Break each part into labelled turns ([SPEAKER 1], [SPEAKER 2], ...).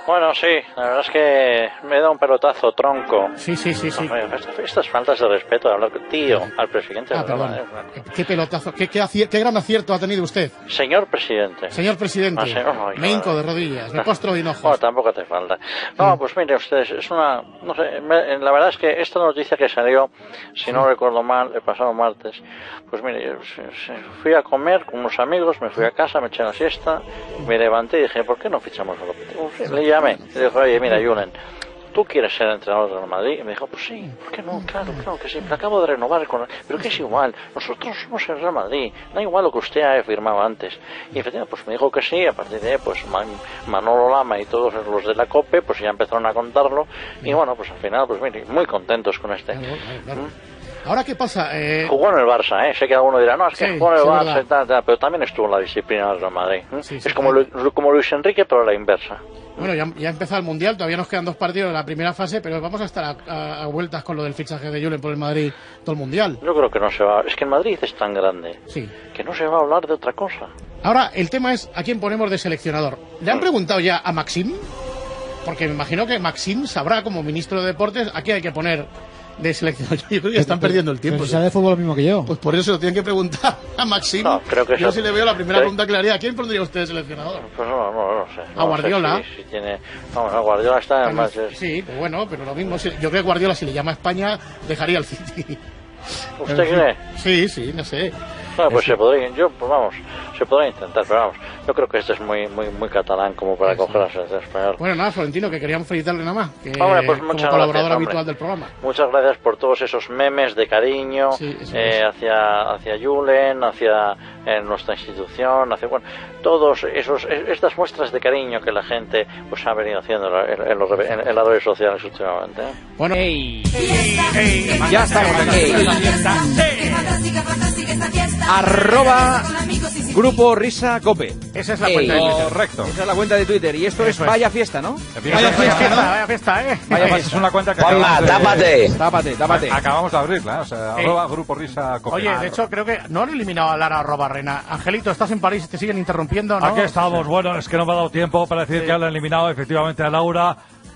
[SPEAKER 1] Bueno, sí, la verdad es que me da un pelotazo, tronco.
[SPEAKER 2] Sí.
[SPEAKER 1] Estas faltas de respeto de hablar tío al presidente.
[SPEAKER 2] Perdón. Qué pelotazo, qué gran acierto ha tenido usted.
[SPEAKER 1] Señor presidente.
[SPEAKER 2] Señor presidente. Me hinco de rodillas, me postro de hinojos.
[SPEAKER 1] Bueno, tampoco te falta. No, pues mire ustedes, es una... No sé, la verdad es que esta noticia que salió, si no recuerdo mal, el pasado martes, pues mire, fui a comer con unos amigos, me fui a casa, me eché la siesta, me levanté y dije, ¿por qué no fichamos a Lopetegui? Le llamé, le dije, oye, mira, Julen, ¿tú quieres ser entrenador del Real Madrid? Y me dijo, pues sí, ¿por qué no? Claro que sí, me acabo de renovar con... Pero que es igual, nosotros somos el Real Madrid, da igual lo que usted haya firmado antes. Y efectivamente, pues me dijo que sí, a partir de ahí, pues Manolo Lama y todos los de la COPE, pues ya empezaron a contarlo, y bueno, pues al final, pues mire, muy contentos con este.
[SPEAKER 2] Claro. ¿Ahora qué pasa?
[SPEAKER 1] Jugó en el Barça, sé que alguno dirá, no, es que jugó en el Barça y tal, pero también estuvo en la disciplina del Real Madrid. Es como Luis Enrique, pero a la inversa.
[SPEAKER 2] Bueno, ya ha empezado el Mundial, todavía nos quedan 2 partidos de la primera fase, pero vamos a estar a vueltas con lo del fichaje de Julen por el Madrid todo el Mundial.
[SPEAKER 1] Yo creo que no se va, es que el Madrid es tan grande que no se va a hablar de otra cosa.
[SPEAKER 2] Ahora, el tema es a quién ponemos de seleccionador. ¿Le han preguntado ya a Maxim? Porque me imagino que Maxim sabrá, como ministro de Deportes, a quién hay que poner de seleccionador. Yo creo que están perdiendo el tiempo.
[SPEAKER 3] Pero si sabe de fútbol lo mismo que yo.
[SPEAKER 2] Pues por eso se lo tienen que preguntar a Maxim.
[SPEAKER 1] No, creo que
[SPEAKER 2] yo sí le veo la primera pregunta que le haría. ¿A quién pondría usted de seleccionador?
[SPEAKER 1] Pues no sé.
[SPEAKER 2] ¿A Guardiola?
[SPEAKER 1] Sé si tiene... Vamos, a Guardiola está en más...
[SPEAKER 2] Sí, pues bueno, pero lo mismo. Yo creo que Guardiola, si le llama a España, dejaría el City.
[SPEAKER 1] ¿Usted cree?
[SPEAKER 2] Sí, no sé.
[SPEAKER 1] Bueno, pues se podría intentar, pero vamos, yo creo que este es muy catalán como para coger a selección española.
[SPEAKER 2] Bueno, nada, Florentino, que queríamos felicitarle nada más, que
[SPEAKER 1] hombre, pues
[SPEAKER 2] como colaborador habitual del programa.
[SPEAKER 1] Muchas gracias por todos esos memes de cariño hacia Julen, hacia nuestra institución, todos estas muestras de cariño que la gente pues ha venido haciendo en las redes sociales últimamente.
[SPEAKER 2] Bueno,
[SPEAKER 4] ya estamos aquí. ¡@ Grupo Risa Cope!
[SPEAKER 2] Esa es la cuenta de Twitter.
[SPEAKER 5] Correcto.
[SPEAKER 4] Esa es la cuenta de Twitter. Y esto es Vaya Fiesta, ¿no?
[SPEAKER 5] Vaya fiesta,
[SPEAKER 2] Vaya fiesta,
[SPEAKER 4] Vaya fiesta.
[SPEAKER 5] Es una cuenta que
[SPEAKER 6] Juanma,
[SPEAKER 4] Tápate.
[SPEAKER 5] acabamos de abrirla, o sea, @Grupo Risa Cope.
[SPEAKER 2] Oye, de hecho, creo que no han eliminado a Lara @Rena. Angelito, estás en París y te siguen interrumpiendo, ¿no?
[SPEAKER 7] Aquí estamos. Bueno, es que no me ha dado tiempo para decir que han eliminado efectivamente a Laura.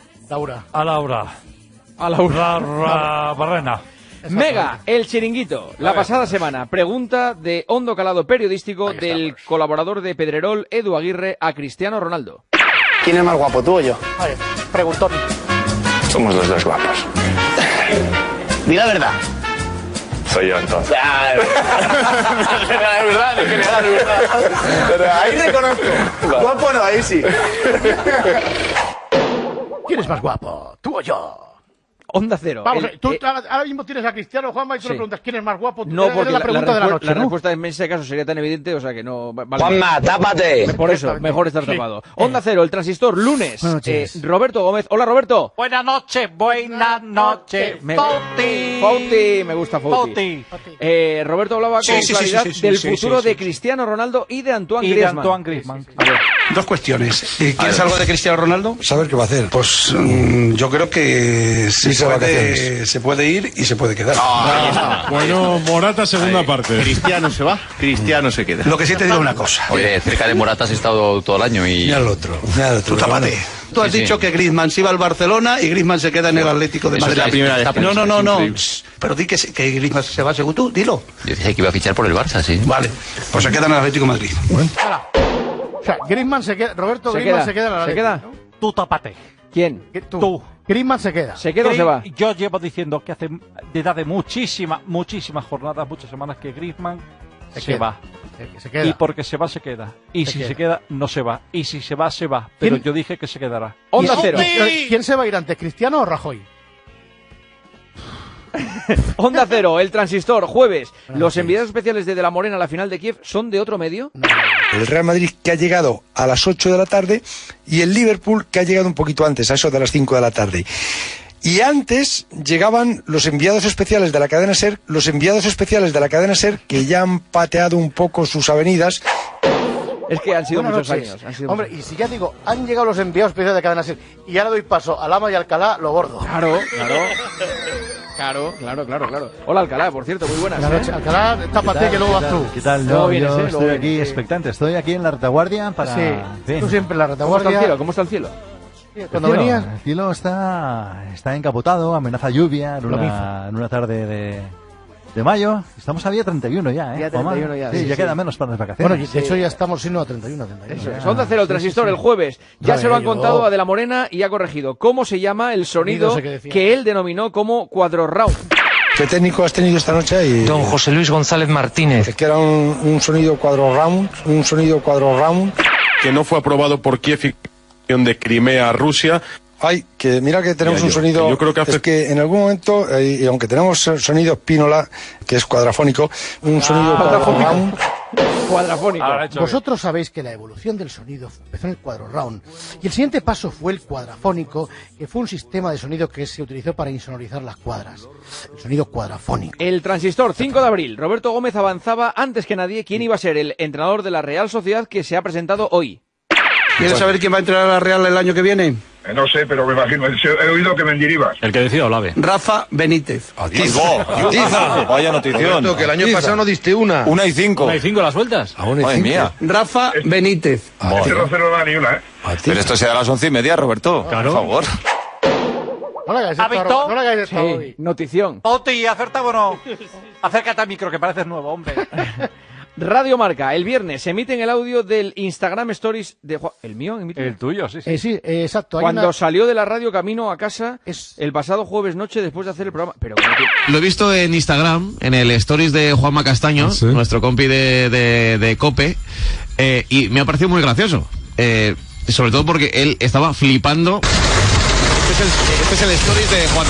[SPEAKER 7] Barrena.
[SPEAKER 4] Mega, el chiringuito. La pasada semana, pregunta de hondo calado periodístico del colaborador de Pedrerol, Edu Aguirre, a Cristiano Ronaldo.
[SPEAKER 6] ¿Quién es más guapo, tú o yo?
[SPEAKER 2] Preguntón.
[SPEAKER 6] Somos los dos guapos. Di la verdad. Soy yo, entonces. Es verdad. Ahí reconozco. Guapo no, ahí sí.
[SPEAKER 2] ¿Quién es más guapo? ¿Tú o yo?
[SPEAKER 4] Onda Cero.
[SPEAKER 2] Vamos, tú ahora mismo tienes a Cristiano, Juanma, y tú le preguntas quién es más guapo.
[SPEAKER 4] No, porque
[SPEAKER 2] la pregunta de la noche,
[SPEAKER 4] la respuesta en ese caso sería tan evidente, o sea que no... Vale.
[SPEAKER 6] Juanma, tápate.
[SPEAKER 4] Por eso, mejor estar tapado. Onda Cero, el transistor, lunes. Roberto Gómez. Hola, Roberto.
[SPEAKER 7] Buenas noches.
[SPEAKER 4] Fauti, me gusta Fauti. Roberto hablaba con claridad del futuro de Cristiano Ronaldo y de Antoine Griezmann. A ver.
[SPEAKER 8] 2 cuestiones. ¿Quieres algo de Cristiano Ronaldo?
[SPEAKER 9] ¿Saber qué va a hacer?
[SPEAKER 8] Pues yo creo que se puede ir y se puede quedar.
[SPEAKER 10] Bueno, Morata segunda parte.
[SPEAKER 11] Cristiano se va, Cristiano se queda.
[SPEAKER 8] Lo que sí te digo una cosa.
[SPEAKER 12] Oye, cerca de Morata has estado todo el año y...
[SPEAKER 9] Mira el otro.
[SPEAKER 8] Tú tápate. Tú has dicho que Griezmann se iba al Barcelona y Griezmann se queda en el Atlético de Madrid.
[SPEAKER 11] Es la primera vez.
[SPEAKER 8] No. Pero di que Griezmann se va según tú, dilo.
[SPEAKER 12] Yo dije que iba a fichar por el Barça, sí.
[SPEAKER 8] Vale, pues se queda en el Atlético de Madrid.
[SPEAKER 2] O sea, Griezmann se queda, Griezmann se queda en la
[SPEAKER 4] ¿Se queda?
[SPEAKER 7] Tú tápate.
[SPEAKER 4] ¿Quién?
[SPEAKER 7] Tú.
[SPEAKER 2] Griezmann se queda.
[SPEAKER 4] ¿Se queda o se va?
[SPEAKER 7] Yo llevo diciendo que hace de muchísimas jornadas, muchas semanas, que Griezmann se va.
[SPEAKER 2] Se queda.
[SPEAKER 7] Y porque se va, se queda. Y si se queda, no se va. Y si se va, se va. Pero yo dije que se quedará.
[SPEAKER 4] Onda Cero.
[SPEAKER 2] ¿Quién se va a ir antes, Cristiano o Rajoy?
[SPEAKER 4] Onda Cero, el transistor, jueves. Los enviados especiales de la Morena a la final de Kiev son de otro medio.
[SPEAKER 9] El Real Madrid, que ha llegado a las 8 de la tarde, y el Liverpool, que ha llegado un poquito antes, a eso de las 5 de la tarde. Y antes llegaban los enviados especiales de la cadena SER, que ya han pateado un poco sus avenidas.
[SPEAKER 4] Es que han sido muchos años.
[SPEAKER 2] Hombre, y si ya digo, han llegado los enviados especiales de cadena SER, y ahora doy paso a Lama y Alcalá, lo gordo.
[SPEAKER 4] Claro. Hola, Alcalá, por cierto, muy buenas.
[SPEAKER 2] Alcalá, tápate que luego vas tú.
[SPEAKER 13] ¿Qué tal? Yo estoy aquí expectante, estoy aquí en la retaguardia para...
[SPEAKER 2] Sí, tú siempre en la retaguardia.
[SPEAKER 4] ¿Cómo está el cielo?
[SPEAKER 2] Cuando venías...
[SPEAKER 7] El cielo está encapotado, amenaza lluvia en una tarde de mayo. Estamos a día 31 ya, ¿eh?
[SPEAKER 4] Día 31 ya.
[SPEAKER 7] Sí, ya queda menos para las vacaciones.
[SPEAKER 2] Bueno, de hecho ya estamos siendo a 31.
[SPEAKER 4] Onda Cero, el transistor, el jueves. Ya se lo han contado a De la Morena y ha corregido. ¿Cómo se llama el sonido que él denominó como cuadro round?
[SPEAKER 9] ¿Qué técnico has tenido esta noche ahí?
[SPEAKER 3] Don José Luis González Martínez.
[SPEAKER 9] Es que era un sonido cuadro round,
[SPEAKER 10] Que no fue aprobado por Kiev y de Crimea a Rusia.
[SPEAKER 9] Ay, que mira que tenemos un sonido...
[SPEAKER 10] Yo creo que
[SPEAKER 9] Es que en algún momento, y aunque tenemos sonido Spínola, que es cuadrafónico, un sonido cuadro round...
[SPEAKER 4] Cuadrafónico.
[SPEAKER 2] Vosotros sabéis que la evolución del sonido empezó en el cuadro round y el siguiente paso fue el cuadrafónico, que fue un sistema de sonido que se utilizó para insonorizar las cuadras. El sonido cuadrafónico.
[SPEAKER 4] El transistor, 5 de abril. Roberto Gómez avanzaba antes que nadie quién iba a ser el entrenador de la Real Sociedad que se ha presentado hoy.
[SPEAKER 8] ¿Quieres saber quién va a entrar a la Real el año que viene?
[SPEAKER 13] No sé, pero me imagino. He oído que Mendilibar.
[SPEAKER 5] El que decía Olave.
[SPEAKER 8] Rafa Benítez.
[SPEAKER 14] ¡Tiza! Vaya notición.
[SPEAKER 9] Roberto, que el año pasado no diste una.
[SPEAKER 14] 1 y 5.
[SPEAKER 5] 1 y 5 las vueltas.
[SPEAKER 14] Madre mía.
[SPEAKER 8] Rafa Benítez.
[SPEAKER 13] Este no no da ni una, ¿eh?
[SPEAKER 14] Pero esto será a las 11:30, Roberto.
[SPEAKER 5] Claro.
[SPEAKER 14] Por favor.
[SPEAKER 2] No le hagáis
[SPEAKER 7] ¿Ha
[SPEAKER 2] esto,
[SPEAKER 7] visto?
[SPEAKER 2] no le hagáis esto hoy.
[SPEAKER 4] Sí, notición.
[SPEAKER 7] Oti, ¿acertaba o no? Acércate al micro, que pareces nuevo, hombre.
[SPEAKER 4] Radio Marca, el viernes se emite en el audio del Instagram Stories de Juan... ¿El mío?
[SPEAKER 5] El tuyo, sí.
[SPEAKER 2] Sí, exacto.
[SPEAKER 4] Cuando salió de la radio camino a casa el pasado jueves noche después de hacer el programa. Pero
[SPEAKER 15] lo he visto en Instagram, en el Stories de Juanma Castaño, nuestro compi de COPE, y me ha parecido muy gracioso. Sobre todo porque él estaba flipando. Este es el Stories de Juanma.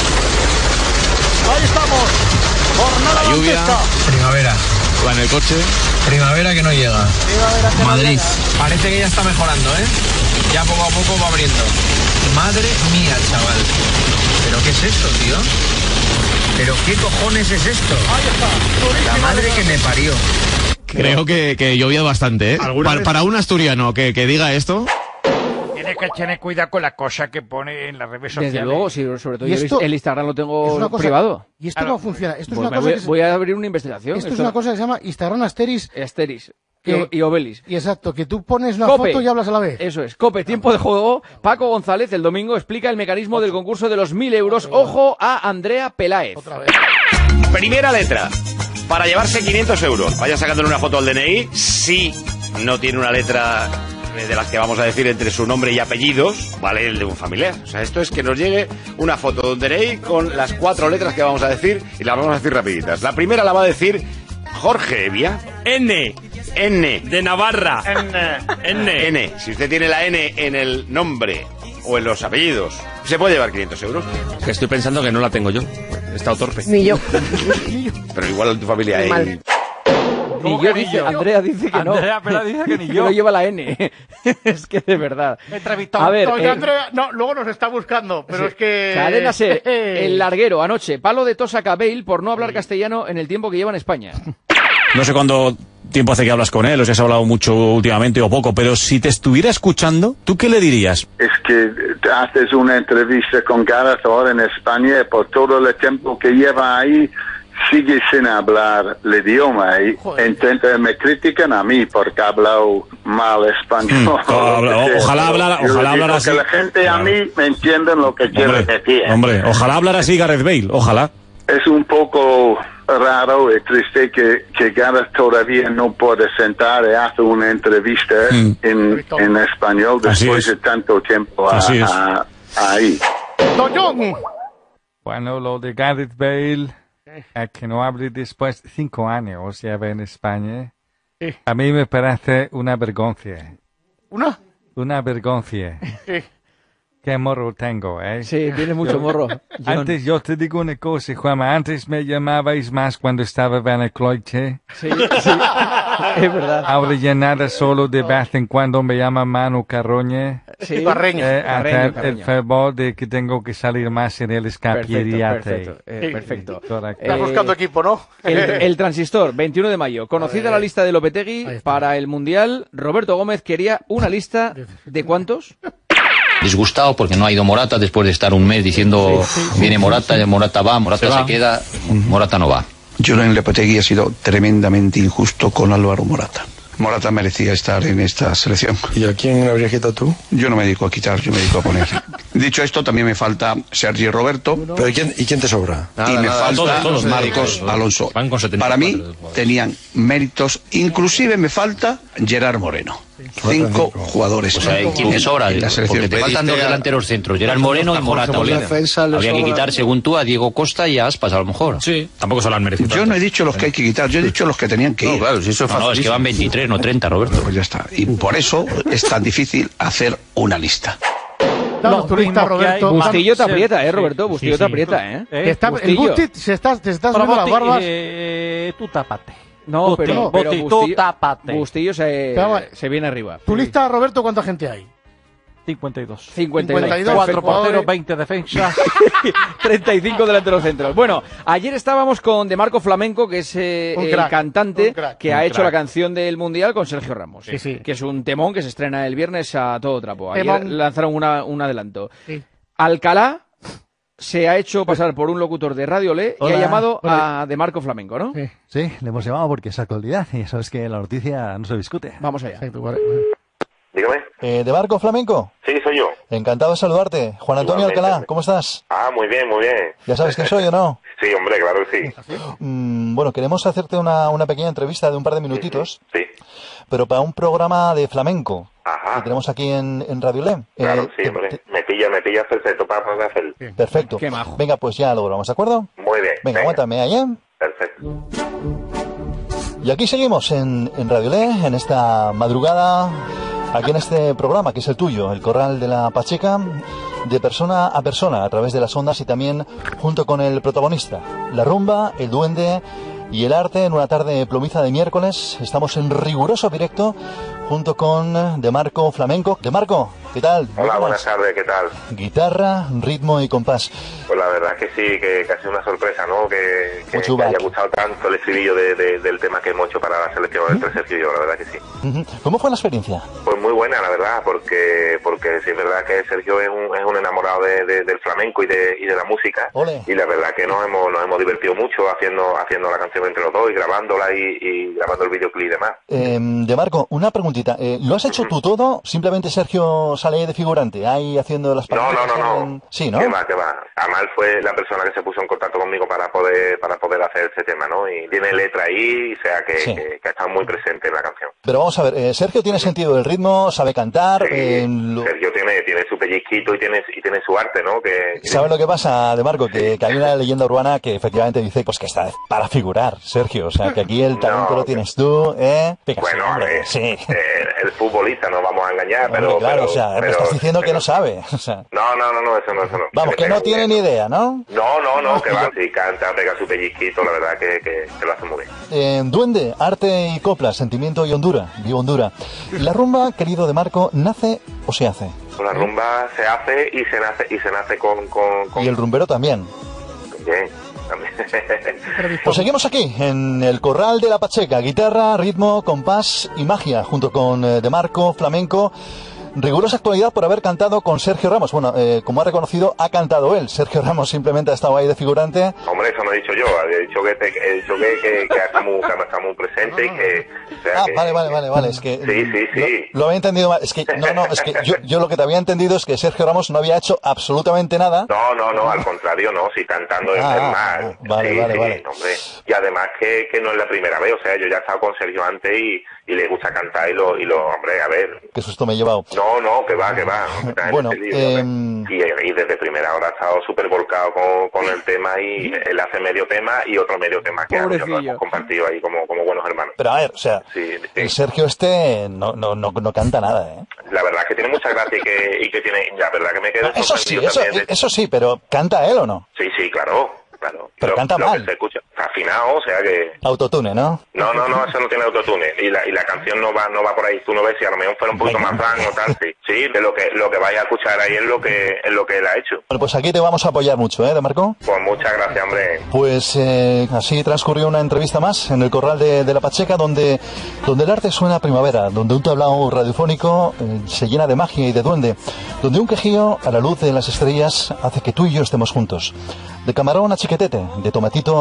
[SPEAKER 7] Ahí estamos. Jornada
[SPEAKER 15] La lluvia.
[SPEAKER 3] Primavera.
[SPEAKER 15] Va en el coche.
[SPEAKER 3] Primavera que no llega. Madrid. Parece que ya está mejorando, ¿eh? Ya poco a poco va abriendo. Madre mía, chaval. ¿Pero qué es esto, tío? ¿Pero qué cojones es esto?
[SPEAKER 7] Ahí está.
[SPEAKER 3] La madre que me parió.
[SPEAKER 15] Creo que llovía bastante, ¿eh? Para un asturiano que diga esto...
[SPEAKER 7] Tienes que tener cuidado con la cosa que pone en las redes sociales.
[SPEAKER 4] desde luego, sí, sobre todo
[SPEAKER 2] ¿Y esto?
[SPEAKER 4] el Instagram lo tengo
[SPEAKER 2] Es una cosa-
[SPEAKER 4] privado.
[SPEAKER 2] ¿Y esto cómo funciona? Esto es
[SPEAKER 4] Pues
[SPEAKER 2] una cosa que
[SPEAKER 4] voy a abrir una investigación.
[SPEAKER 2] Esto es una cosa que se llama Instagram Asteris.
[SPEAKER 4] Asteris
[SPEAKER 2] Que-
[SPEAKER 4] y Obelis.
[SPEAKER 2] Y exacto, que tú pones una
[SPEAKER 4] Cope.
[SPEAKER 2] foto y hablas a la vez.
[SPEAKER 4] Eso es. Cope, tiempo de juego. Paco González el domingo explica el mecanismo del concurso de los 1.000 euros. Ojo a Andrea Peláez.
[SPEAKER 16] Primera letra. Para llevarse 500 euros. Vaya sacándole una foto al DNI. Si no tiene una letra de las que vamos a decir entre su nombre y apellidos, vale el de un familiar. O sea, esto es que nos llegue una foto de un DNI con las 4 letras que vamos a decir y las vamos a decir rapiditas. La primera la va a decir Jorge Evia.
[SPEAKER 17] N. De Navarra.
[SPEAKER 16] N. Si usted tiene la N en el nombre o en los apellidos, se puede llevar 500 euros.
[SPEAKER 17] Que estoy pensando que no la tengo yo. He estado torpe.
[SPEAKER 18] Ni yo.
[SPEAKER 16] Pero igual en tu familia hay...
[SPEAKER 18] Mal.
[SPEAKER 4] Ni yo, dice, Andrea dice que no.
[SPEAKER 7] Andrea Peláez dice que ni yo.
[SPEAKER 4] Que no lleva la N. Es que de verdad.
[SPEAKER 7] Entrevistado.
[SPEAKER 4] A ver,
[SPEAKER 2] Oiga, Andrea, no, luego nos está buscando, pero es que...
[SPEAKER 4] Cadena Ser, el larguero, anoche, palo de tos a Bale por no hablar castellano en el tiempo que lleva en España.
[SPEAKER 19] No sé cuánto tiempo hace que hablas con él, o si has hablado mucho últimamente o poco, pero si te estuviera escuchando, ¿tú qué le dirías?
[SPEAKER 13] Es que haces una entrevista con Gareth ahora en España y por todo el tiempo que lleva ahí sigue sin hablar el idioma y me critican a mí porque he hablado mal español.
[SPEAKER 19] Ojalá hablara así.
[SPEAKER 13] Que la gente a mí me entiende lo que quiero decir.
[SPEAKER 19] Hombre, ojalá hablara así Gareth Bale, ojalá.
[SPEAKER 13] Es un poco raro y triste que Gareth todavía no puede sentar y hacer una entrevista en español después de tanto tiempo ahí.
[SPEAKER 7] Bueno, lo de Gareth Bale, que no hable después de 5 años lleva en España, a mí me parece una vergüenza.
[SPEAKER 2] ¿Una?
[SPEAKER 7] Una vergüenza. Qué morro tengo, ¿eh?
[SPEAKER 4] Sí, tienes mucho morro, John.
[SPEAKER 7] Antes, yo te digo una cosa, Juanma, antes me llamabais más cuando estaba Van Cloyche.
[SPEAKER 4] Sí, es verdad.
[SPEAKER 7] Ahora ya nada, solo de vez en cuando me llama Manu Carroña.
[SPEAKER 4] Sí,
[SPEAKER 2] Carreño.
[SPEAKER 7] Hacer el favor de que tengo que salir más en el escapieriate.
[SPEAKER 4] Perfecto.
[SPEAKER 2] Estás buscando equipo, ¿no?
[SPEAKER 4] El transistor, 21 de mayo. Conocida la lista de Lopetegui para el Mundial, Roberto Gómez quería una lista de ¿cuántos?
[SPEAKER 12] Disgustado porque no ha ido Morata después de estar un mes diciendo viene Morata, Morata va, Morata se queda, Morata no va.
[SPEAKER 8] Julen Lopetegui ha sido tremendamente injusto con Álvaro Morata. Morata merecía estar en esta selección.
[SPEAKER 9] ¿Y a quién habrías quitado tú?
[SPEAKER 8] Yo no me dedico a quitar, yo me dedico a poner. Dicho esto, también me falta Sergi Roberto.
[SPEAKER 9] ¿Pero ¿y quién te sobra?
[SPEAKER 8] Y me falta
[SPEAKER 19] todos,
[SPEAKER 8] Marcos Alonso.
[SPEAKER 19] Van con 74.
[SPEAKER 8] Para mí tenían méritos, inclusive me falta Gerard Moreno. 5 jugadores.
[SPEAKER 12] O sea, ¿quién te sobra? Porque te faltan 2 delanteros centros, Gerard Moreno y Morata. Habría que quitar, según tú, a Diego Costa y a Aspas, a lo mejor.
[SPEAKER 19] Sí, tampoco se lo han merecido.
[SPEAKER 8] Yo no he dicho los que hay que quitar, yo he dicho los que tenían que ir.
[SPEAKER 12] Claro, si eso es fácil. No, es que van 23, no 30, Roberto.
[SPEAKER 8] Pues ya está. Y por eso es tan difícil hacer una lista.
[SPEAKER 2] Los turistas, Roberto.
[SPEAKER 4] Bustillo te aprieta, Roberto. Bustillo te aprieta,
[SPEAKER 2] El Busti te está subiendo las barbas.
[SPEAKER 18] Tú tápate.
[SPEAKER 4] No, pero
[SPEAKER 18] tú tápate.
[SPEAKER 4] Bustillo se viene arriba.
[SPEAKER 2] ¿Tu lista, Roberto, cuánta gente hay?
[SPEAKER 18] 52.
[SPEAKER 2] 4
[SPEAKER 18] porteros, 20 defensas.
[SPEAKER 4] 35 delanteros centros. Bueno, ayer estábamos con De Marco Flamenco, que es el cantante que ha hecho la canción del Mundial con Sergio Ramos.
[SPEAKER 2] Sí.
[SPEAKER 4] Que es un temón que se estrena el viernes a todo trapo. Ayer lanzaron un adelanto.
[SPEAKER 2] Sí.
[SPEAKER 4] Alcalá se ha hecho pasar por un locutor de Radio Le y ha llamado a De Marco Flamenco, ¿no?
[SPEAKER 20] Sí, le hemos llamado porque es actualidad y sabes que la noticia no se discute.
[SPEAKER 4] Vamos allá.
[SPEAKER 21] Dígame.
[SPEAKER 20] ¿De Marco Flamenco?
[SPEAKER 21] Sí, soy yo.
[SPEAKER 20] Encantado de saludarte. Juan Antonio Alcalá, ¿cómo estás?
[SPEAKER 21] Muy bien, muy bien.
[SPEAKER 20] ¿Ya sabes quién soy o no?
[SPEAKER 21] Sí, hombre, claro que sí.
[SPEAKER 20] Bueno, queremos hacerte una pequeña entrevista de un par de minutitos.
[SPEAKER 21] Sí.
[SPEAKER 20] Pero para un programa de flamenco.
[SPEAKER 21] Ajá.
[SPEAKER 20] Que tenemos aquí en Radio Le.
[SPEAKER 21] Claro, sí, hombre. Me pillas perfecto para poder hacerlo.
[SPEAKER 20] Perfecto.
[SPEAKER 4] Qué majo.
[SPEAKER 20] Venga, pues ya lo grabamos, ¿de acuerdo?
[SPEAKER 21] Muy bien.
[SPEAKER 20] Venga, aguántame ahí, ¿eh?
[SPEAKER 21] Perfecto.
[SPEAKER 20] Y aquí seguimos en Radio Le, en esta madrugada, aquí en este programa que es el tuyo, el Corral de la Pacheca, de persona a persona, a través de las ondas y también junto con el protagonista, la rumba, el duende y el arte en una tarde plomiza de miércoles. Estamos en riguroso directo junto con De Marco Flamenco. De Marco, ¿qué tal?
[SPEAKER 21] Hola, buenas tardes, ¿qué tal?
[SPEAKER 20] Guitarra, ritmo y compás.
[SPEAKER 21] Pues la verdad que sí, que ha sido una sorpresa, ¿no? Que haya gustado tanto el estribillo del tema que hemos hecho para la selección entre Sergio y yo, la verdad que sí.
[SPEAKER 20] ¿Cómo fue la experiencia?
[SPEAKER 21] Pues muy buena, la verdad, porque sí es verdad que Sergio es un enamorado del flamenco y de la música.
[SPEAKER 20] Ole.
[SPEAKER 21] Y la verdad que nos hemos divertido mucho haciendo la canción entre los dos y grabándola y grabando el videoclip y demás.
[SPEAKER 20] De Marco, una preguntita. ¿Lo has hecho tú todo? ¿Simplemente Sergio sale ahí de figurante, ahí haciendo las palabras?
[SPEAKER 21] No.
[SPEAKER 20] Sí, ¿no?
[SPEAKER 21] Que va. Amal fue la persona que se puso en contacto conmigo para poder hacer este tema, ¿no? Y tiene letra ahí, o sea que ha estado muy presente en la canción.
[SPEAKER 20] Pero vamos a ver, Sergio tiene sentido del ritmo, sabe cantar.
[SPEAKER 21] Sergio tiene su pellizquito y tiene su arte, ¿no?
[SPEAKER 20] ¿Sabes lo que pasa, De Marco? Que hay una leyenda urbana que efectivamente dice pues que está para figurar, Sergio. O sea, que aquí el talento lo tienes tú,
[SPEAKER 21] Bueno,
[SPEAKER 20] sí.
[SPEAKER 21] El futbolista, no vamos a engañar,
[SPEAKER 20] pero... Claro, o sea, me estás diciendo que no sabe. O sea,
[SPEAKER 21] no, eso no.
[SPEAKER 20] Vamos, que no tiene ni idea, ¿no?
[SPEAKER 21] No, que va, sí, canta, pega su pellizquito, la verdad que lo hace muy bien.
[SPEAKER 20] Duende, arte y copla, sentimiento y Honduras, viva Honduras. ¿La rumba, querido De Marco, nace o se hace?
[SPEAKER 21] La rumba se hace y se nace con...
[SPEAKER 20] Y el rumbero también.
[SPEAKER 21] Bien.
[SPEAKER 20] Pues seguimos aquí, en el Corral de la Pacheca, guitarra, ritmo, compás y magia, junto con De Marco Flamenco. Rigurosa actualidad por haber cantado con Sergio Ramos. Bueno, como ha reconocido, ha cantado él. Sergio Ramos simplemente ha estado ahí de figurante.
[SPEAKER 21] Hombre, eso no he dicho yo. He dicho que está muy presente y que... O sea,
[SPEAKER 20] Vale. Es que
[SPEAKER 21] sí.
[SPEAKER 20] Lo había entendido mal. Es que es que yo lo que te había entendido es que Sergio Ramos no había hecho absolutamente nada.
[SPEAKER 21] No, al contrario, no. Si cantando es más.
[SPEAKER 20] Vale.
[SPEAKER 21] Hombre. Y además que no es la primera vez. O sea, yo ya he estado con Sergio antes y le gusta cantar y lo hombre, a ver.
[SPEAKER 20] Qué susto me he llevado.
[SPEAKER 21] No, que va.
[SPEAKER 20] Bueno,
[SPEAKER 21] y desde primera hora ha estado súper volcado con el tema y él hace medio tema y otro medio tema que hemos compartido ahí como buenos hermanos.
[SPEAKER 20] Pero a ver, o sea, el Sergio no canta nada, ¿eh?
[SPEAKER 21] La verdad es que tiene mucha gracia y que tiene, la verdad que me quedo
[SPEAKER 20] eso sí, pero ¿canta él o no?
[SPEAKER 21] Sí, claro.
[SPEAKER 20] Pero canta mal.
[SPEAKER 21] Se escucha afinado, o sea que...
[SPEAKER 20] Autotune, ¿no?
[SPEAKER 21] No, eso no tiene autotune. Y la canción no va por ahí. Tú no ves si a lo mejor fuera un poquito más franco o tal. Sí, de lo que vais a escuchar ahí es lo que él ha hecho.
[SPEAKER 20] Bueno, pues aquí te vamos a apoyar mucho, ¿De Marco?
[SPEAKER 21] Pues muchas gracias, hombre.
[SPEAKER 20] Pues así transcurrió una entrevista más en el Corral de la Pacheca, donde el arte suena a primavera, donde un tablao radiofónico se llena de magia y de duende, donde un quejío a la luz de las estrellas hace que tú y yo estemos juntos. De camarón a chiquetete, de tomatito a Lola Flores.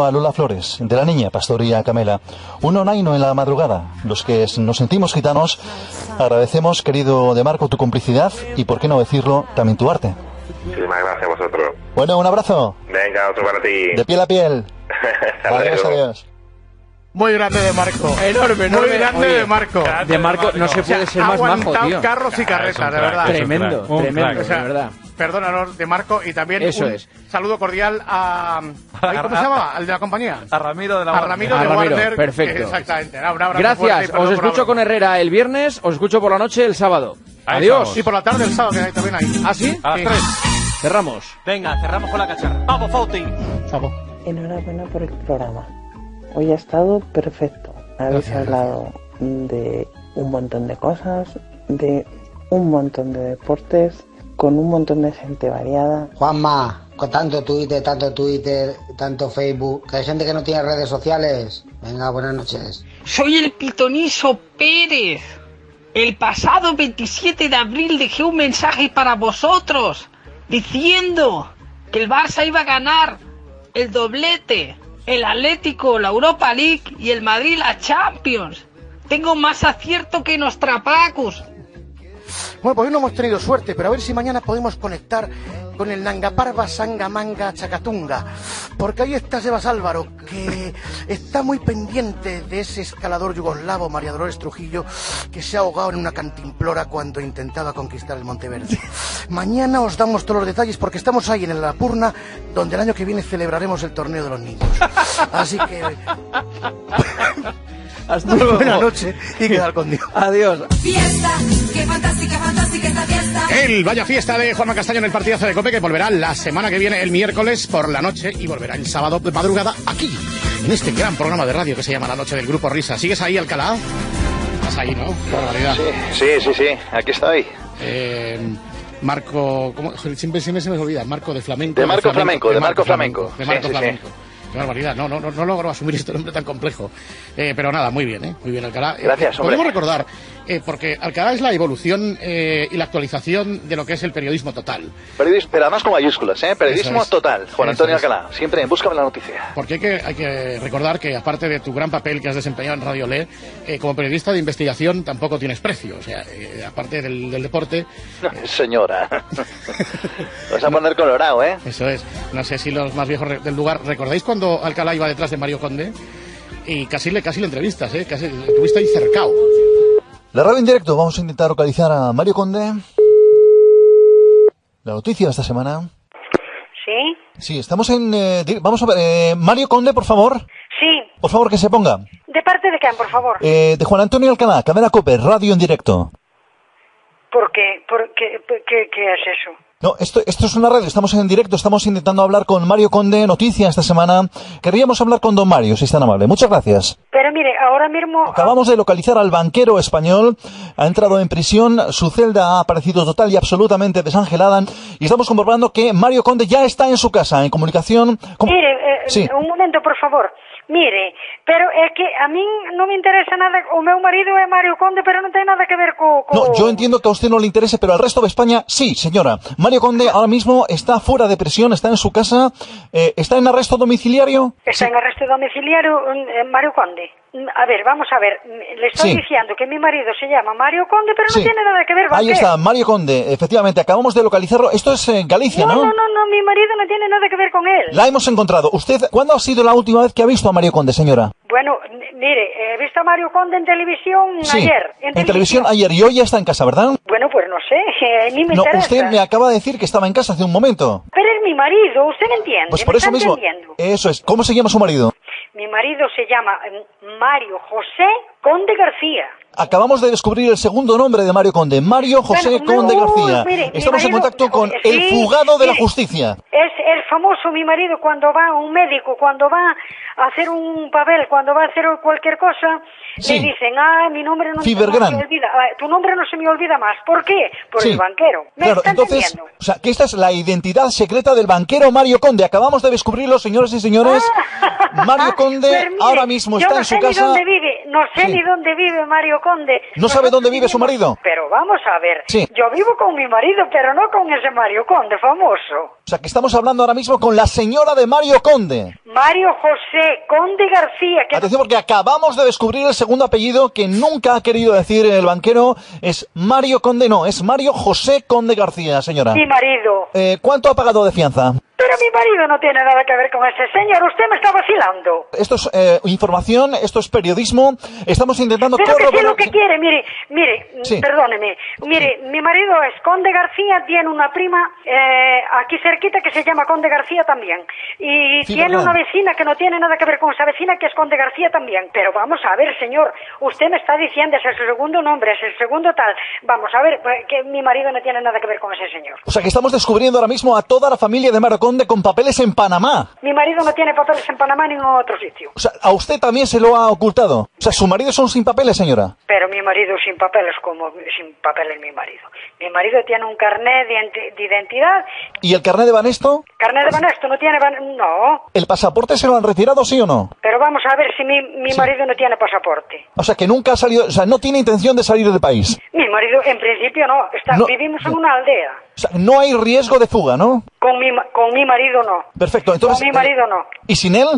[SPEAKER 20] Dolores, de la niña Pastoría Camela. Un onaino en la madrugada. Los que nos sentimos gitanos agradecemos, querido De Marco, tu complicidad y, por qué no decirlo, también tu arte.
[SPEAKER 21] Muchísimas gracias a vosotros.
[SPEAKER 20] Bueno, un abrazo.
[SPEAKER 21] Venga, otro para ti.
[SPEAKER 20] De piel a piel.
[SPEAKER 21] Adiós,
[SPEAKER 20] adiós.
[SPEAKER 2] Muy grande De Marco.
[SPEAKER 4] Enorme.
[SPEAKER 2] Muy grande De Marco.
[SPEAKER 4] De Marco no se puede ser más majo, tío.
[SPEAKER 2] Carros y carretas, de verdad.
[SPEAKER 4] Tremendo, tremendo,
[SPEAKER 2] O sea,
[SPEAKER 4] de verdad.
[SPEAKER 2] Perdónanos, De Marco, y también
[SPEAKER 4] Eso
[SPEAKER 2] un
[SPEAKER 4] es.
[SPEAKER 2] saludo cordial a... ¿Cómo se llama? ¿Al de la compañía?
[SPEAKER 18] A Ramiro de la
[SPEAKER 2] A Ramiro de Warner.
[SPEAKER 4] Perfecto.
[SPEAKER 2] Exactamente. Un abrazo
[SPEAKER 4] Gracias.
[SPEAKER 2] fuerte y perdón
[SPEAKER 4] Os
[SPEAKER 2] por
[SPEAKER 4] escucho
[SPEAKER 2] hablar.
[SPEAKER 4] con Herrera el viernes, os escucho por la noche el sábado.
[SPEAKER 18] Ahí
[SPEAKER 4] Adiós.
[SPEAKER 18] estamos.
[SPEAKER 2] Y por la tarde el sábado, que también hay.
[SPEAKER 4] ¿Ah, sí?
[SPEAKER 18] A las 3.
[SPEAKER 4] Cerramos.
[SPEAKER 18] Venga, cerramos con la cacharra. ¡Vamos, Fauti!
[SPEAKER 2] Vamos.
[SPEAKER 1] Enhorabuena por el programa. Hoy ha estado perfecto. Habéis hablado de un montón de cosas, de un montón de deportes, con un montón de gente variada.
[SPEAKER 22] Juanma, con tanto Twitter, tanto Facebook, que hay gente que no tiene redes sociales. Venga, buenas noches.
[SPEAKER 23] Soy el pitonizo Pérez. El pasado 27 de abril dejé un mensaje para vosotros diciendo que el Barça iba a ganar el doblete, el Atlético la Europa League y el Madrid la Champions. Tengo más acierto que Nostrapacus.
[SPEAKER 2] Bueno, pues hoy no hemos tenido suerte, pero a ver si mañana podemos conectar con el Nangaparva Sangamanga Chacatunga, porque ahí está Sebas Álvaro, que está muy pendiente de ese escalador yugoslavo, María Dolores Trujillo, que se ha ahogado en una cantimplora cuando intentaba conquistar el Monteverde. Mañana os damos todos los detalles, porque estamos ahí en la Purna, donde el año que viene celebraremos el torneo de los niños. Así que...
[SPEAKER 4] Hasta luego.
[SPEAKER 2] Buenas noches y quedar con Dios.
[SPEAKER 4] Adiós.
[SPEAKER 24] Fiesta, qué fantástica esta fiesta.
[SPEAKER 2] El Vaya Fiesta de Juanma Castaño en el partidazo de COPE, que volverá la semana que viene, el miércoles por la noche, y volverá el sábado de madrugada aquí, en este gran programa de radio que se llama La Noche del Grupo Risa. ¿Sigues ahí, Alcalá? Estás ahí, ¿no? Barbaridad.
[SPEAKER 6] Sí, aquí estoy.
[SPEAKER 2] Marco, ¿cómo? Siempre se me olvida, Marco de Flamenco.
[SPEAKER 6] De Marco Flamenco.
[SPEAKER 2] De Marco
[SPEAKER 6] Sí,
[SPEAKER 2] Flamenco.
[SPEAKER 6] sí.
[SPEAKER 2] Qué barbaridad, no logro asumir este nombre tan complejo. Pero nada, muy bien, muy bien, Alcalá.
[SPEAKER 6] Gracias, hombre.
[SPEAKER 2] Podemos recordar, porque Alcalá es la evolución y la actualización de lo que es el periodismo total.
[SPEAKER 6] Periodismo, pero además con mayúsculas, Periodismo
[SPEAKER 2] Eso es.
[SPEAKER 6] total. Juan
[SPEAKER 2] Eso
[SPEAKER 6] Antonio
[SPEAKER 2] es.
[SPEAKER 6] Alcalá, siempre búscame la noticia.
[SPEAKER 2] Porque hay que recordar que, aparte de tu gran papel que has desempeñado en Radio Le, como periodista de investigación tampoco tienes precio. O sea, aparte del deporte...
[SPEAKER 6] Señora. Vas a poner colorado,
[SPEAKER 2] Eso es. No sé si los más viejos del lugar... ¿Recordáis cuando Alcalá iba detrás de Mario Conde? Y casi le entrevistas, Casi estuviste ahí cercado.
[SPEAKER 20] La radio en directo, vamos a intentar localizar a Mario Conde. La noticia de esta semana.
[SPEAKER 25] ¿Sí?
[SPEAKER 20] Sí, estamos en... vamos a ver, Mario Conde, por favor.
[SPEAKER 25] Sí.
[SPEAKER 20] Por favor, que se ponga.
[SPEAKER 25] ¿De parte de quién, por favor?
[SPEAKER 20] De Juan Antonio Alcalá, Cadena COPE, radio en directo.
[SPEAKER 25] ¿Por qué? ¿Qué es eso?
[SPEAKER 20] No, esto es una radio, estamos en directo, estamos intentando hablar con Mario Conde, noticia esta semana. Querríamos hablar con don Mario, si es tan amable. Muchas gracias.
[SPEAKER 25] Pero mire, ahora mismo...
[SPEAKER 20] Acabamos de localizar al banquero español, ha entrado en prisión, su celda ha aparecido total y absolutamente desangelada, y estamos comprobando que Mario Conde ya está en su casa, en comunicación...
[SPEAKER 25] Mire,
[SPEAKER 20] Sí.
[SPEAKER 25] un momento, por favor. Mire, pero es que a mí no me interesa nada, o meu marido es Mario Conde, pero no tiene nada que ver con...
[SPEAKER 20] No, yo entiendo que a usted no le interese, pero al resto de España sí, señora. Mario Conde ahora mismo está fuera de prisión, está en su casa, está en arresto domiciliario.
[SPEAKER 25] Está en arresto domiciliario Mario Conde. A ver, vamos a ver. Le estoy
[SPEAKER 20] Sí.
[SPEAKER 25] diciendo que mi marido se llama Mario Conde, pero
[SPEAKER 20] Sí.
[SPEAKER 25] no tiene nada que ver con
[SPEAKER 20] Ahí está, Mario Conde, efectivamente, acabamos de localizarlo. Esto es en Galicia, ¿no?
[SPEAKER 25] No, mi marido no tiene nada que ver con él.
[SPEAKER 20] La hemos encontrado. ¿Usted cuándo ha sido la última vez que ha visto a Mario Conde, señora?
[SPEAKER 25] Bueno, mire, he visto a Mario Conde en televisión
[SPEAKER 20] Sí,
[SPEAKER 25] ayer.
[SPEAKER 20] en televisión ayer, y hoy ya está en casa, ¿verdad?
[SPEAKER 25] Bueno, pues no sé, ni me
[SPEAKER 20] No,
[SPEAKER 25] interesa.
[SPEAKER 20] usted me acaba de decir que estaba en casa hace un momento.
[SPEAKER 25] Pero es mi marido, usted me entiende.
[SPEAKER 20] Pues por
[SPEAKER 25] ¿Me
[SPEAKER 20] eso
[SPEAKER 25] está
[SPEAKER 20] mismo,
[SPEAKER 25] entendiendo?
[SPEAKER 20] eso es. ¿Cómo se llama su marido?
[SPEAKER 25] Mi marido se llama Mario José Conde García.
[SPEAKER 20] Acabamos de descubrir el segundo nombre de Mario Conde, Mario José
[SPEAKER 25] Bueno,
[SPEAKER 20] Conde
[SPEAKER 25] no,
[SPEAKER 20] García.
[SPEAKER 25] mire, mi
[SPEAKER 20] Estamos en
[SPEAKER 25] marido-
[SPEAKER 20] contacto con
[SPEAKER 25] sí,
[SPEAKER 20] el fugado de la
[SPEAKER 25] mire,
[SPEAKER 20] justicia.
[SPEAKER 25] Es el famoso mi marido cuando va a un médico, cuando va a hacer un papel, cuando va a hacer cualquier cosa,
[SPEAKER 20] Sí.
[SPEAKER 25] le dicen, mi nombre no
[SPEAKER 20] Fibergran.
[SPEAKER 25] se me olvida, tu nombre no se me olvida más. ¿Por qué? Por
[SPEAKER 20] Sí.
[SPEAKER 25] el banquero. ¿Me
[SPEAKER 20] Claro,
[SPEAKER 25] está
[SPEAKER 20] entonces,
[SPEAKER 25] entendiendo?
[SPEAKER 20] o sea, que esta es la identidad secreta del banquero Mario Conde. Acabamos de descubrirlo, señores y señores. Mario Conde
[SPEAKER 25] Pues mire,
[SPEAKER 20] ahora mismo
[SPEAKER 25] yo
[SPEAKER 20] está
[SPEAKER 25] no
[SPEAKER 20] en su
[SPEAKER 25] sé
[SPEAKER 20] casa.
[SPEAKER 25] ni dónde vive, no sé
[SPEAKER 20] Sí.
[SPEAKER 25] ni dónde vive Mario Conde.
[SPEAKER 20] ¿No sabe dónde vive su marido?
[SPEAKER 25] Pero vamos a ver,
[SPEAKER 20] Sí.
[SPEAKER 25] yo vivo con mi marido, pero no con ese Mario Conde famoso.
[SPEAKER 20] O sea, que estamos hablando ahora mismo con la señora de Mario Conde.
[SPEAKER 25] Mario José Conde García. Que...
[SPEAKER 20] Atención, porque acabamos de descubrir el segundo apellido que nunca ha querido decir el banquero. Es Mario Conde, no, es Mario José Conde García, señora.
[SPEAKER 25] Mi marido.
[SPEAKER 20] ¿Cuánto ha pagado de fianza?
[SPEAKER 25] Pero mi marido no tiene nada que ver con ese señor, usted me está vacilando.
[SPEAKER 20] Esto es información, esto es periodismo, estamos intentando
[SPEAKER 25] pero
[SPEAKER 20] corroborar...
[SPEAKER 25] que sé lo que quiere, mire,
[SPEAKER 20] sí.
[SPEAKER 25] Perdóneme, mire, mi marido es Conde García, tiene una prima aquí cerquita que se llama Conde García también, y sí, tiene una vecina que no tiene nada que ver con esa vecina que es Conde García también, pero vamos a ver, señor, usted me está diciendo es el segundo nombre, es el segundo tal, vamos a ver, que mi marido no tiene nada que ver con ese señor.
[SPEAKER 20] O sea que estamos descubriendo ahora mismo a toda la familia de Mario Conde con papeles en Panamá.
[SPEAKER 25] Mi marido no tiene papeles en Panamá ni en otro sitio.
[SPEAKER 20] O sea, ¿a usted también se lo ha ocultado? O sea, ¿su marido son sin papeles, señora?
[SPEAKER 25] Pero mi marido sin papeles, como sin papeles mi marido. Mi marido tiene un carnet de identidad.
[SPEAKER 20] ¿Y el carnet de Banesto?
[SPEAKER 25] ¿Carnet de Banesto no tiene no.
[SPEAKER 20] ¿El pasaporte se lo han retirado, sí o no?
[SPEAKER 25] Pero vamos a ver si mi marido no tiene pasaporte.
[SPEAKER 20] O sea, que nunca ha salido, o sea, no tiene intención de salir del país.
[SPEAKER 25] Mi marido, en principio, no. Vivimos en una aldea.
[SPEAKER 20] O sea, no hay riesgo de fuga, ¿no?
[SPEAKER 25] Con mi marido no.
[SPEAKER 20] Perfecto, entonces...
[SPEAKER 25] Con mi marido no.
[SPEAKER 20] ¿Y sin él?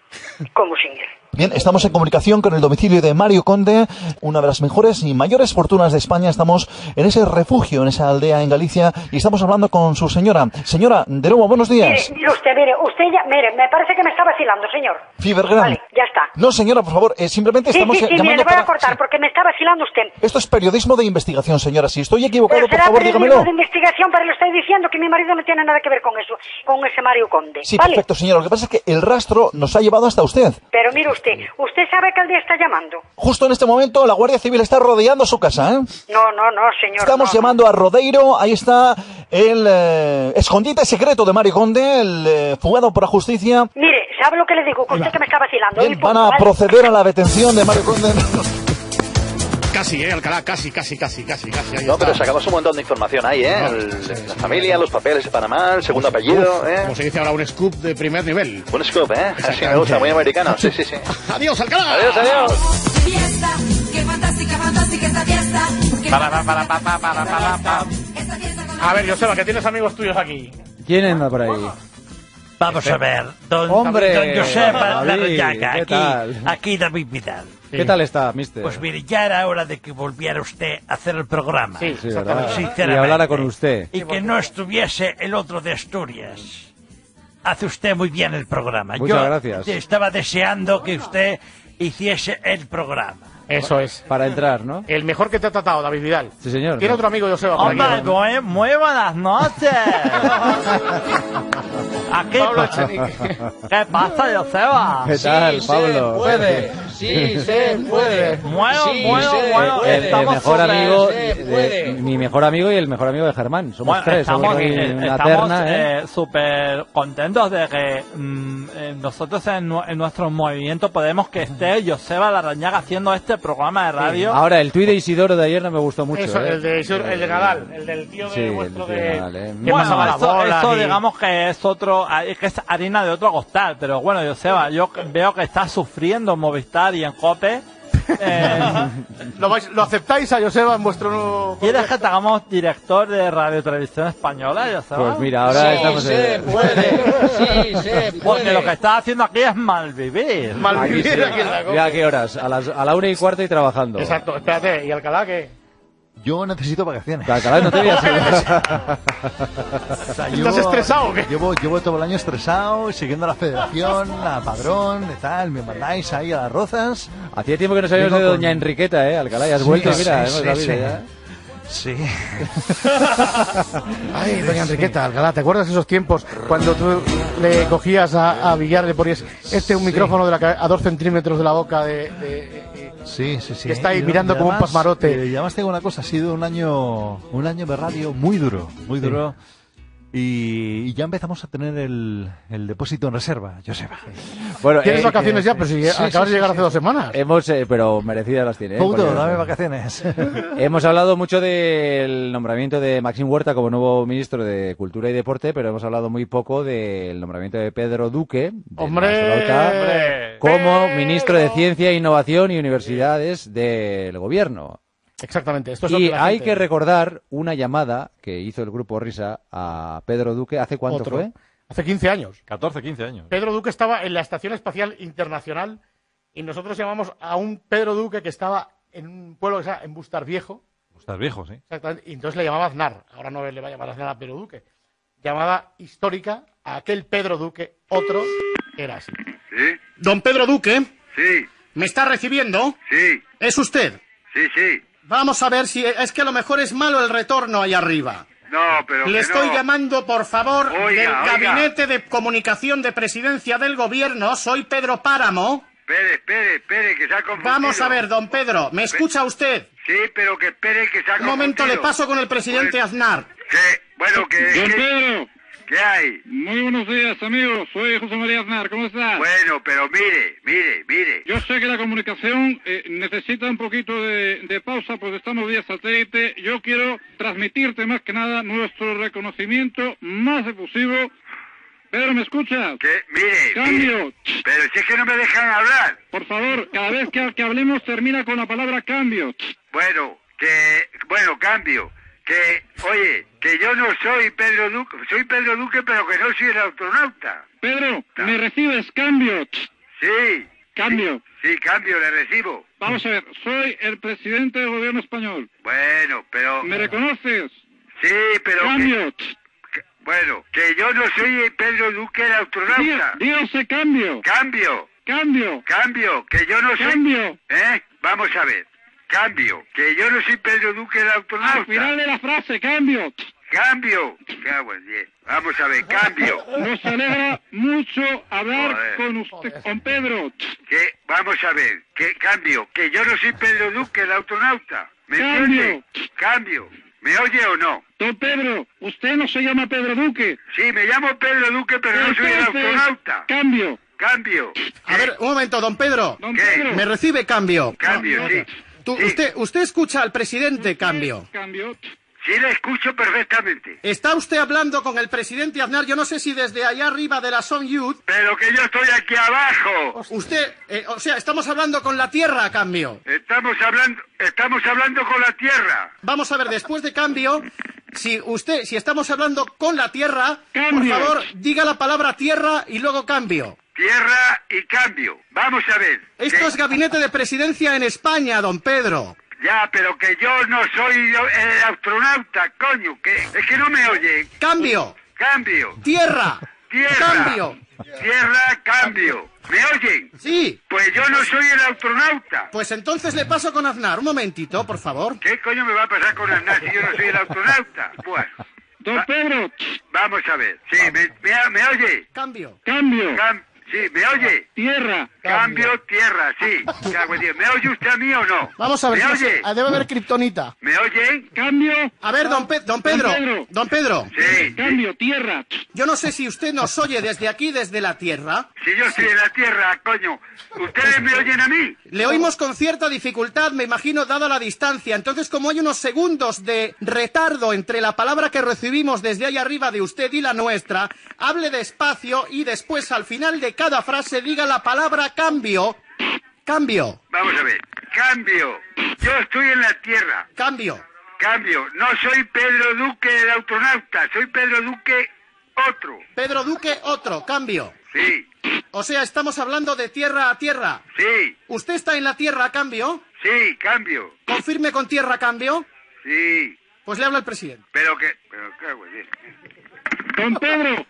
[SPEAKER 25] ¿Cómo sin él?
[SPEAKER 20] Bien, estamos en comunicación con el domicilio de Mario Conde, una de las mejores y mayores fortunas de España. Estamos en ese refugio, en esa aldea en Galicia, y estamos hablando con su señora. Señora, de nuevo, buenos días.
[SPEAKER 25] Mire, usted ya, me parece que me está vacilando, señor.
[SPEAKER 20] Fibergram.
[SPEAKER 25] Vale, ya está.
[SPEAKER 20] No, señora, por favor, simplemente estamos llamando
[SPEAKER 25] mire, le voy a cortar
[SPEAKER 20] sí.
[SPEAKER 25] Porque me está vacilando usted.
[SPEAKER 20] Esto es periodismo de investigación, señora. Si estoy equivocado,
[SPEAKER 25] pero
[SPEAKER 20] por favor, dígamelo.
[SPEAKER 25] Periodismo de investigación, pero le estoy diciendo que mi marido no tiene nada que ver con eso, con ese Mario Conde.
[SPEAKER 20] Sí,
[SPEAKER 25] ¿vale?
[SPEAKER 20] Perfecto, señora. Lo que pasa es que el rastro nos ha llevado hasta usted.
[SPEAKER 25] Pero mire usted sabe que el día está llamando.
[SPEAKER 20] Justo en este momento la Guardia Civil está rodeando su casa, ¿eh?
[SPEAKER 25] No, señor.
[SPEAKER 20] Estamos llamando a Rodeiro, ahí está el escondite secreto de Mario Conde, el fugado por la justicia.
[SPEAKER 25] Mire, ¿sabe lo que le digo? Que usted que me está vacilando.
[SPEAKER 20] Bien, van a proceder a la detención de Mario Conde.
[SPEAKER 2] Casi, Alcalá, casi.
[SPEAKER 20] No, pero sacamos un montón de información ahí, la familia, los papeles de Panamá, el segundo apellido,
[SPEAKER 2] Como se dice ahora, un scoop de primer nivel.
[SPEAKER 20] Un scoop, Así me gusta, muy americano, sí.
[SPEAKER 2] Adiós, Alcalá.
[SPEAKER 20] Adiós.
[SPEAKER 24] Fiesta, qué fantástica esta fiesta.
[SPEAKER 2] A ver, Joseba, que tienes amigos tuyos aquí.
[SPEAKER 4] ¿Quién anda por ahí?
[SPEAKER 3] Vamos a ver, don Joseba Larrañaga, aquí David Vidal.
[SPEAKER 4] ¿Qué tal está, mister?
[SPEAKER 3] Pues mire, ya era hora de que volviera usted a hacer el programa.
[SPEAKER 4] Sí, ¿verdad?
[SPEAKER 3] Sinceramente.
[SPEAKER 4] Y hablara con usted.
[SPEAKER 3] Y que no estuviese el otro de Asturias. Hace usted muy bien el programa.
[SPEAKER 4] Muchas gracias.
[SPEAKER 3] Estaba deseando que usted hiciese el programa.
[SPEAKER 2] Eso es.
[SPEAKER 4] Para entrar, ¿no?
[SPEAKER 2] El mejor que te ha tratado, David Vidal.
[SPEAKER 4] Sí, señor.
[SPEAKER 2] Tiene otro amigo, Joseba.
[SPEAKER 3] Hombre, muy buenas noches. Aquí, ¿qué pasa, Joseba?
[SPEAKER 4] ¿Qué tal, Pablo?
[SPEAKER 2] Puede. Sí, se puede.
[SPEAKER 3] Bueno.
[SPEAKER 4] El mejor amigo, mi mejor amigo y el mejor amigo de Germán. Somos tres.
[SPEAKER 3] Estamos
[SPEAKER 4] una terna,
[SPEAKER 3] súper contentos de que nosotros en nuestro movimiento podemos que esté Joseba Larrañaga haciendo este programa de radio.
[SPEAKER 4] Ahora, el tuit de Isidoro de ayer no me gustó mucho.
[SPEAKER 2] Eso, el de Nadal, el del tío de vuestro de...
[SPEAKER 3] Eso digamos que es otro, que es harina de otro costal, pero bueno, Joseba, yo veo que estás sufriendo en Movistar y en COPE.
[SPEAKER 2] ¿Lo aceptáis a Joseba en vuestro nuevo...
[SPEAKER 3] ¿Quieres que te hagamos director de Radio Televisión Española, Joseba?
[SPEAKER 4] Pues mira, ahora estamos
[SPEAKER 2] se puede.
[SPEAKER 3] Porque lo que estás haciendo aquí es malvivir.
[SPEAKER 2] Malvivir aquí en la COPE.
[SPEAKER 4] ¿Ya a qué horas? A la 1:15 y trabajando.
[SPEAKER 2] Exacto, espérate, ¿y Alcalá qué?
[SPEAKER 20] Yo necesito vacaciones.
[SPEAKER 4] Alcalá, no te digas.
[SPEAKER 2] ¿Estás estresado o qué?
[SPEAKER 20] Llevo todo el año estresado, siguiendo a la federación, a Padrón, de tal, me mandáis ahí a las rozas.
[SPEAKER 4] Hacía tiempo que no sabíamos de doña Enriqueta, Alcalá, ya has vuelto, mira, hemos la vida ya.
[SPEAKER 20] Sí.
[SPEAKER 2] Ay, doña Enriqueta, Alcalá, ¿te acuerdas de esos tiempos cuando tú le cogías a Villar, le ponías un micrófono a 2 centímetros de la boca
[SPEAKER 20] Sí.
[SPEAKER 2] Que está ahí mirando como un pasmarote.
[SPEAKER 20] Y además tengo una cosa, ha sido un año de radio muy duro. Y ya empezamos a tener el depósito en reserva, Joseba.
[SPEAKER 4] Bueno,
[SPEAKER 2] ¿Tienes vacaciones ya? Pero si acabas de llegar hace 2 semanas.
[SPEAKER 4] Pero merecidas las tiene.
[SPEAKER 20] Pouto, dame vacaciones.
[SPEAKER 4] Hemos hablado mucho del nombramiento de Maxim Huerta como nuevo ministro de Cultura y Deporte, pero hemos hablado muy poco del nombramiento de Pedro Duque, como ministro de Ciencia, Innovación y Universidades del Gobierno.
[SPEAKER 2] Exactamente. Esto es
[SPEAKER 5] y
[SPEAKER 2] lo que la
[SPEAKER 5] hay
[SPEAKER 2] gente...
[SPEAKER 5] que recordar una llamada que hizo el Grupo Risa a Pedro Duque. ¿Hace cuánto fue?
[SPEAKER 2] Hace 15 años.
[SPEAKER 3] 14, 15 años.
[SPEAKER 2] Pedro Duque estaba en la Estación Espacial Internacional y nosotros llamamos a un Pedro Duque que estaba en un pueblo que se llama en Bustar Viejo.
[SPEAKER 3] Bustar Viejo, sí.
[SPEAKER 2] Exactamente. Y entonces le llamaba Aznar. Ahora no le va a llamar Aznar a Pedro Duque. Llamada histórica a aquel Pedro Duque, otro que era así.
[SPEAKER 10] ¿Sí?
[SPEAKER 2] Don Pedro Duque.
[SPEAKER 10] Sí.
[SPEAKER 2] ¿Me está recibiendo?
[SPEAKER 10] Sí.
[SPEAKER 2] ¿Es usted?
[SPEAKER 10] Sí, sí.
[SPEAKER 2] Vamos a ver si es que a lo mejor es malo el retorno ahí arriba.
[SPEAKER 10] No, pero
[SPEAKER 2] Le
[SPEAKER 10] que
[SPEAKER 2] estoy
[SPEAKER 10] no.
[SPEAKER 2] llamando, por favor,
[SPEAKER 10] Oiga,
[SPEAKER 2] del
[SPEAKER 10] oiga.
[SPEAKER 2] Gabinete de Comunicación de Presidencia del Gobierno. Soy Pedro Páramo.
[SPEAKER 10] Espere, que se ha confundido.
[SPEAKER 2] Vamos a ver, don Pedro, ¿me escucha usted?
[SPEAKER 10] Sí, pero que espere, que se ha
[SPEAKER 2] Un momento, le paso con el presidente Aznar.
[SPEAKER 10] Bueno, que...
[SPEAKER 11] Don Pedro.
[SPEAKER 10] ¿Qué hay?
[SPEAKER 11] Muy buenos días, amigos. Soy José María Aznar. ¿Cómo estás?
[SPEAKER 10] Bueno, pero mire.
[SPEAKER 11] Yo sé que la comunicación necesita un poquito de pausa porque estamos vía satélite. Yo quiero transmitirte más que nada nuestro reconocimiento más efusivo. Pedro, ¿me escuchas?
[SPEAKER 10] Mire.
[SPEAKER 11] Cambio.
[SPEAKER 10] Pero si es que no me dejan hablar.
[SPEAKER 11] Por favor, cada vez que hablemos termina con la palabra cambio.
[SPEAKER 10] Bueno, cambio. Oye, que yo no soy Pedro Duque, soy Pedro Duque, pero que no soy el astronauta.
[SPEAKER 11] Pedro, ¿me recibes? Cambio.
[SPEAKER 10] Sí.
[SPEAKER 11] Cambio.
[SPEAKER 10] Sí, cambio, le recibo.
[SPEAKER 11] Vamos a ver, soy el presidente del gobierno español.
[SPEAKER 10] Bueno, pero...
[SPEAKER 11] ¿Me reconoces?
[SPEAKER 10] Sí, pero...
[SPEAKER 11] Cambio.
[SPEAKER 10] Bueno, que yo no soy Pedro Duque, el astronauta.
[SPEAKER 11] Dígase cambio.
[SPEAKER 10] Cambio, que yo no soy...
[SPEAKER 11] Cambio.
[SPEAKER 10] Vamos a ver. Cambio, que yo no soy Pedro Duque, el astronauta.
[SPEAKER 11] Al final de la frase, cambio.
[SPEAKER 10] Cago en 10. Vamos a ver, cambio.
[SPEAKER 11] Nos alegra mucho hablar con usted, con Pedro.
[SPEAKER 10] Vamos a ver, cambio, que yo no soy Pedro Duque, el astronauta. ¿Me entiende? Cambio. ¿Me oye o no?
[SPEAKER 11] Don Pedro, usted no se llama Pedro Duque.
[SPEAKER 10] Sí, me llamo Pedro Duque, pero no soy el astronauta.
[SPEAKER 11] Cambio.
[SPEAKER 2] A ver, un momento, don Pedro.
[SPEAKER 10] ¿Qué?
[SPEAKER 2] ¿Me recibe cambio?
[SPEAKER 10] Cambio, sí.
[SPEAKER 2] Usted escucha al presidente cambio.
[SPEAKER 10] Sí, le escucho perfectamente.
[SPEAKER 2] ¿Está usted hablando con el presidente Aznar? Yo no sé si desde allá arriba de la Son Youth...
[SPEAKER 10] Pero que yo estoy aquí abajo.
[SPEAKER 2] Usted, estamos hablando con la Tierra a cambio.
[SPEAKER 10] Estamos hablando con la Tierra.
[SPEAKER 2] Vamos a ver, después de cambio, si estamos hablando con la Tierra,
[SPEAKER 11] cambio.
[SPEAKER 2] Por favor, diga la palabra Tierra y luego cambio.
[SPEAKER 10] Tierra y cambio. Vamos a ver.
[SPEAKER 2] Esto es Gabinete de Presidencia en España, don Pedro.
[SPEAKER 10] Ya, pero que yo no soy el astronauta, coño, es que no me oye.
[SPEAKER 2] Cambio.
[SPEAKER 10] Tierra.
[SPEAKER 2] Cambio.
[SPEAKER 10] ¿Me oyen?
[SPEAKER 2] Sí.
[SPEAKER 10] Pues yo no soy el astronauta.
[SPEAKER 2] Pues entonces le paso con Aznar. Un momentito, por favor.
[SPEAKER 10] ¿Qué coño me va a pasar con Aznar si yo no soy el astronauta? Bueno.
[SPEAKER 11] Don Pedro.
[SPEAKER 10] Vamos a ver. Sí, ¿me oye?
[SPEAKER 2] Cambio.
[SPEAKER 10] Sí, ¿me oye?
[SPEAKER 11] Tierra.
[SPEAKER 10] Cambio, tierra, sí. ¿Me oye usted a mí o no?
[SPEAKER 2] Vamos a ver.
[SPEAKER 10] ¿Me oye?
[SPEAKER 2] Debe haber kriptonita.
[SPEAKER 10] ¿Me oyen?
[SPEAKER 11] Cambio.
[SPEAKER 2] A ver, don Pedro.
[SPEAKER 10] Sí.
[SPEAKER 11] Cambio, tierra.
[SPEAKER 2] Yo no sé si usted nos oye desde aquí, desde la Tierra.
[SPEAKER 10] Si yo estoy en la Tierra, coño. ¿Ustedes me oyen a mí?
[SPEAKER 2] Le oímos con cierta dificultad, me imagino, dada la distancia. Entonces, como hay unos segundos de retardo entre la palabra que recibimos desde ahí arriba de usted y la nuestra, hable despacio y después, al final de cada frase, diga la palabra cambio.
[SPEAKER 10] Vamos a ver. Cambio. Yo estoy en la Tierra.
[SPEAKER 2] Cambio.
[SPEAKER 10] No soy Pedro Duque, el astronauta. Soy Pedro Duque, otro.
[SPEAKER 2] Pedro Duque, otro. Cambio.
[SPEAKER 10] Sí.
[SPEAKER 2] O sea, estamos hablando de tierra a tierra.
[SPEAKER 10] Sí.
[SPEAKER 2] ¿Usted está en la Tierra a cambio?
[SPEAKER 10] Sí, cambio.
[SPEAKER 2] ¿Confirme con tierra a cambio?
[SPEAKER 10] Sí.
[SPEAKER 2] Pues le habla el presidente.
[SPEAKER 10] Pero qué güey.
[SPEAKER 11] Don Pedro.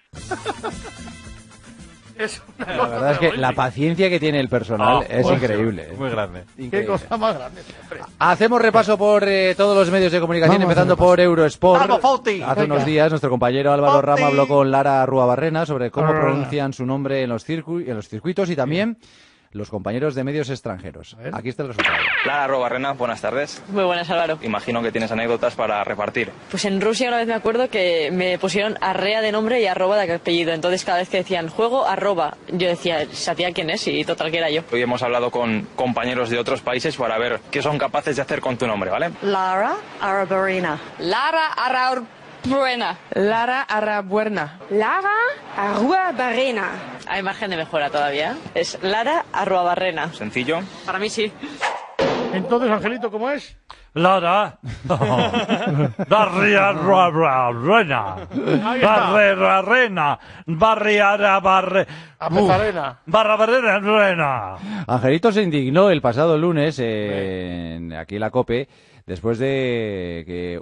[SPEAKER 5] La verdad es que la paciencia que tiene el personal es increíble.
[SPEAKER 3] Muy grande.
[SPEAKER 2] Qué cosa más grande, hombre.
[SPEAKER 5] Hacemos repaso por todos los medios de comunicación, empezando por Eurosport. Hace unos días nuestro compañero Álvaro Rama habló con Lara Arruabarrena sobre cómo pronuncian su nombre en los circuitos y también los compañeros de medios extranjeros. Aquí está el resultado.
[SPEAKER 14] Lara Arruabarrena, buenas tardes.
[SPEAKER 15] Muy buenas, Álvaro.
[SPEAKER 14] Imagino que tienes anécdotas para repartir.
[SPEAKER 15] Pues en Rusia una vez me acuerdo que me pusieron arrea de nombre y arroba de apellido. Entonces cada vez que decían juego, arroba, yo decía, ¿esa tía quién es? Y total que era yo.
[SPEAKER 14] Hoy hemos hablado con compañeros de otros países para ver qué son capaces de hacer con tu nombre, ¿vale?
[SPEAKER 15] Lara Arruabarrena.
[SPEAKER 26] Lara Arruabarrena.
[SPEAKER 15] Lara Arruabarrena.
[SPEAKER 26] Lara Arruabarrena.
[SPEAKER 15] Hay margen de mejora todavía. Es Lara Arruabarrena.
[SPEAKER 14] Sencillo.
[SPEAKER 15] Para mí sí.
[SPEAKER 2] Entonces, Angelito, ¿cómo es?
[SPEAKER 3] Lara.
[SPEAKER 5] Angelito se indignó el pasado lunes aquí en la COPE después de que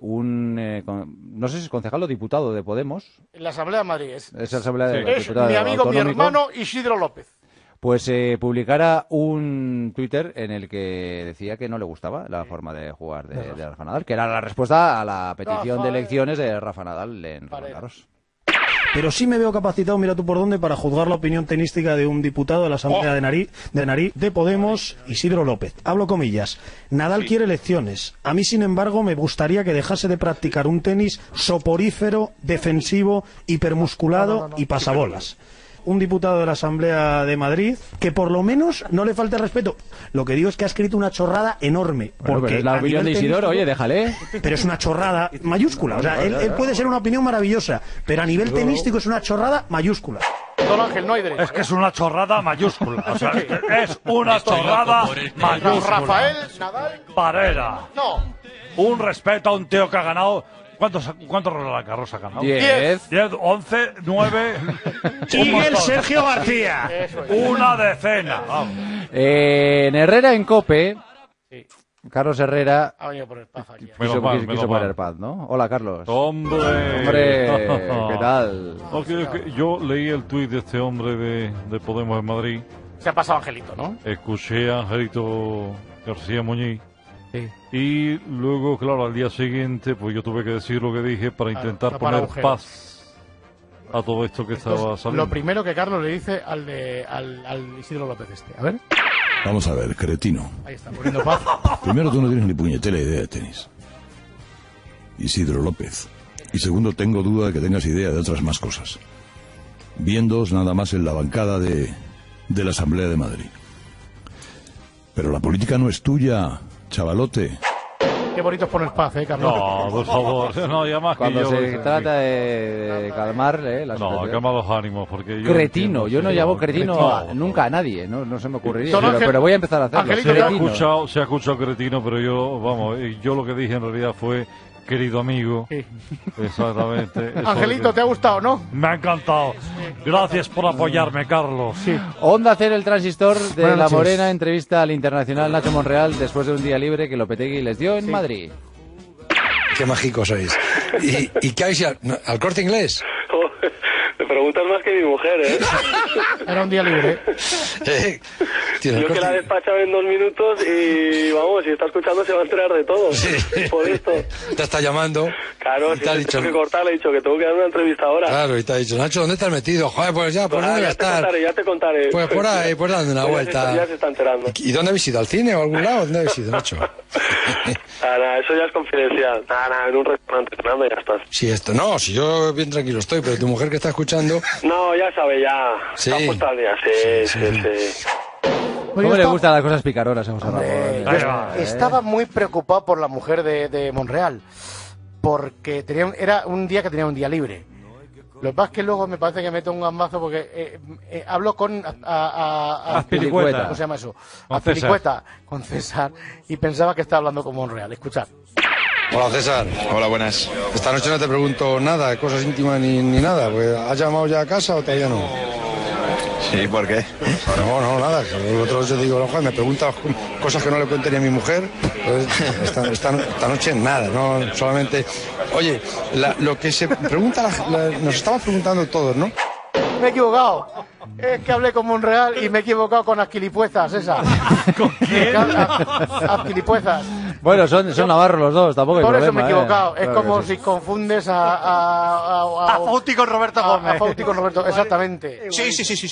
[SPEAKER 5] no sé si es concejal o diputado de Podemos.
[SPEAKER 2] En la Asamblea de Madrid.
[SPEAKER 5] Es la Asamblea de
[SPEAKER 2] es mi amigo, mi hermano Isidro López.
[SPEAKER 5] Pues publicara un Twitter en el que decía que no le gustaba la forma de jugar de Rafa Nadal, que era la respuesta a la petición de elecciones de Rafa Nadal en Roland Garros.
[SPEAKER 7] Pero sí me veo capacitado, mira tú por dónde, para juzgar la opinión tenística de un diputado de la Asamblea de Podemos, Isidro López. Hablo comillas. Nadal quiere elecciones. A mí, sin embargo, me gustaría que dejase de practicar un tenis soporífero, defensivo, hipermusculado y pasabolas. Un diputado de la Asamblea de Madrid que por lo menos no le falte respeto. Lo que digo es que ha escrito una chorrada enorme.
[SPEAKER 5] Bueno, porque es la opinión de Isidoro, oye, déjale.
[SPEAKER 7] Pero es una chorrada mayúscula. O sea, él puede ser una opinión maravillosa, pero a nivel tenístico es una chorrada mayúscula.
[SPEAKER 2] Don Ángel, no hay derecho.
[SPEAKER 3] Es que es una chorrada mayúscula. O sea, es una chorrada mayúscula.
[SPEAKER 2] Rafael Nadal
[SPEAKER 3] Parera.
[SPEAKER 2] No.
[SPEAKER 3] Un respeto a un tío que ha ganado. ¿Cuántos Roland Garros ha ganado?
[SPEAKER 5] 10,
[SPEAKER 3] 11, 9...
[SPEAKER 7] Y el Sergio García.
[SPEAKER 3] Una decena.
[SPEAKER 5] En Herrera en COPE, sí. Carlos Herrera
[SPEAKER 2] ha venido por el paz aquí.
[SPEAKER 5] Quiso poner paz, ¿no? Hola, Carlos.
[SPEAKER 3] ¡Hombre!
[SPEAKER 5] ¿Qué tal?
[SPEAKER 9] Yo leí el tuit de este hombre de Podemos en Madrid.
[SPEAKER 2] Se ha pasado Angelito, ¿no?
[SPEAKER 9] Escuché a Angelito García Muñiz.
[SPEAKER 2] Sí.
[SPEAKER 9] Y luego, claro, al día siguiente, pues yo tuve que decir lo que dije para intentar poner paz a todo esto que estaba saliendo.
[SPEAKER 2] Lo primero que Carlos le dice al Isidro López A ver.
[SPEAKER 13] Vamos a ver, cretino.
[SPEAKER 2] Ahí está, poniendo paz.
[SPEAKER 13] Primero, tú no tienes ni puñetera idea de tenis. Isidro López. Y segundo, tengo duda de que tengas idea de otras más cosas. Viéndoos nada más en la bancada de la Asamblea de Madrid. Pero la política no es tuya, chavalote.
[SPEAKER 2] Qué bonito es poner paz, Carlos.
[SPEAKER 9] No, por favor. No, ya más
[SPEAKER 5] cuando
[SPEAKER 9] que yo,
[SPEAKER 5] se trata de calmar la
[SPEAKER 9] situación. Calma los ánimos, porque yo...
[SPEAKER 5] Cretino, yo no llamo cretino nunca a nadie, no se me ocurriría, pero voy a empezar a hacerlo.
[SPEAKER 9] Se ha escuchado cretino, pero yo lo que dije en realidad fue... Querido amigo, sí. Exactamente.
[SPEAKER 2] Angelito, ¿te ha gustado, no?
[SPEAKER 3] Me ha encantado. Gracias por apoyarme, Carlos.
[SPEAKER 2] Sí.
[SPEAKER 5] Onda Cero, el transistor de La Morena, entrevista al internacional Nacho Monreal después de un día libre que Lopetegui les dio en Madrid.
[SPEAKER 16] Qué mágicos sois. ¿Y qué habéis ido? ¿Al Corte Inglés?
[SPEAKER 17] Me preguntas más que mi mujer, ¿eh?
[SPEAKER 2] Era un día libre.
[SPEAKER 17] Yo que la he despachado en 2 minutos y vamos, si está escuchando se va a enterar de todo.
[SPEAKER 16] Sí.
[SPEAKER 17] Por esto.
[SPEAKER 16] Te está llamando.
[SPEAKER 17] Claro, si te tengo que cortar, le he dicho que tengo que dar una entrevista ahora.
[SPEAKER 16] Claro, y te ha dicho, Nacho, ¿dónde estás metido? Joder, pues ya, ¿por dónde voy a estar?
[SPEAKER 17] Ya te contaré.
[SPEAKER 16] Pues por ahí, pues dando una vuelta.
[SPEAKER 17] Ya se está enterando.
[SPEAKER 16] ¿Y dónde habéis ido? ¿Al cine o a algún lado? ¿Dónde habéis ido, Nacho?
[SPEAKER 17] Nada, eso ya es confidencial. Nada, en un restaurante cenando y ya estás.
[SPEAKER 16] Si yo bien tranquilo estoy, pero tu mujer que está escuchando...
[SPEAKER 17] No, ya sabe, ya.
[SPEAKER 16] Sí.
[SPEAKER 17] Está puesta al día, sí.
[SPEAKER 5] ¿Cómo le gustan las cosas picaronas a José
[SPEAKER 2] Ramón? Estaba muy preocupado por la mujer de Monreal, porque era un día que tenía un día libre. Lo que pasa es que luego me parece que meto un gambazo porque hablo con
[SPEAKER 5] Azpilicueta.
[SPEAKER 2] ¿Cómo se llama eso? Azpilicueta, con César, y pensaba que estaba hablando con Monreal. Escuchad.
[SPEAKER 16] Hola, César.
[SPEAKER 19] Hola, buenas.
[SPEAKER 16] Esta noche no te pregunto nada, de cosas íntimas ni nada. Pues, ¿has llamado ya a casa o todavía no?
[SPEAKER 19] Sí, ¿por qué?
[SPEAKER 16] No, nada. El otro día digo, joder, me preguntas cosas que no le conté ni a mi mujer. Pues esta noche nada, no solamente... Oye, lo que se pregunta, nos estamos preguntando todos, ¿no?
[SPEAKER 2] Me he equivocado. Es que hablé con Monreal y me he equivocado con Azpilicuetas, esa.
[SPEAKER 3] ¿Con quién?
[SPEAKER 2] Azpilicuetas.
[SPEAKER 5] Bueno, son navarros los dos, tampoco hay
[SPEAKER 2] Por
[SPEAKER 5] problema.
[SPEAKER 2] Por eso me he equivocado. Es como si confundes a
[SPEAKER 3] Fauti con Roberto Gómez.
[SPEAKER 2] A Fauti con Roberto, exactamente.
[SPEAKER 19] Sí.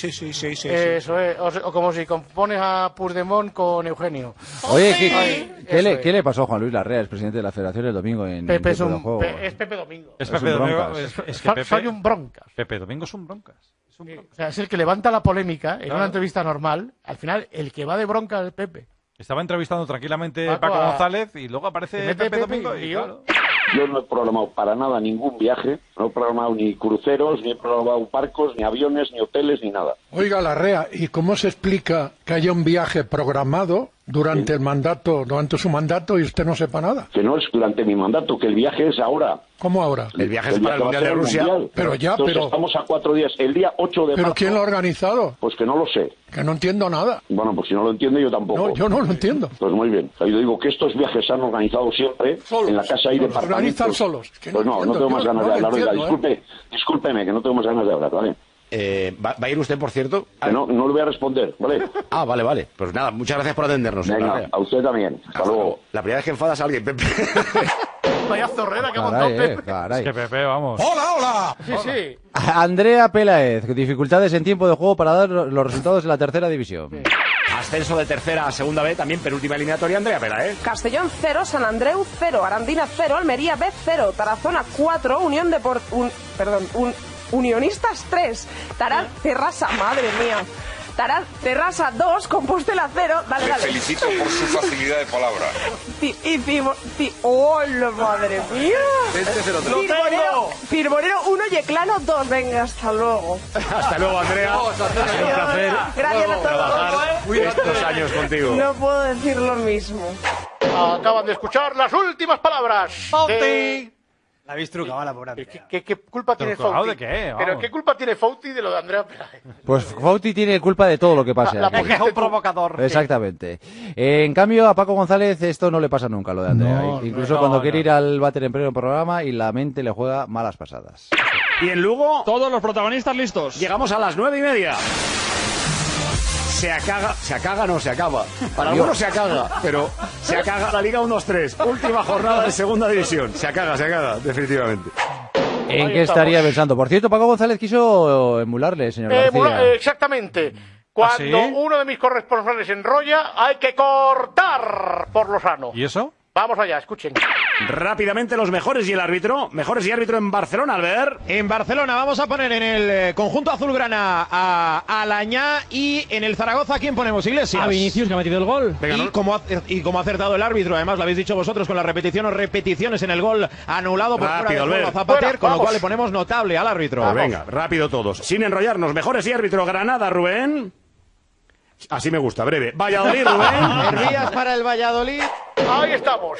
[SPEAKER 2] Eso es. O como si compones a Puigdemont con Eugenio.
[SPEAKER 5] Oye, ¿qué le pasó a Juan Luis Larrea, el presidente de la Federación, el domingo en
[SPEAKER 2] Pepe
[SPEAKER 5] es
[SPEAKER 2] Pepe Domingo.
[SPEAKER 3] Es Pepe Domingo.
[SPEAKER 2] Soy un broncas.
[SPEAKER 3] Pepe Domingo es un broncas.
[SPEAKER 2] O sea, es el que levanta la polémica en una entrevista normal. Al final, el que va de bronca es Pepe.
[SPEAKER 3] Estaba entrevistando tranquilamente Paco González y luego aparece Pepe Domingo y claro.
[SPEAKER 27] Yo no he programado para nada ningún viaje, no he programado ni cruceros, ni he programado barcos, ni aviones, ni hoteles, ni nada.
[SPEAKER 28] Oiga, Larrea, ¿y cómo se explica que haya un viaje programado
[SPEAKER 1] durante el mandato, durante su mandato, y usted no sepa nada.
[SPEAKER 27] Que no es durante mi mandato, que el viaje es ahora.
[SPEAKER 1] ¿Cómo ahora?
[SPEAKER 8] El viaje es para el Mundial de Rusia.
[SPEAKER 27] Entonces, estamos a 4 días. El día 8 de marzo...
[SPEAKER 1] ¿Pero quién lo ha organizado?
[SPEAKER 27] Pues que no lo sé.
[SPEAKER 1] Que no entiendo nada.
[SPEAKER 27] Bueno, pues si no lo entiende, yo tampoco.
[SPEAKER 1] No, yo no lo entiendo.
[SPEAKER 27] Pues muy bien. Yo digo que estos viajes se han organizado siempre solos. En la casa hay departamentos.
[SPEAKER 1] Organizan solos. Es que
[SPEAKER 27] pues no tengo más ganas de hablar. Oiga, discúlpeme, que no tengo más ganas de hablar, ¿vale?
[SPEAKER 8] ¿Va a ir usted, por cierto?
[SPEAKER 27] Que no le voy a responder, ¿vale?
[SPEAKER 8] Vale. Pues nada, muchas gracias por atendernos.
[SPEAKER 27] Venga, a usted también. Hasta luego.
[SPEAKER 8] La primera vez que enfadas a alguien, Pepe.
[SPEAKER 2] Vaya zorrera que ha montado Pepe.
[SPEAKER 3] Es que Pepe, vamos.
[SPEAKER 1] ¡Hola!
[SPEAKER 2] Sí.
[SPEAKER 5] Andrea Peláez, dificultades en tiempo de juego para dar los resultados de la tercera división.
[SPEAKER 8] Ascenso de tercera a segunda B, también penúltima eliminatoria, Andrea Peláez.
[SPEAKER 26] Castellón 0, San Andreu 0, Arandina 0, Almería B 0, Tarazona 4, Unionistas 3, Taraz Terrassa, madre mía. Taraz Terrassa 2, Compostela 0. Dale.
[SPEAKER 12] Felicito por su facilidad de palabra.
[SPEAKER 26] ¡Hola, madre mía! Firmonero 1, Yeclano 2. Venga, hasta luego.
[SPEAKER 8] Hasta luego, Andrea. Ha sido un placer.
[SPEAKER 26] Gracias a todos.
[SPEAKER 8] Estos años contigo.
[SPEAKER 26] No puedo decir lo mismo.
[SPEAKER 2] Acaban de escuchar las últimas palabras.
[SPEAKER 18] ¡Fauti! La habéis trucado a la pobre Andrea.
[SPEAKER 2] ¿Qué culpa tiene Fauti?
[SPEAKER 3] ¿De qué?
[SPEAKER 2] ¿Pero qué culpa tiene Fauti de lo de Andrea Peláez?
[SPEAKER 5] Pues Fauti tiene culpa de todo lo que pase.
[SPEAKER 18] Es que es un provocador.
[SPEAKER 5] Exactamente. En cambio, a Paco González esto no le pasa nunca, lo de Andrea. Incluso cuando quiere ir al váter en pleno programa y la mente le juega malas pasadas.
[SPEAKER 8] Y en Lugo...
[SPEAKER 4] Todos los protagonistas listos.
[SPEAKER 8] Llegamos a las 9:30. Se acaba. Para algunos se acaba, pero se acaba la Liga 1-2-3. Última jornada de segunda división. Se acaba, definitivamente.
[SPEAKER 5] ¿En qué estaría pensando? Por cierto, Paco González quiso emularle, señor García.
[SPEAKER 2] Exactamente. Cuando uno de mis corresponsales enrolla, hay que cortar por lo sano.
[SPEAKER 3] ¿Y eso?
[SPEAKER 2] Vamos allá, escuchen.
[SPEAKER 8] Rápidamente los mejores y el árbitro. Mejores y árbitro en Barcelona, Albert.
[SPEAKER 21] En Barcelona vamos a poner en el conjunto azulgrana a Alañá, y en el Zaragoza, ¿a quién ponemos? Iglesias.
[SPEAKER 4] A Vinicius, que ha metido el gol.
[SPEAKER 21] Venga, y como ha acertado el árbitro, además lo habéis dicho vosotros con la repetición o repeticiones en el gol anulado por fuera del juego a Zapater, con lo cual le ponemos notable al árbitro.
[SPEAKER 8] Venga, rápido todos. Sin enrollarnos, mejores y árbitro Granada, Rubén. Así me gusta, breve. Valladolid, Rubén.
[SPEAKER 18] Hervías para el Valladolid.
[SPEAKER 2] Ahí estamos.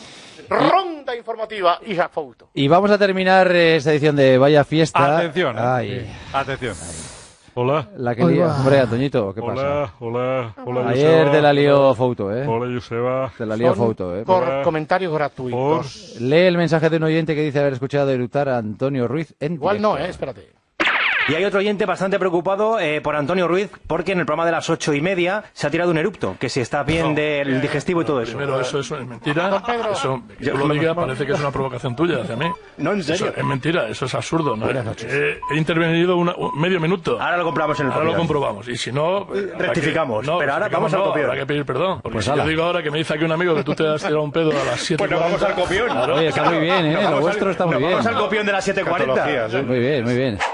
[SPEAKER 2] Ronda informativa y la foto.
[SPEAKER 5] Y vamos a terminar esta edición de Vaya Fiesta.
[SPEAKER 3] Atención.
[SPEAKER 9] Atención. Hola.
[SPEAKER 5] La que lía. Hombre, Antoñito, ¿qué pasa?
[SPEAKER 9] Hola,
[SPEAKER 5] Ayer
[SPEAKER 9] Joseba.
[SPEAKER 5] de la lío foto, ¿eh?
[SPEAKER 9] Hola, Joseba.
[SPEAKER 5] De la lío foto, ¿eh?
[SPEAKER 2] Por comentarios gratuitos.
[SPEAKER 5] Lee el mensaje de un oyente que dice haber escuchado eructar a Antonio Ruiz en
[SPEAKER 2] Igual
[SPEAKER 5] directo.
[SPEAKER 2] no, espérate.
[SPEAKER 22] Y hay otro oyente bastante preocupado por Antonio Ruiz, porque en el programa de las 8:30 se ha tirado un erupto, que si está bien del digestivo y todo eso.
[SPEAKER 23] Primero, eso es mentira. Eso, que tú lo digas, parece que es una provocación tuya hacia mí.
[SPEAKER 22] No, en serio.
[SPEAKER 23] Eso es mentira, eso es absurdo. ¿No? He intervenido medio minuto.
[SPEAKER 22] Ahora lo comprobamos en el
[SPEAKER 23] Ahora lo comprobamos. Y si no...
[SPEAKER 22] rectificamos. Pero ahora vamos al copión.
[SPEAKER 23] Habrá que pedir perdón. Porque
[SPEAKER 22] Pues
[SPEAKER 23] si yo digo ahora que me dice aquí un amigo que tú te has tirado un pedo a las 7:40...
[SPEAKER 22] Pues nos vamos al copión.
[SPEAKER 23] Claro.
[SPEAKER 5] Oye, está muy bien, ¿eh? Lo vuestro está muy bien.
[SPEAKER 22] Vamos al copión de las 7:40.
[SPEAKER 5] Muy bien, muy bien.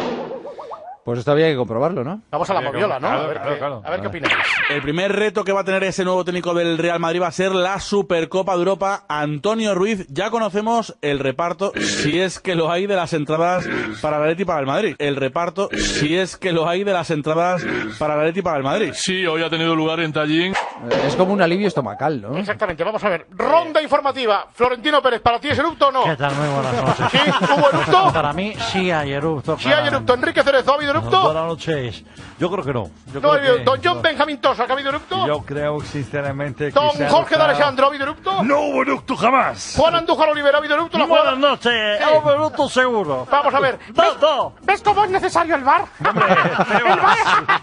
[SPEAKER 5] Pues esto había que comprobarlo, ¿no?
[SPEAKER 2] Vamos a la moviola, ¿no?
[SPEAKER 9] Claro,
[SPEAKER 2] a ver qué opináis.
[SPEAKER 28] El primer reto que va a tener ese nuevo técnico del Real Madrid va a ser la Supercopa de Europa. Antonio Ruiz, ya conocemos el reparto, si es que lo hay, de las entradas para el Atleti y para el Madrid. El reparto, si es que lo hay, de las entradas para el Atleti y para el Madrid.
[SPEAKER 23] Sí, hoy ha tenido lugar en Tallín.
[SPEAKER 5] Es como un alivio estomacal, ¿no?
[SPEAKER 2] Exactamente, vamos a ver. Ronda informativa. Florentino Pérez, ¿para ti es erupto o no?
[SPEAKER 29] ¿Qué tal? Muy buenas noches.
[SPEAKER 2] ¿Sí? ¿Hubo erupto?
[SPEAKER 29] Para mí sí hay erupto.
[SPEAKER 2] Sí hay erupto. Enrique Cerezo, ¿ha habido erupto?
[SPEAKER 29] Buenas noches. Yo creo que no.
[SPEAKER 2] No ha habido. Don John Benjamín Tosa, ¿ha habido erupto?
[SPEAKER 29] Yo creo sinceramente que
[SPEAKER 2] Don Jorge de Alessandro, ¿ha habido erupto?
[SPEAKER 29] No hubo erupto jamás.
[SPEAKER 2] Juan Andújar Olivera, ¿ha habido erupto?
[SPEAKER 29] Buenas noches. Hubo erupto seguro.
[SPEAKER 2] Vamos a ver. ¿Ves cómo es necesario el VAR? ¡El VAR!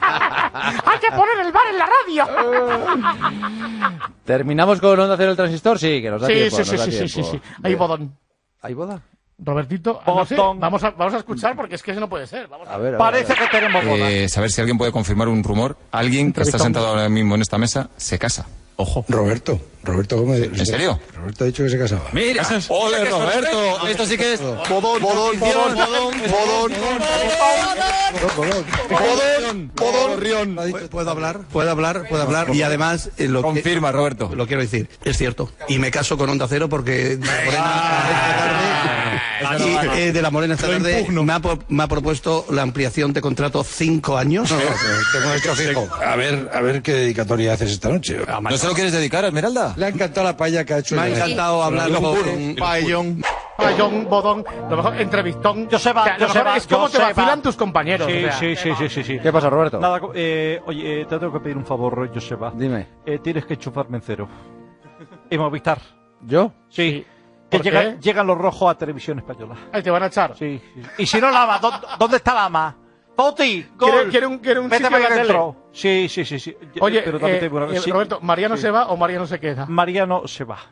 [SPEAKER 2] ¡Hay que poner el VAR en la radio!
[SPEAKER 5] ¿Terminamos con Onda Cero el Transistor? Sí, que nos da tiempo.
[SPEAKER 2] Sí. Hay bodón.
[SPEAKER 5] ¿Hay boda?
[SPEAKER 2] Robertito, no sé, vamos a escuchar porque es que eso no puede ser. Vamos a ver.
[SPEAKER 29] Parece que tenemos boda.
[SPEAKER 30] Saber si alguien puede confirmar un rumor. Alguien que está sentado ahora mismo en esta mesa se casa. Ojo.
[SPEAKER 16] Roberto Gómez.
[SPEAKER 30] ¿En serio?
[SPEAKER 16] Roberto ha dicho que se casaba.
[SPEAKER 30] Mira, ole Roberto, esto sí que es bodón.
[SPEAKER 16] Puedo hablar. Y además,
[SPEAKER 30] confirma, Roberto.
[SPEAKER 16] Lo quiero decir, es cierto. Y me caso con Onda Cero porque
[SPEAKER 6] Aquí de la Morena esta tarde me ha propuesto la ampliación de contrato 5 años.
[SPEAKER 16] Tengo hecho fijo. A ver qué dedicatoria haces esta noche.
[SPEAKER 30] ¿No se lo quieres dedicar a Esmeralda?
[SPEAKER 16] Le ha encantado la paella que ha hecho.
[SPEAKER 6] Me ha encantado hablar con
[SPEAKER 2] Payón, bodón, lo mejor entrevistón.
[SPEAKER 18] Joseba,
[SPEAKER 2] es como te vacilan tus compañeros.
[SPEAKER 5] Sí. ¿Qué pasa, Roberto?
[SPEAKER 29] Nada, oye, te tengo que pedir un favor, Joseba.
[SPEAKER 5] Dime.
[SPEAKER 29] Tienes que enchufarme en cero. Y Movistar.
[SPEAKER 5] ¿Yo?
[SPEAKER 29] Sí. Que llegan los rojos a Televisión Española.
[SPEAKER 2] Ahí te van a echar.
[SPEAKER 29] Sí. Y si no Lama, ¿dónde está Lama? Fauti, gol.
[SPEAKER 2] ¿Quiere un
[SPEAKER 29] Vete
[SPEAKER 2] sitio
[SPEAKER 29] para
[SPEAKER 2] en la
[SPEAKER 29] dentro. Sí.
[SPEAKER 2] Oye,
[SPEAKER 29] pero también sí.
[SPEAKER 2] Roberto, ¿Mariano se va o Mariano se queda?
[SPEAKER 29] Mariano se va.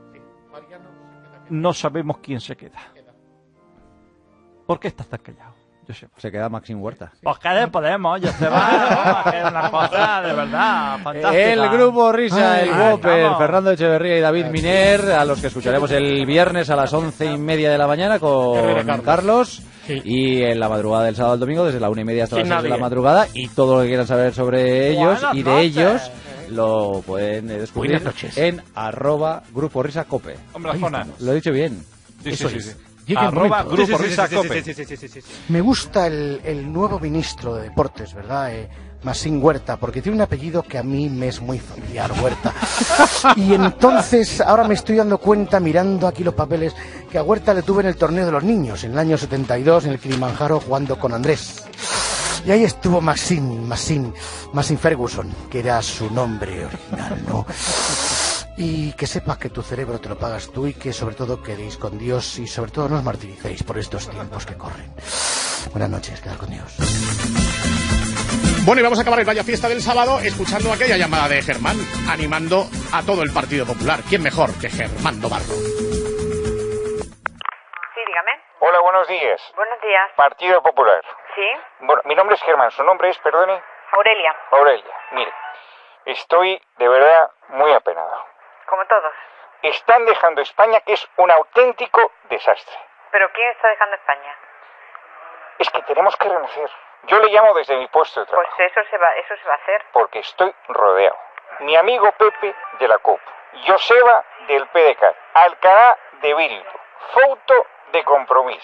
[SPEAKER 29] No sabemos quién se queda. ¿Por qué estás tan callado?
[SPEAKER 5] Se queda Maxim Huerta.
[SPEAKER 29] Pues que podemos, ya se va. Que es una cosa de verdad fantástica.
[SPEAKER 5] El grupo Risa, el Whopper, Fernando Echeverría y David Miner, a los que escucharemos el viernes a las 11:30 de la mañana con Carlos.
[SPEAKER 2] Sí.
[SPEAKER 5] Y en la madrugada del sábado al domingo, desde la 1:30 hasta las 6 de la madrugada. Y todo lo que quieran saber sobre ellos y de ellos lo pueden descubrir en @Grupo Risa Cope.
[SPEAKER 29] Hombre,
[SPEAKER 5] lo he dicho bien.
[SPEAKER 29] Sí.
[SPEAKER 2] Grupo Risa Cope. Me gusta el nuevo ministro de Deportes, ¿verdad? Maxim Huerta, porque tiene un apellido que a mí me es muy familiar, Huerta. Y entonces ahora me estoy dando cuenta, mirando aquí los papeles, que a Huerta le tuve en el torneo de los niños, en el año 72, en el Kilimanjaro, jugando con Andrés. Y ahí estuvo Maxim Ferguson, que era su nombre original, ¿no? Y que sepas que tu cerebro te lo pagas tú y que sobre todo quedéis con Dios y sobre todo no os martiricéis por estos tiempos que corren. Buenas noches, quedad con Dios.
[SPEAKER 8] Bueno, y vamos a acabar el Vaya Fiesta del sábado escuchando aquella llamada de Germán, animando a todo el Partido Popular. ¿Quién mejor que Germán Dobarro?
[SPEAKER 7] Sí, dígame.
[SPEAKER 10] Hola, buenos días.
[SPEAKER 7] Buenos días.
[SPEAKER 10] Partido Popular.
[SPEAKER 7] Sí.
[SPEAKER 10] Bueno, mi nombre es Germán, su nombre es, perdone.
[SPEAKER 7] Aurelia.
[SPEAKER 10] Mire, estoy de verdad muy apenado.
[SPEAKER 7] Como todos.
[SPEAKER 10] Están dejando España, que es un auténtico desastre.
[SPEAKER 7] ¿Pero quién está dejando España?
[SPEAKER 10] Es que tenemos que renacer. Yo le llamo desde mi puesto de trabajo.
[SPEAKER 7] Pues eso se va a hacer.
[SPEAKER 10] Porque estoy rodeado. Mi amigo Pepe de la CUP, Joseba del PDeCAT, Alcalá de Bildu, Fouto de Compromís,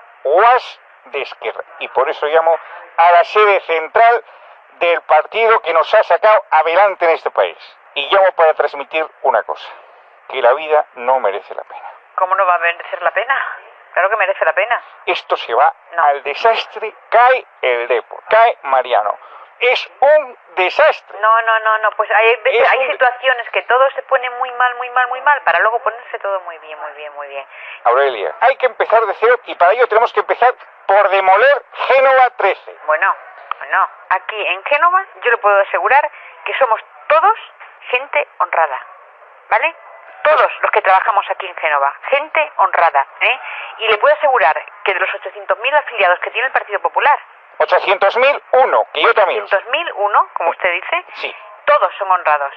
[SPEAKER 10] Uas de Esquerra. Y por eso llamo a la sede central del partido que nos ha sacado adelante en este país. Y llamo para transmitir una cosa, que la vida no merece la pena.
[SPEAKER 7] ¿Cómo no va a merecer la pena? Claro que merece la pena.
[SPEAKER 10] Esto se va al desastre, cae el Depor, cae Mariano. Es un desastre.
[SPEAKER 7] No, pues hay situaciones que todo se pone muy mal, para luego ponerse todo muy bien.
[SPEAKER 10] Aurelia, hay que empezar de cero y para ello tenemos que empezar por demoler Génova 13.
[SPEAKER 7] Bueno, aquí en Génova yo le puedo asegurar que somos todos gente honrada, ¿vale? Todos los que trabajamos aquí en Génova, gente honrada, ¿eh? Y le puedo asegurar que de los 800.000 afiliados que tiene el Partido Popular...
[SPEAKER 10] 800.000, uno, que yo también.
[SPEAKER 7] 800.000, uno, como usted dice,
[SPEAKER 10] sí.
[SPEAKER 7] Todos son honrados.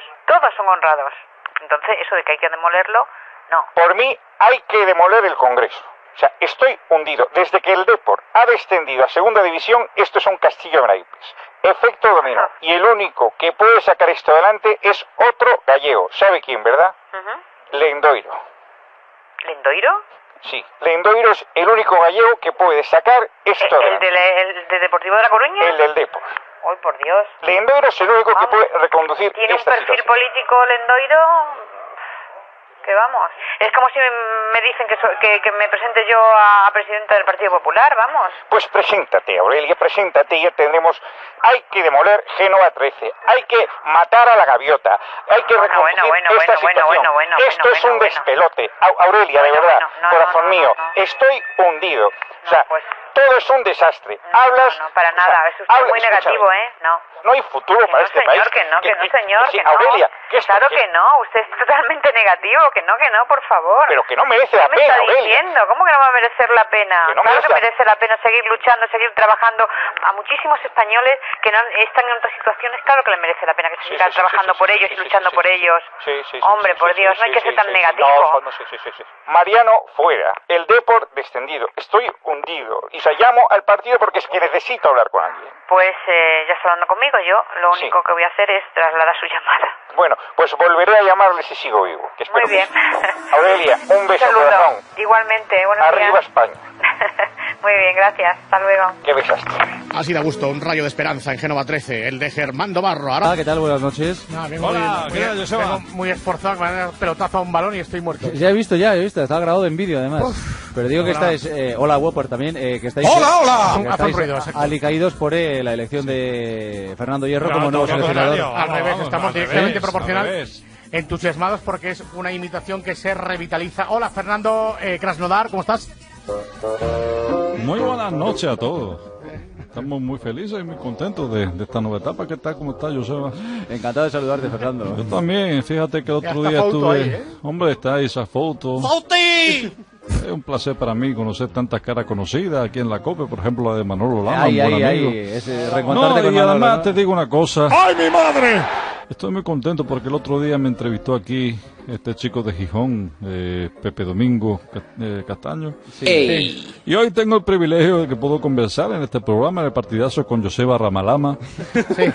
[SPEAKER 7] Entonces, eso de que hay que demolerlo, no.
[SPEAKER 10] Por mí, hay que demoler el Congreso. O sea, estoy hundido. Desde que el Depor ha descendido a segunda división, esto es un castillo de naipes. Efecto dominó. Y el único que puede sacar esto adelante es otro gallego. ¿Sabe quién, verdad? Lendoiro.
[SPEAKER 7] ¿Lendoiro?
[SPEAKER 10] Sí, Lendoiro es el único gallego que puede sacar esto adelante.
[SPEAKER 7] ¿El de Deportivo de La Coruña?
[SPEAKER 10] El del Depor.
[SPEAKER 7] ¡Ay, por Dios!
[SPEAKER 10] Lendoiro es el único que puede reconducir esta situación.
[SPEAKER 7] ¿Tiene un perfil político Lendoiro? Que vamos, es como si me dicen que me presente yo a presidenta del Partido Popular, vamos.
[SPEAKER 10] Pues preséntate, Aurelia, preséntate y ya tendremos. Hay que demoler Génova 13, hay que matar a la gaviota, hay que reconducir esta situación. Esto es un despelote. Aurelia, de verdad, corazón mío, estoy hundido. O sea, todo es un desastre. Hablas...
[SPEAKER 7] No, para nada, es usted muy negativo, ¿eh?
[SPEAKER 10] No hay futuro para este país.
[SPEAKER 7] Que no, señor, que no.
[SPEAKER 10] Aurelia,
[SPEAKER 7] claro que no, usted es totalmente negativo, que no, por favor.
[SPEAKER 10] Pero que no merece la pena,
[SPEAKER 7] ¿Qué me está
[SPEAKER 10] Aurelia?
[SPEAKER 7] diciendo? ¿Cómo que no va a merecer la pena? Claro que merece la pena seguir luchando, seguir trabajando. A muchísimos españoles que no están en otras situaciones, claro que les merece la pena que sigan trabajando por ellos y luchando por ellos. Hombre, por Dios, no hay que ser tan negativo.
[SPEAKER 10] Mariano fuera, el Depor descendido, estoy hundido y Isa, llamo al partido porque es que necesito hablar con alguien.
[SPEAKER 7] Pues ya está hablando conmigo. Yo lo único que voy a hacer es trasladar su llamada.
[SPEAKER 10] Bueno, pues volveré a llamarle si sigo vivo. Que espero.
[SPEAKER 7] Muy bien.
[SPEAKER 10] Aurelia, un beso, corazón.
[SPEAKER 7] Igualmente, buenos
[SPEAKER 10] Arriba
[SPEAKER 7] días.
[SPEAKER 10] España.
[SPEAKER 7] Muy bien, gracias. Hasta luego.
[SPEAKER 10] Qué desastre.
[SPEAKER 8] Así da gusto, un rayo de esperanza en Génova 13, el de Germando Barro. Ahora...
[SPEAKER 5] ¿Qué tal? Buenas noches.
[SPEAKER 8] Hola, ¿qué tal, Joseba?
[SPEAKER 2] Muy esforzado, me dan pelotazo a un balón y estoy muerto.
[SPEAKER 5] Ya he visto, está grabado en vídeo además. Pero digo que estáis, hola Whopper también, que estáis...
[SPEAKER 2] ¡Hola!
[SPEAKER 5] Que estáis alicaídos por la elección de Fernando Hierro como nuevo seleccionador.
[SPEAKER 2] Al revés, estamos directamente proporcional. Entusiasmados porque es una imitación que se revitaliza. Hola, Fernando Krasnodar, ¿cómo estás?
[SPEAKER 9] Muy buenas noches a todos. Estamos muy felices y muy contentos de esta nueva etapa. ¿Qué tal? ¿Cómo estás, Joseba?
[SPEAKER 5] Encantado de saludarte, Fernando.
[SPEAKER 9] Yo también. Fíjate que el otro día estuve... Ahí, Hombre, está ahí esa foto.
[SPEAKER 2] ¡Fauti!
[SPEAKER 9] Es un placer para mí conocer tantas caras conocidas aquí en la COPE, por ejemplo la de Manolo Lama, un buen amigo.
[SPEAKER 5] Reencontrarte con
[SPEAKER 9] y
[SPEAKER 5] Manolo,
[SPEAKER 9] además
[SPEAKER 5] ¿no?
[SPEAKER 9] te digo una cosa.
[SPEAKER 2] ¡Ay, mi madre!
[SPEAKER 9] Estoy muy contento porque el otro día me entrevistó aquí este chico de Gijón, Pepe Domingo Castaño.
[SPEAKER 5] Sí.
[SPEAKER 9] Y hoy tengo el privilegio de que puedo conversar en este programa, en el partidazo con Joseba Ramalama.
[SPEAKER 2] Sí.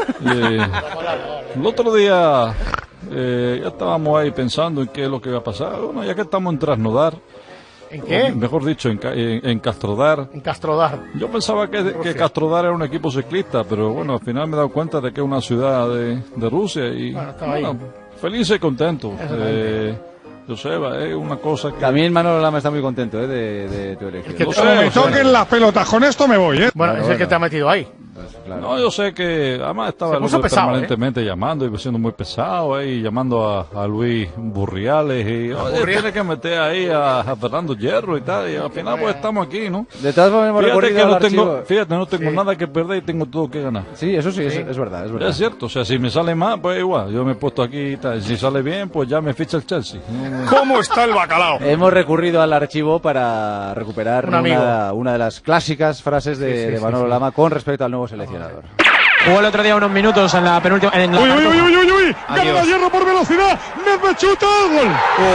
[SPEAKER 9] El otro día ya estábamos ahí pensando en qué es lo que va a pasar. Bueno, ya que estamos en Trasnodar.
[SPEAKER 2] ¿En qué?
[SPEAKER 9] Mejor dicho, en Castrodar.
[SPEAKER 2] En Castrodar.
[SPEAKER 9] Yo pensaba que Castrodar era un equipo ciclista, pero bueno, al final me he dado cuenta de que es una ciudad de Rusia y bueno, feliz y contento. Joseba, es una cosa que...
[SPEAKER 5] También Manolo Lama está muy contento de tu elección.
[SPEAKER 2] Que
[SPEAKER 1] me toquen las pelotas, con esto me voy, ¿eh?
[SPEAKER 2] Bueno, es el que te ha metido ahí.
[SPEAKER 5] Claro.
[SPEAKER 9] No, yo sé que además estaba el hombre
[SPEAKER 2] pesado,
[SPEAKER 9] permanentemente llamando y siendo muy pesado ahí, llamando a Luis Burriales y oye, tiene que meter ahí a Fernando Hierro y tal, y al final pues estamos aquí, ¿no?
[SPEAKER 5] De todas formas hemos recorrido
[SPEAKER 9] no tengo nada que perder y tengo todo que ganar.
[SPEAKER 5] Sí, eso sí, es verdad, es verdad.
[SPEAKER 9] Es cierto, o sea, si me sale mal, pues igual, yo me he puesto aquí y tal, si sale bien, pues ya me ficha el Chelsea.
[SPEAKER 1] ¿Cómo está el bacalao?
[SPEAKER 5] Hemos recurrido al archivo para recuperar una de las clásicas frases de Manolo Lama con respecto al nuevo seleccionador.
[SPEAKER 22] Jugó el otro día unos minutos en la penúltima...
[SPEAKER 1] ¡Uy! ¡Gana Hierro por velocidad! ¡Nedved chuta! ¡Gol!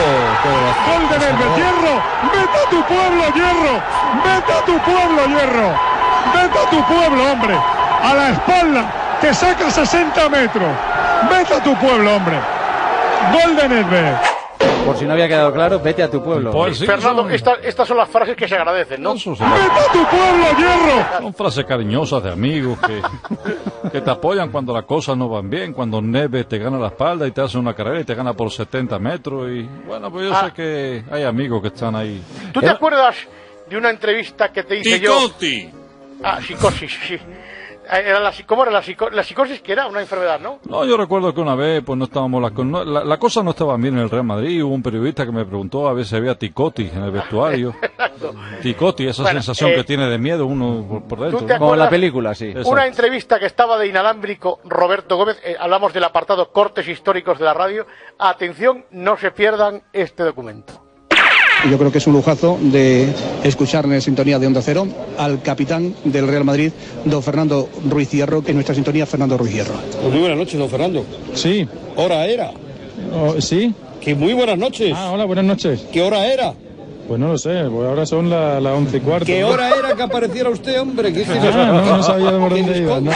[SPEAKER 1] ¡Gol de Nedved! ¡Hierro! ¡Vete a tu pueblo, Hierro! ¡Vete a tu pueblo, Hierro! ¡Vete a tu pueblo, hombre! ¡A la espalda! ¡Te saca 60 metros! ¡Vete a tu pueblo, hombre! ¡Gol de Nedved!
[SPEAKER 5] Por si no había quedado claro, vete a tu pueblo.
[SPEAKER 9] Pues sí,
[SPEAKER 2] Fernando, estas son las frases que se agradecen, ¿no?
[SPEAKER 1] ¡Vete a tu pueblo, Hierro!
[SPEAKER 9] Son frases cariñosas de amigos que te apoyan cuando las cosas no van bien, cuando Neves te gana la espalda y te hace una carrera y te gana por 70 metros. Y bueno, pues yo sé que hay amigos que están ahí.
[SPEAKER 2] ¿Tú te acuerdas de una entrevista que te hice
[SPEAKER 1] Psicosis.
[SPEAKER 2] yo? Psicosis, sí. ¿Cómo era la psicosis? Que era una enfermedad, ¿no?
[SPEAKER 9] No, yo recuerdo que una vez pues no estábamos la cosa no estaba bien en el Real Madrid. Hubo un periodista que me preguntó a ver si había ticoti en el vestuario. Ticoti, esa sensación que tiene de miedo uno por dentro, ¿no?
[SPEAKER 5] Como en la película, sí.
[SPEAKER 9] Exacto.
[SPEAKER 2] Una entrevista que estaba de inalámbrico Roberto Gómez. Hablamos del apartado cortes históricos de la radio. Atención, no se pierdan este documento.
[SPEAKER 6] Yo creo que es un lujazo de escuchar en sintonía de Onda Cero al capitán del Real Madrid, don Fernando Ruiz Hierro, en nuestra sintonía Fernando Ruiz Hierro.
[SPEAKER 16] Pues muy buenas noches, don Fernando.
[SPEAKER 1] Sí.
[SPEAKER 16] ¿Hora era?
[SPEAKER 1] ¿Sí?
[SPEAKER 16] Que muy buenas noches.
[SPEAKER 1] Hola, buenas noches.
[SPEAKER 16] ¿Qué hora era?
[SPEAKER 1] Pues no lo sé, pues ahora son las 11:15.
[SPEAKER 16] ¿Qué hora era que apareciera usted, hombre? ¿Qué
[SPEAKER 1] no sabía de dónde iba, ¿no?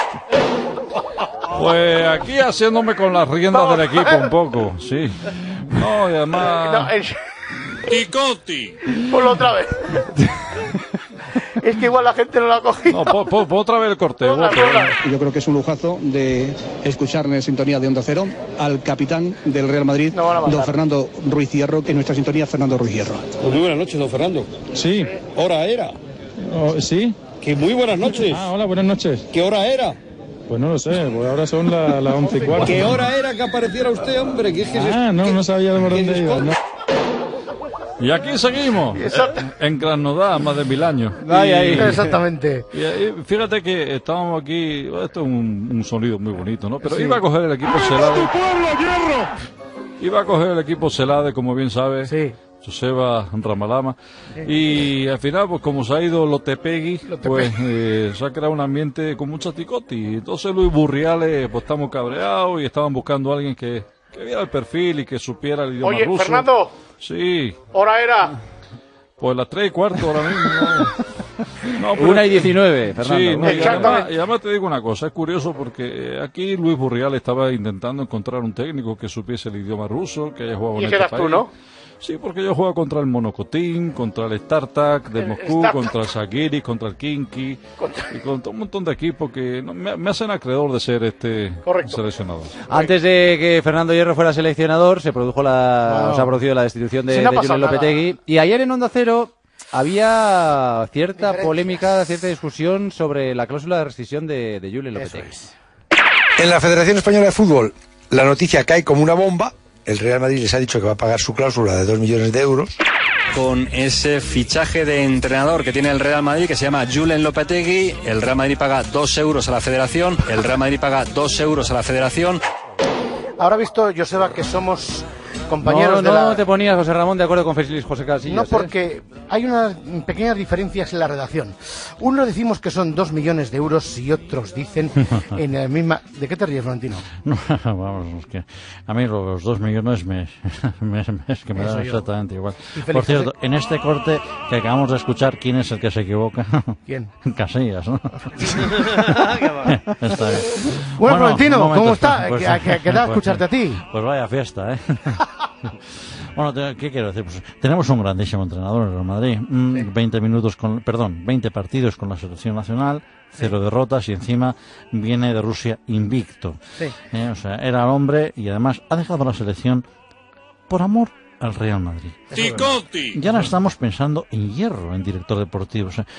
[SPEAKER 9] Pues aquí haciéndome con las riendas del equipo un poco, sí. No, y además...
[SPEAKER 1] Ticoti.
[SPEAKER 2] Ponlo otra vez. Es que igual la gente no la ha cogido.
[SPEAKER 9] No, otra vez el corteo.
[SPEAKER 6] Yo creo que es un lujazo de escuchar en sintonía de Onda Cero al capitán del Real Madrid, don Fernando Ruiz Hierro, en nuestra sintonía Fernando Ruiz Hierro.
[SPEAKER 16] Pues muy buenas noches, don Fernando.
[SPEAKER 1] Sí.
[SPEAKER 16] ¿Hora era?
[SPEAKER 1] ¿Sí?
[SPEAKER 16] Que muy buenas noches.
[SPEAKER 1] Hola, buenas noches.
[SPEAKER 16] ¿Qué hora era?
[SPEAKER 1] Pues no lo sé, pues ahora son las 11:15.
[SPEAKER 16] ¿Qué hora era que apareciera usted, hombre?
[SPEAKER 1] No sabía de dónde iba, ¿no?
[SPEAKER 9] Y aquí seguimos, en Krasnodar, más de 1000 años.
[SPEAKER 2] Exactamente.
[SPEAKER 9] Y fíjate que estábamos aquí, esto es un sonido muy bonito, ¿no? Pero iba a coger el equipo Celade. Iba a coger el equipo Celade, como bien sabes.
[SPEAKER 2] Sí.
[SPEAKER 9] Joseba Ramalama. Y al final, pues como se ha ido Lotepegui, pues se ha creado un ambiente con mucha ticoti. Entonces Luis Burriales, pues estamos cabreados y estaban buscando a alguien que viera el perfil y que supiera el idioma ruso.
[SPEAKER 2] Oye, Fernando.
[SPEAKER 9] Sí.
[SPEAKER 2] ¿Hora era?
[SPEAKER 9] Pues las 3:15 ahora mismo. No, pero
[SPEAKER 5] 1:19, Fernando.
[SPEAKER 9] Sí, no, y además te digo una cosa, es curioso porque aquí Luis Burrial estaba intentando encontrar un técnico que supiese el idioma ruso, que haya jugado en este país.
[SPEAKER 2] tú, ¿no?
[SPEAKER 9] Sí, porque yo juego contra el Monocotín, contra el Startup de Moscú, contra el Sagiris, contra el Kinky y contra un montón de equipos que me hacen acreedor de ser seleccionador.
[SPEAKER 5] Antes de que Fernando Hierro fuera seleccionador, se ha producido la destitución de Julen Lopetegui. Y ayer en Onda Cero había cierta polémica, cierta discusión sobre la cláusula de rescisión de Julen Lopetegui.
[SPEAKER 16] En la Federación Española de Fútbol, la noticia cae como una bomba. El Real Madrid les ha dicho que va a pagar su cláusula de 2 millones de euros.
[SPEAKER 11] Con ese fichaje de entrenador que tiene el Real Madrid, que se llama Julen Lopetegui, el Real Madrid paga 2 euros a la Federación. El Real Madrid paga 2 euros a la Federación.
[SPEAKER 2] Ahora ha visto, Joseba, que somos compañeros de la...
[SPEAKER 5] No te ponías, José Ramón, de acuerdo con Félix José Casillas.
[SPEAKER 2] No, porque hay unas pequeñas diferencias en la redacción. Uno decimos que son 2 millones de euros y otros dicen en la misma... ¿De qué te ríes, Florentino?
[SPEAKER 29] No, vamos, es que a mí los 2 millones es que me dan exactamente igual. Por cierto, en este corte que acabamos de escuchar, ¿quién es el que se equivoca?
[SPEAKER 2] ¿Quién?
[SPEAKER 29] Casillas, ¿no?
[SPEAKER 2] Está bien. Bueno, Florentino, ¿cómo está?
[SPEAKER 29] Pues,
[SPEAKER 2] ¿Qué da escucharte a ti?
[SPEAKER 29] Pues vaya fiesta, ¿eh? Bueno, ¿qué quiero decir? Pues tenemos un grandísimo entrenador en el Real Madrid. 20 partidos con la selección nacional, 0 derrotas y encima viene de Rusia invicto. O sea, era el hombre y además ha dejado la selección por amor al Real Madrid. Ya no estamos pensando en Hierro, en director deportivo. O sea,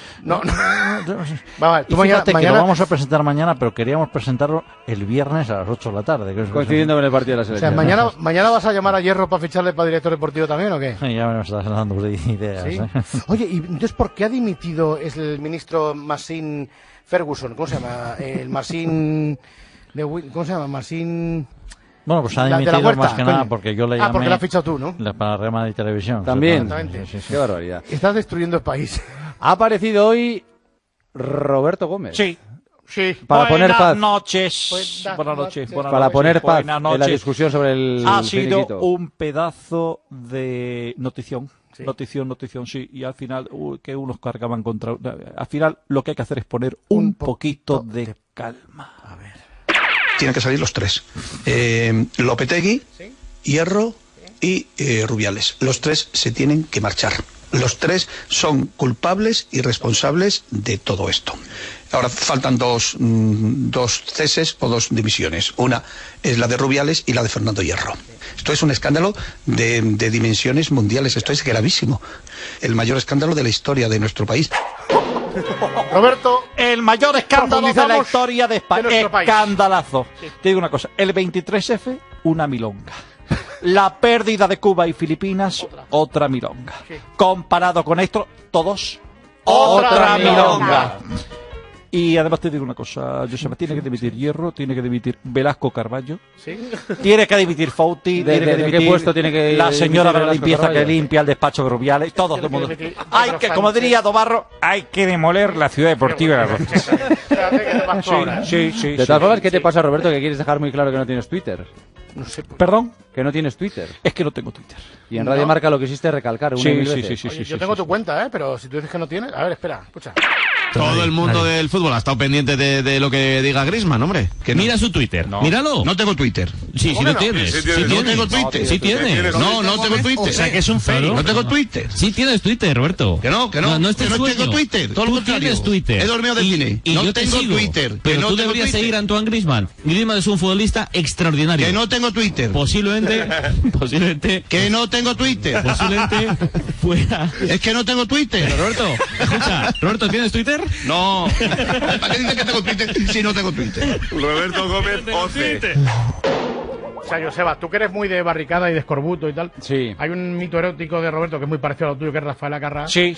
[SPEAKER 29] fíjate que lo vamos a presentar mañana, pero queríamos presentarlo el viernes a las 8 de la tarde.
[SPEAKER 5] Coincidiendo con el partido de la selección.
[SPEAKER 2] O sea, ¿mañana vas a llamar a Hierro para ficharle para director deportivo también o qué?
[SPEAKER 29] Ya me estás dando ideas.
[SPEAKER 2] ¿Sí? Oye, ¿y entonces por qué ha dimitido el ministro Marcin Ferguson? ¿Cómo se llama? El Marcin... ¿Cómo se llama? Marcin...
[SPEAKER 29] Bueno, pues ha dimitido más que nada porque yo le llamé...
[SPEAKER 2] porque la has fichado tú, ¿no?
[SPEAKER 29] Para Real Madrid Televisión.
[SPEAKER 5] También.
[SPEAKER 29] Sí.
[SPEAKER 5] Qué barbaridad.
[SPEAKER 2] Estás destruyendo el país.
[SPEAKER 5] Ha aparecido hoy Roberto Gómez.
[SPEAKER 29] Sí.
[SPEAKER 5] Para poner paz.
[SPEAKER 29] Buenas noches.
[SPEAKER 5] Para poner paz en la discusión sobre el
[SPEAKER 29] Ha sido
[SPEAKER 5] chiringuito.
[SPEAKER 29] un pedazo de notición. Sí. Notición, sí. Y al final, que unos cargaban contra... Al final, lo que hay que hacer es poner un poquito de calma.
[SPEAKER 2] A ver.
[SPEAKER 6] Tienen que salir los tres. Lopetegui, Hierro y Rubiales. Los tres se tienen que marchar. Los tres son culpables y responsables de todo esto. Ahora faltan dos ceses o 2 dimisiones. Una es la de Rubiales y la de Fernando Hierro. Esto es un escándalo de dimensiones mundiales. Esto es gravísimo. El mayor escándalo de la historia de nuestro país.
[SPEAKER 2] Roberto,
[SPEAKER 29] el mayor escándalo de la historia de España. Escandalazo. Te digo una cosa, el 23F, una milonga. La pérdida de Cuba y Filipinas, otra milonga. Comparado con esto, todos, otra milonga. Y además te digo una cosa, Joseba, tiene que dimitir Hierro, tiene que dimitir Velasco Carballo, tiene que dimitir Fouti, tiene que dimitir
[SPEAKER 5] ¿qué puesto tiene que
[SPEAKER 29] la señora de la
[SPEAKER 5] Velasco
[SPEAKER 29] limpieza
[SPEAKER 5] Carballo?
[SPEAKER 29] que limpia el despacho de Rubiales, todo el mundo. Hay que, como diría Dobarro, hay que demoler la ciudad deportiva de las Rozas. Sí.
[SPEAKER 5] De todas formas, ¿qué te pasa, Roberto, que quieres dejar muy claro que no tienes Twitter?
[SPEAKER 2] No sé.
[SPEAKER 29] ¿Perdón?
[SPEAKER 5] Que no tienes Twitter.
[SPEAKER 29] Es que no tengo Twitter.
[SPEAKER 5] Y en Radio Marca lo quisiste recalcar una y mil veces.
[SPEAKER 2] Oye, yo tengo tu cuenta, pero si tú dices que no tienes... A ver, espera, escucha.
[SPEAKER 21] Todo el mundo del fútbol ha estado pendiente de lo que diga Griezmann, hombre. Mira su Twitter, míralo.
[SPEAKER 6] No tengo Twitter.
[SPEAKER 21] Sí, lo tienes.
[SPEAKER 6] No tengo Twitter.
[SPEAKER 21] Sí tienes.
[SPEAKER 6] No tengo Twitter.
[SPEAKER 21] O sea que es un fake.
[SPEAKER 6] No tengo Twitter.
[SPEAKER 21] Sí tienes Twitter, Roberto.
[SPEAKER 6] Que no tengo Twitter. Todo lo contrario.
[SPEAKER 21] Tienes Twitter.
[SPEAKER 6] He dormido del cine.
[SPEAKER 21] Y
[SPEAKER 6] no
[SPEAKER 21] yo te
[SPEAKER 6] tengo
[SPEAKER 21] sigo.
[SPEAKER 6] Twitter.
[SPEAKER 21] Pero tú deberías seguir a Antoine Griezmann. Griezmann es un futbolista extraordinario.
[SPEAKER 6] Que no tengo Twitter.
[SPEAKER 21] Posiblemente.
[SPEAKER 6] Que no tengo Twitter.
[SPEAKER 21] Posiblemente fuera.
[SPEAKER 6] Es que no tengo Twitter.
[SPEAKER 21] Pero, Roberto, escucha. Roberto, ¿tienes Twitter?
[SPEAKER 6] No. ¿Para qué dices que tengo Twitter si no tengo Twitter?
[SPEAKER 8] Roberto Gómez, 11.
[SPEAKER 2] O sea, Joseba, tú que eres muy de barricada y de escorbuto y tal.
[SPEAKER 5] Sí.
[SPEAKER 2] Hay un mito erótico de Roberto que es muy parecido a lo tuyo, que es Rafael Acarrá.
[SPEAKER 29] Sí.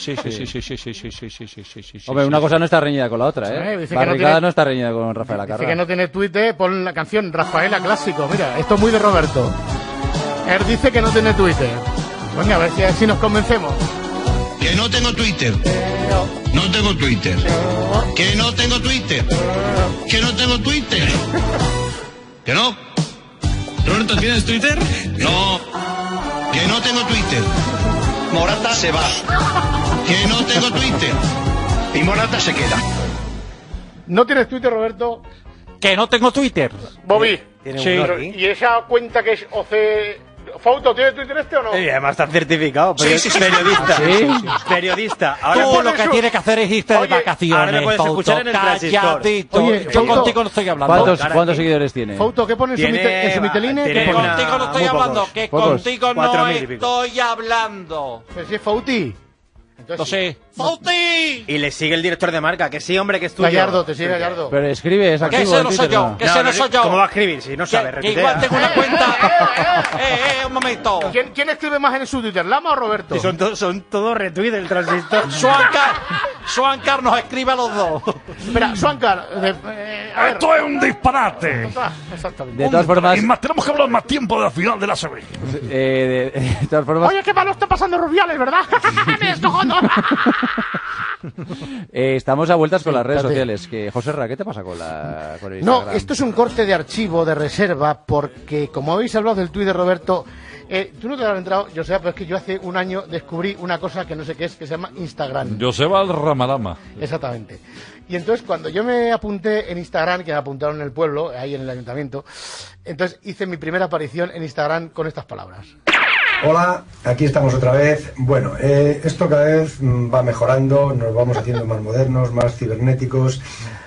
[SPEAKER 5] Hombre, una cosa no está reñida con la otra, ¿eh?
[SPEAKER 2] Dice
[SPEAKER 5] Barricada no está reñida con Rafael Acarrá.
[SPEAKER 2] Dice que no tiene Twitter, pon la canción Rafaela Clásico. Mira, esto es muy de Roberto. Él dice que no tiene Twitter. Bueno, a ver si nos convencemos.
[SPEAKER 6] Que no tengo Twitter. No tengo Twitter. Que no tengo Twitter. Que no tengo Twitter. Que no.
[SPEAKER 21] Roberto, ¿tienes Twitter?
[SPEAKER 6] No. Que no tengo Twitter. Morata se va. Que no tengo Twitter. Y Morata se queda.
[SPEAKER 2] ¿No tienes Twitter, Roberto?
[SPEAKER 29] Que no tengo Twitter.
[SPEAKER 2] Bobby.
[SPEAKER 29] Sí.
[SPEAKER 2] ¿Y esa cuenta que es OC... Fauto, ¿tiene Twitter este o no?
[SPEAKER 18] Y además está certificado.
[SPEAKER 2] Sí.
[SPEAKER 18] Periodista.
[SPEAKER 29] ¿Sí?
[SPEAKER 18] Periodista.
[SPEAKER 29] Tú lo que tienes que hacer es irte de vacaciones.
[SPEAKER 18] ahora me puedes
[SPEAKER 29] Fauto.
[SPEAKER 18] escuchar en el transistor.
[SPEAKER 29] Calladito.
[SPEAKER 2] Oye,
[SPEAKER 29] Yo
[SPEAKER 2] Fauto,
[SPEAKER 29] contigo no estoy hablando.
[SPEAKER 5] ¿Cuántos seguidores tiene?
[SPEAKER 2] Fauto, ¿qué pone en su Miteline?
[SPEAKER 18] tiene
[SPEAKER 2] ¿Qué pone?
[SPEAKER 18] una-
[SPEAKER 29] Contigo no estoy
[SPEAKER 18] muy
[SPEAKER 29] hablando.
[SPEAKER 18] pocos.
[SPEAKER 29] Que
[SPEAKER 5] Pocos.
[SPEAKER 29] contigo no
[SPEAKER 18] 4.000 y pico.
[SPEAKER 29] estoy hablando.
[SPEAKER 2] Pues si es Fauti.
[SPEAKER 29] Entonces, ¡Fauti!
[SPEAKER 18] Y le sigue el director de marca, que sí, hombre, que es tuyo.
[SPEAKER 2] Gallardo, te sigue Gallardo.
[SPEAKER 5] Pero escribe, es
[SPEAKER 29] Que
[SPEAKER 5] activo
[SPEAKER 29] ese
[SPEAKER 5] en
[SPEAKER 29] no soy
[SPEAKER 5] Twitter,
[SPEAKER 29] yo.
[SPEAKER 5] ¿no?
[SPEAKER 29] Que ese no soy yo.
[SPEAKER 18] ¿Cómo va a escribir si no sabe?
[SPEAKER 29] Que
[SPEAKER 18] retuitea.
[SPEAKER 29] igual tengo una cuenta. Un momento.
[SPEAKER 2] ¿Quién escribe más en su Twitter, Lama o Roberto?
[SPEAKER 18] Y son todos retweets del transistor.
[SPEAKER 29] Swankar nos escribe a los dos.
[SPEAKER 2] Espera, Swankar. A ver.
[SPEAKER 23] Esto es un disparate.
[SPEAKER 2] Exactamente.
[SPEAKER 5] De todas formas,
[SPEAKER 23] Y más, tenemos que hablar más tiempo de la final de la CB.
[SPEAKER 5] de todas formas,
[SPEAKER 2] Oye, qué malo está pasando Rubiales, ¿verdad? Me descojono.
[SPEAKER 5] estamos a vueltas con las redes
[SPEAKER 2] Espérate.
[SPEAKER 5] sociales. Que José Ra, ¿qué te pasa con el
[SPEAKER 2] No,
[SPEAKER 5] Instagram?
[SPEAKER 2] esto es un corte de archivo de reserva porque, como habéis hablado del tuit de Roberto, tú no te has entrado, yo sé, pero es que yo hace un año descubrí una cosa que no sé qué es, que se llama Instagram.
[SPEAKER 9] Joseba al Ramalama.
[SPEAKER 2] Exactamente. Y entonces, cuando yo me apunté en Instagram, que me apuntaron en el pueblo, ahí en el ayuntamiento, entonces hice mi primera aparición en Instagram con estas palabras.
[SPEAKER 16] Hola, aquí estamos otra vez. Bueno, esto cada vez va mejorando, nos vamos haciendo más modernos, más cibernéticos.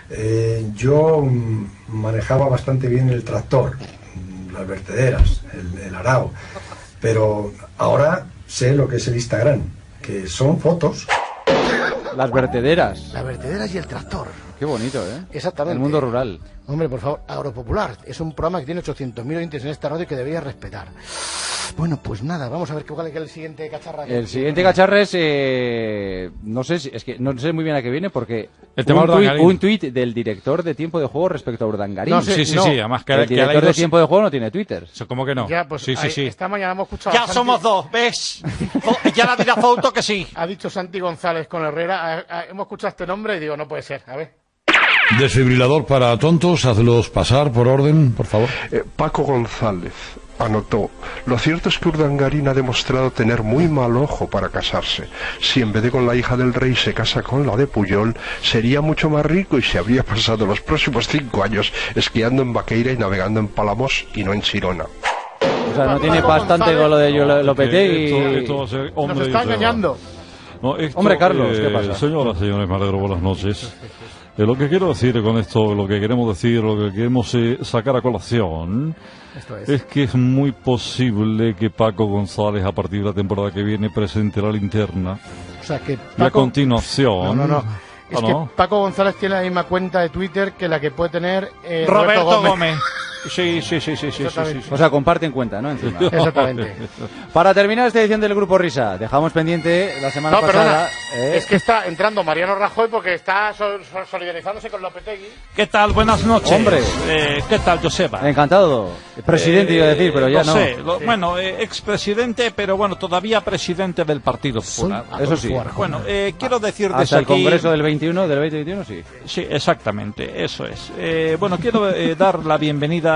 [SPEAKER 16] Yo manejaba bastante bien el tractor, las vertederas, el arao, pero ahora sé lo que es el Instagram, que son fotos.
[SPEAKER 5] Las vertederas.
[SPEAKER 2] Las vertederas y el tractor.
[SPEAKER 5] Qué bonito, ¿eh?
[SPEAKER 2] Exactamente.
[SPEAKER 5] El mundo rural.
[SPEAKER 2] Hombre, por favor, Agropopular. Es un programa que tiene 800.000 oyentes en esta radio y que debería respetar. Bueno, pues nada, vamos a ver cuál es el siguiente cacharra.
[SPEAKER 5] El siguiente cacharra es, no sé, es que no sé muy bien a qué viene porque
[SPEAKER 9] El tema Urdangarín.
[SPEAKER 5] un tuit del director de Tiempo de Juego respecto a Urdangarín.
[SPEAKER 2] No sé,
[SPEAKER 9] Sí,
[SPEAKER 2] no.
[SPEAKER 9] además que
[SPEAKER 5] El director de Tiempo de Juego no tiene Twitter.
[SPEAKER 9] ¿Cómo que no?
[SPEAKER 2] Ya, pues
[SPEAKER 9] sí.
[SPEAKER 2] esta mañana hemos escuchado.
[SPEAKER 29] Ya
[SPEAKER 2] a Santi-
[SPEAKER 29] somos dos, ¿ves? Ya la dirá Fauto que sí.
[SPEAKER 2] Ha dicho Santi González con Herrera. Hemos escuchado este nombre y digo, no puede ser. A ver.
[SPEAKER 23] Desfibrilador para tontos, hazlos pasar por orden, por favor.
[SPEAKER 12] Paco González anotó: lo cierto es que Urdangarín ha demostrado tener muy mal ojo para casarse. Si en vez de con la hija del rey se casa con la de Puyol, sería mucho más rico y se habría pasado los próximos 5 años esquiando en Vaqueira y navegando en Palamos y no en Chirona.
[SPEAKER 5] O sea, no tiene bastante con lo de Lopetegui.
[SPEAKER 9] Esto va a ser hombre
[SPEAKER 2] Nos está
[SPEAKER 9] Joseba.
[SPEAKER 2] engañando.
[SPEAKER 9] No, esto,
[SPEAKER 5] Hombre, Carlos, ¿qué pasa?
[SPEAKER 9] Señoras, señores, me alegro, buenas noches. Lo que quiero decir con esto, lo que queremos decir, lo que queremos sacar a colación,
[SPEAKER 2] Esto es.
[SPEAKER 9] es que es muy posible que Paco González, a partir de la temporada que viene, presente la linterna.
[SPEAKER 2] O sea, que
[SPEAKER 9] Y a
[SPEAKER 2] Paco...
[SPEAKER 9] continuación...
[SPEAKER 2] No. Es
[SPEAKER 9] ¿Ah,
[SPEAKER 2] que
[SPEAKER 9] no?
[SPEAKER 2] Paco González tiene la misma cuenta de Twitter que la que puede tener
[SPEAKER 29] Roberto Gómez. Sí.
[SPEAKER 5] O sea, comparten cuenta, ¿no? Encima.
[SPEAKER 2] Exactamente.
[SPEAKER 5] Para terminar esta edición del Grupo Risa, dejamos pendiente la semana
[SPEAKER 2] No,
[SPEAKER 5] pasada.
[SPEAKER 2] perdona. Es que está entrando Mariano Rajoy porque está solidarizándose con Lopetegui.
[SPEAKER 29] ¿Qué tal? Buenas noches.
[SPEAKER 5] Hombre.
[SPEAKER 29] ¿Qué tal, Joseba?
[SPEAKER 5] Encantado. Presidente iba a decir, pero ya no.
[SPEAKER 29] Sé, bueno, expresidente, pero bueno, todavía presidente del Partido Popular.
[SPEAKER 5] Eso sí.
[SPEAKER 29] Bueno, quiero decir desde
[SPEAKER 5] Hasta el
[SPEAKER 22] aquí...
[SPEAKER 5] Congreso del 2021, sí.
[SPEAKER 29] Sí, exactamente, eso es. Bueno, quiero dar la bienvenida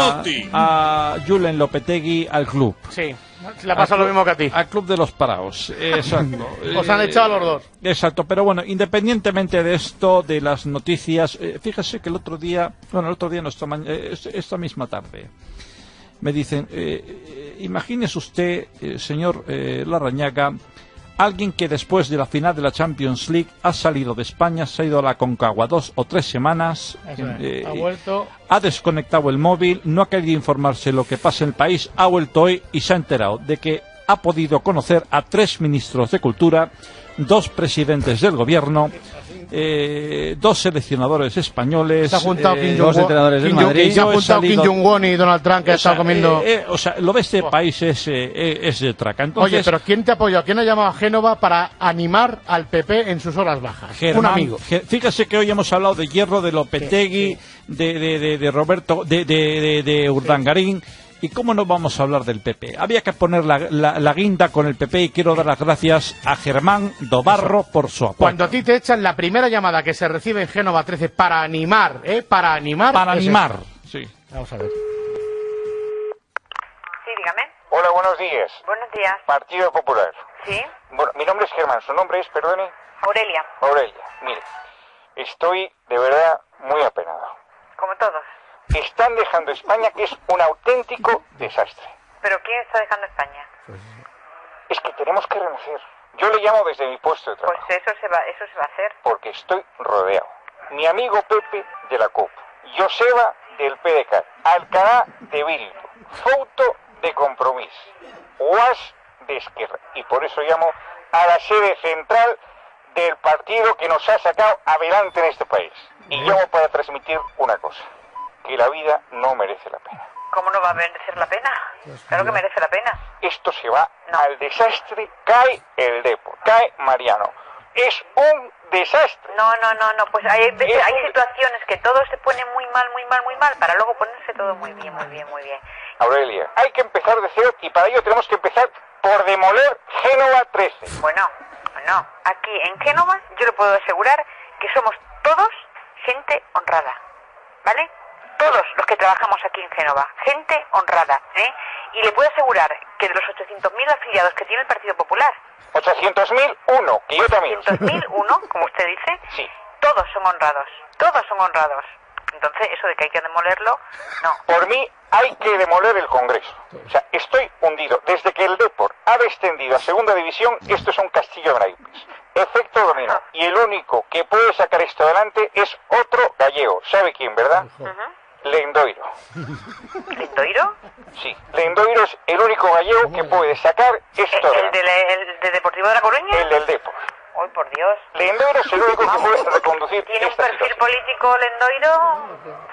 [SPEAKER 29] a Julen Lopetegui al club.
[SPEAKER 2] Sí, le pasa lo mismo que a ti.
[SPEAKER 29] Al club de los paraos, exacto.
[SPEAKER 2] Os han echado a los dos.
[SPEAKER 29] Exacto, pero bueno, independientemente de esto, de las noticias, fíjese que el otro día, no, esta misma tarde, me dicen, imagínese usted, señor Larrañaga, alguien que después de la final de la Champions League ha salido de España, se ha ido a la Concagua 2 o 3 semanas,
[SPEAKER 2] Ha vuelto.
[SPEAKER 29] ha desconectado el móvil, no ha querido informarse lo que pasa en el país, ha vuelto hoy y se ha enterado de que ha podido conocer a 3 ministros de Cultura, 2 presidentes del gobierno, 2 seleccionadores españoles,
[SPEAKER 2] Se ha juntado Kim
[SPEAKER 5] dos entrenadores del Madrid.
[SPEAKER 2] Se ha juntado Kim Jong-un y Donald Trump, que ha estado comiendo...
[SPEAKER 29] o sea, lo de este país es de traca. Entonces,
[SPEAKER 2] Oye, pero ¿quién te apoyó? ¿Quién ha llamado a Génova para animar al PP en sus horas bajas?
[SPEAKER 29] Germán,
[SPEAKER 2] Un amigo.
[SPEAKER 29] Fíjese que hoy hemos hablado de Hierro, de Lopetegui, de Roberto, de Urdangarín. ¿Y cómo no vamos a hablar del PP? Había que poner la guinda con el PP y quiero dar las gracias a Germán Dobarro por su apoyo.
[SPEAKER 2] Cuando a ti te echan la primera llamada que se recibe en Génova 13 para animar, Para animar.
[SPEAKER 29] Para
[SPEAKER 2] es
[SPEAKER 29] animar,
[SPEAKER 2] eso.
[SPEAKER 29] sí.
[SPEAKER 2] Vamos a ver.
[SPEAKER 7] Sí, dígame.
[SPEAKER 10] Hola, buenos días.
[SPEAKER 7] Buenos días.
[SPEAKER 10] Partido Popular.
[SPEAKER 7] ¿Sí?
[SPEAKER 10] Bueno, mi nombre es Germán, ¿su nombre es, perdone?
[SPEAKER 7] Aurelia.
[SPEAKER 10] Aurelia, mire, estoy de verdad muy apenado.
[SPEAKER 7] Como todos.
[SPEAKER 10] Están dejando España, que es un auténtico desastre.
[SPEAKER 7] ¿Pero quién está dejando España?
[SPEAKER 10] Es que tenemos que renacer. Yo le llamo desde mi puesto de trabajo.
[SPEAKER 7] Pues eso se va a hacer.
[SPEAKER 10] Porque estoy rodeado. Mi amigo Pepe de la CUP, Joseba del PDeCAT, Alcalá de Bildu, Fouto de Compromís, UAS de Esquerra. Y por eso llamo a la sede central del partido que nos ha sacado adelante en este país. Y llamo para transmitir una cosa, que la vida no merece la pena.
[SPEAKER 7] ¿Cómo no va a merecer la pena? Claro que merece la pena.
[SPEAKER 10] Esto se va al desastre, cae el Depor, cae Mariano. Es un desastre.
[SPEAKER 7] No, pues hay situaciones que todo se pone muy mal, para luego ponerse todo muy bien.
[SPEAKER 10] Aurelia, hay que empezar de cero y para ello tenemos que empezar por demoler Génova 13.
[SPEAKER 7] Bueno, aquí en Génova yo le puedo asegurar que somos todos gente honrada, ¿vale? Todos los que trabajamos aquí en Génova, gente honrada, ¿eh? Y le puedo asegurar que de los 800.000 afiliados que tiene el Partido Popular...
[SPEAKER 10] 800.001, que yo también.
[SPEAKER 7] 800.001, como usted dice,
[SPEAKER 10] sí.
[SPEAKER 7] Todos son honrados. Entonces, eso de que hay que demolerlo, no.
[SPEAKER 10] Por mí, hay que demoler el Congreso. O sea, estoy hundido. Desde que el Depor ha descendido a segunda división, esto es un castillo de naipes. Efecto dominó. Y el único que puede sacar esto adelante es otro gallego. ¿Sabe quién, verdad? Lendoiro.
[SPEAKER 7] ¿Lendoiro?
[SPEAKER 10] Sí, Lendoiro es el único gallego que puede sacar esto adelante.
[SPEAKER 7] ¿El de Deportivo de La Coruña?
[SPEAKER 10] El del Depor.
[SPEAKER 7] ¡Ay, por Dios!
[SPEAKER 10] Lendoiro es el único que puede reconducir.
[SPEAKER 7] ¿Tiene un perfil político Lendoiro?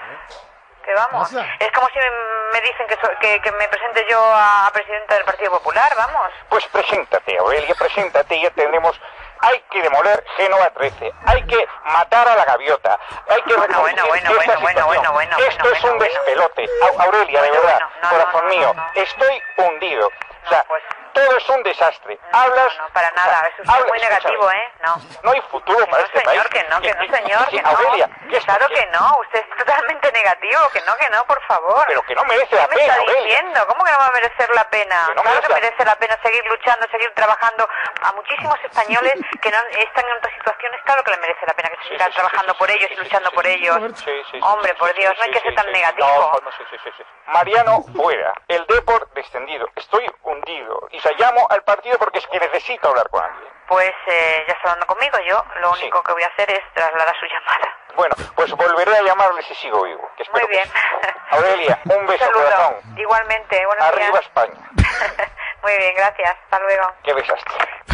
[SPEAKER 7] Que vamos. Es como si me dicen que me presente yo a presidenta del Partido Popular, vamos.
[SPEAKER 10] Pues preséntate, Aurelia, preséntate y ya tendremos... Hay que demoler Génova 13, hay que matar a la gaviota, hay que reconducir esta situación. Esto es un despelote. Aurelia, de verdad, corazón mío, estoy hundido. O sea, todo es un desastre. Hablas...
[SPEAKER 7] No, para nada, eso es muy negativo, ¿eh?
[SPEAKER 10] No hay futuro para este país.
[SPEAKER 7] Que no, señor, que no.
[SPEAKER 10] Aurelia,
[SPEAKER 7] claro que no, usted es totalmente negativo, que no, por favor.
[SPEAKER 10] Pero que no merece la pena,
[SPEAKER 7] ¿Qué me está
[SPEAKER 10] Aurelia?
[SPEAKER 7] diciendo? ¿Cómo que no va a merecer la pena? Claro que merece la pena seguir luchando, seguir trabajando. A muchísimos españoles que no están en otras situaciones, claro que le merece la pena que se sigan trabajando por ellos y luchando por ellos. Hombre, por Dios, no hay que ser tan negativo.
[SPEAKER 10] Mariano fuera, el Depor descendido, estoy hundido. Y llamo al partido porque es que necesito hablar con alguien.
[SPEAKER 7] Pues ya está hablando conmigo, yo lo único que voy a hacer es trasladar su llamada.
[SPEAKER 10] Bueno, pues volveré a llamarle si sigo vivo. Que espero
[SPEAKER 7] muy bien.
[SPEAKER 10] Aurelia, un beso, corazón.
[SPEAKER 7] Igualmente, buenos
[SPEAKER 10] Arriba
[SPEAKER 7] días.
[SPEAKER 10] España.
[SPEAKER 7] Muy bien, gracias. Hasta luego.
[SPEAKER 10] Qué desastre.